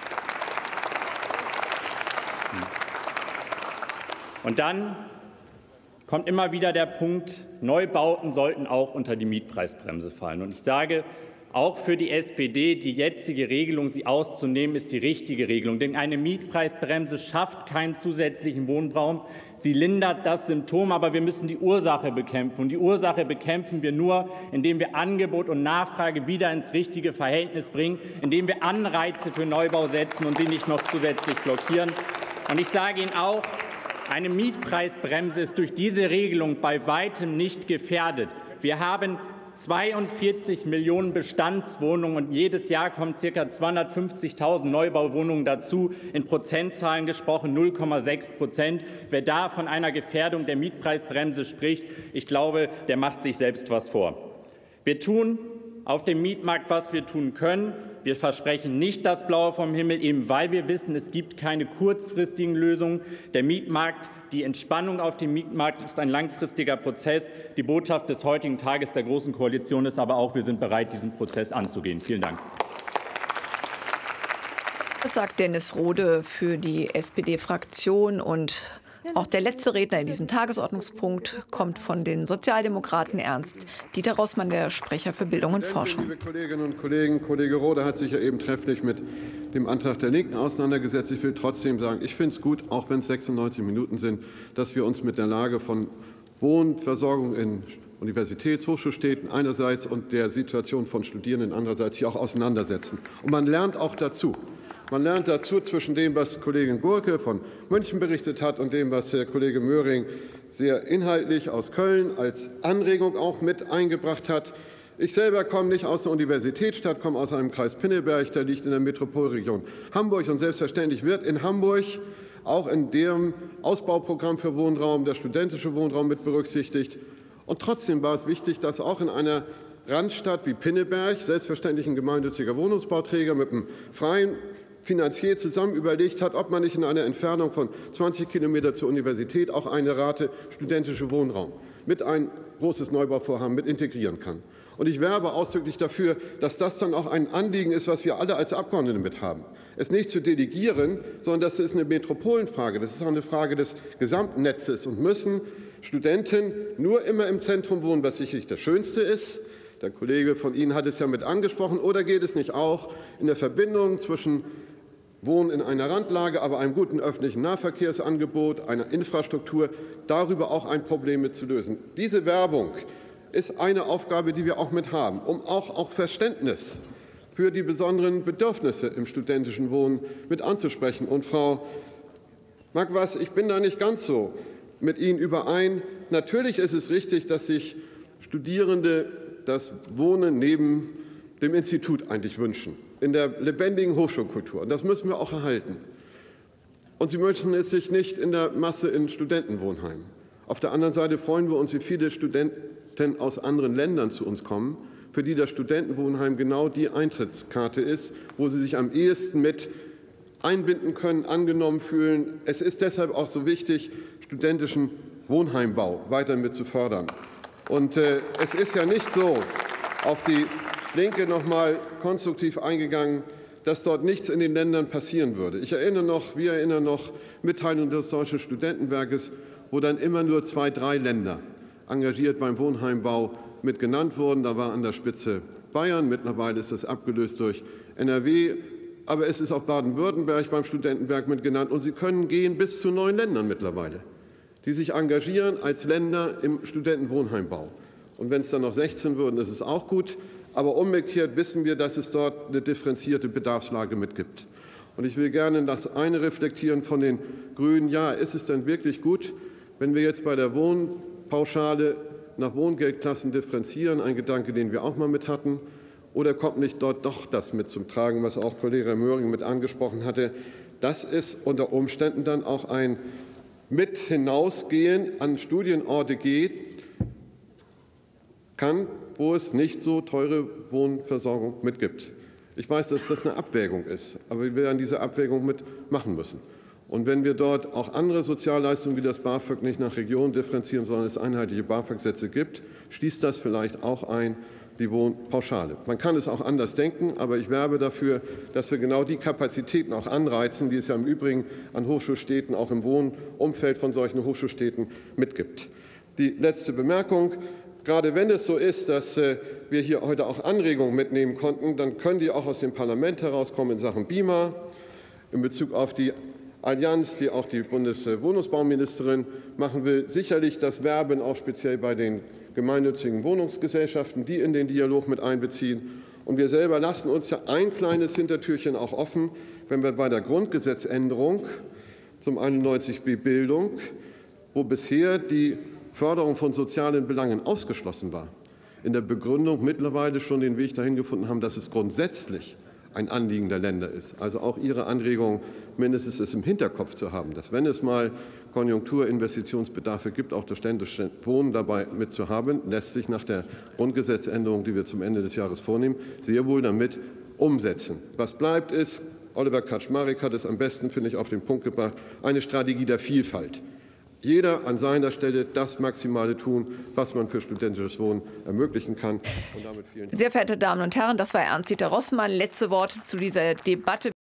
Und dann kommt immer wieder der Punkt, Neubauten sollten auch unter die Mietpreisbremse fallen. Und ich sage, auch für die S P D, die jetzige Regelung, sie auszunehmen, ist die richtige Regelung. Denn eine Mietpreisbremse schafft keinen zusätzlichen Wohnraum. Sie lindert das Symptom, aber wir müssen die Ursache bekämpfen. Und die Ursache bekämpfen wir nur, indem wir Angebot und Nachfrage wieder ins richtige Verhältnis bringen, indem wir Anreize für Neubau setzen und sie nicht noch zusätzlich blockieren. Und ich sage Ihnen auch, eine Mietpreisbremse ist durch diese Regelung bei weitem nicht gefährdet. Wir haben zweiundvierzig Millionen Bestandswohnungen und jedes Jahr kommen ca. zweihundertfünfzigtausend Neubauwohnungen dazu, in Prozentzahlen gesprochen null Komma sechs Prozent. Wer da von einer Gefährdung der Mietpreisbremse spricht, ich glaube, der macht sich selbst was vor. Wir tun auf dem Mietmarkt, was wir tun können. Wir versprechen nicht das Blaue vom Himmel, eben weil wir wissen, es gibt keine kurzfristigen Lösungen. Der Mietmarkt, die Entspannung auf dem Mietmarkt ist ein langfristiger Prozess. Die Botschaft des heutigen Tages der Großen Koalition ist aber auch, wir sind bereit, diesen Prozess anzugehen. Vielen Dank. Das sagt Dennis Rohde für die S P D-Fraktion. Und auch der letzte Redner in diesem Tagesordnungspunkt kommt von den Sozialdemokraten, Ernst Dieter Rossmann, der Sprecher für Bildung und Forschung. Liebe Kolleginnen und Kollegen, Kollege Rohde hat sich ja eben trefflich mit dem Antrag der Linken auseinandergesetzt. Ich will trotzdem sagen, ich finde es gut, auch wenn es sechsundneunzig Minuten sind, dass wir uns mit der Lage von Wohnversorgung in Universitäts-, Hochschulstädten einerseits und der Situation von Studierenden andererseits hier auch auseinandersetzen. Und man lernt auch dazu. Man lernt dazu zwischen dem, was Kollegin Gurke von München berichtet hat und dem, was Kollege Möhring sehr inhaltlich aus Köln als Anregung auch mit eingebracht hat. Ich selber komme nicht aus der Universitätsstadt, komme aus einem Kreis Pinneberg, der liegt in der Metropolregion Hamburg. Und selbstverständlich wird in Hamburg auch in dem Ausbauprogramm für Wohnraum der studentische Wohnraum mit berücksichtigt. Und trotzdem war es wichtig, dass auch in einer Randstadt wie Pinneberg selbstverständlich ein gemeinnütziger Wohnungsbauträger mit einem freien Finanzier zusammen überlegt hat, ob man nicht in einer Entfernung von zwanzig Kilometer zur Universität auch eine Rate studentische Wohnraum mit ein großes Neubauvorhaben mit integrieren kann. Und ich werbe ausdrücklich dafür, dass das dann auch ein Anliegen ist, was wir alle als Abgeordnete mit haben. Es nicht zu delegieren, sondern das ist eine Metropolenfrage. Das ist auch eine Frage des Gesamtnetzes und müssen Studenten nur immer im Zentrum wohnen, was sicherlich das Schönste ist. Der Kollege von Ihnen hat es ja mit angesprochen. Oder geht es nicht auch in der Verbindung zwischen Wohnen in einer Randlage, aber einem guten öffentlichen Nahverkehrsangebot, einer Infrastruktur, darüber auch ein Problem mit zu lösen? Diese Werbung ist eine Aufgabe, die wir auch mit haben, um auch, auch Verständnis für die besonderen Bedürfnisse im studentischen Wohnen mit anzusprechen. Und Frau Magwas, ich bin da nicht ganz so mit Ihnen überein. Natürlich ist es richtig, dass sich Studierende das Wohnen neben dem Institut eigentlich wünschen, in der lebendigen Hochschulkultur. Und das müssen wir auch erhalten. Und sie wünschen es sich nicht in der Masse in Studentenwohnheimen. Auf der anderen Seite freuen wir uns, wie viele Studenten aus anderen Ländern zu uns kommen, für die das Studentenwohnheim genau die Eintrittskarte ist, wo sie sich am ehesten mit einbinden können, angenommen fühlen. Es ist deshalb auch so wichtig, studentischen Wohnheimbau weiter mit zu fördern. Und äh, es ist ja nicht so, auf die Linke noch mal konstruktiv eingegangen, dass dort nichts in den Ländern passieren würde. Ich erinnere noch, wir erinnern noch Mitteilungen des Deutschen Studentenwerkes, wo dann immer nur zwei, drei Länder engagiert beim Wohnheimbau mit genannt wurden. Da war an der Spitze Bayern, mittlerweile ist das abgelöst durch N R W, aber es ist auch Baden-Württemberg beim Studentenwerk mit genannt. Und sie können gehen bis zu neun Ländern mittlerweile, die sich engagieren als Länder im Studentenwohnheimbau. Und wenn es dann noch sechzehn würden, ist es auch gut. Aber umgekehrt wissen wir, dass es dort eine differenzierte Bedarfslage mitgibt. Und ich will gerne das eine reflektieren von den Grünen. Ja, ist es denn wirklich gut, wenn wir jetzt bei der Wohnpauschale nach Wohngeldklassen differenzieren, ein Gedanke, den wir auch mal mit hatten, oder kommt nicht dort doch das mit zum Tragen, was auch Kollege Möhring mit angesprochen hatte, dass es unter Umständen dann auch ein mit hinausgehen an Studienorte geht, kann, wo es nicht so teure Wohnversorgung mitgibt. Ich weiß, dass das eine Abwägung ist, aber wir werden diese Abwägung mitmachen müssen. Und wenn wir dort auch andere Sozialleistungen wie das BAföG nicht nach Region differenzieren, sondern es einheitliche BAföG-Sätze gibt, schließt das vielleicht auch ein die Wohnpauschale. Man kann es auch anders denken, aber ich werbe dafür, dass wir genau die Kapazitäten auch anreizen, die es ja im Übrigen an Hochschulstädten, auch im Wohnumfeld von solchen Hochschulstädten mitgibt. Die letzte Bemerkung. Gerade wenn es so ist, dass wir hier heute auch Anregungen mitnehmen konnten, dann können die auch aus dem Parlament herauskommen in Sachen B I M A, in Bezug auf die Allianz, die auch die Bundeswohnungsbauministerin machen will. Sicherlich das Werben auch speziell bei den gemeinnützigen Wohnungsgesellschaften, die in den Dialog mit einbeziehen. Und wir selber lassen uns ja ein kleines Hintertürchen auch offen, wenn wir bei der Grundgesetzänderung zum einundneunzig b Bildung, wo bisher die Förderung von sozialen Belangen ausgeschlossen war, in der Begründung mittlerweile schon den Weg dahin gefunden haben, dass es grundsätzlich ein Anliegen der Länder ist. Also auch Ihre Anregung, mindestens es im Hinterkopf zu haben, dass wenn es mal Konjunkturinvestitionsbedarfe gibt, auch das ständische Wohnen dabei mitzuhaben, lässt sich nach der Grundgesetzänderung, die wir zum Ende des Jahres vornehmen, sehr wohl damit umsetzen. Was bleibt ist, Oliver Kaczmarek hat es am besten, finde ich, auf den Punkt gebracht, eine Strategie der Vielfalt. Jeder an seiner Stelle das Maximale tun, was man für studentisches Wohnen ermöglichen kann. Und damit vielen Dank. Sehr verehrte Damen und Herren, das war Ernst-Dieter Rossmann. Letzte Worte zu dieser Debatte.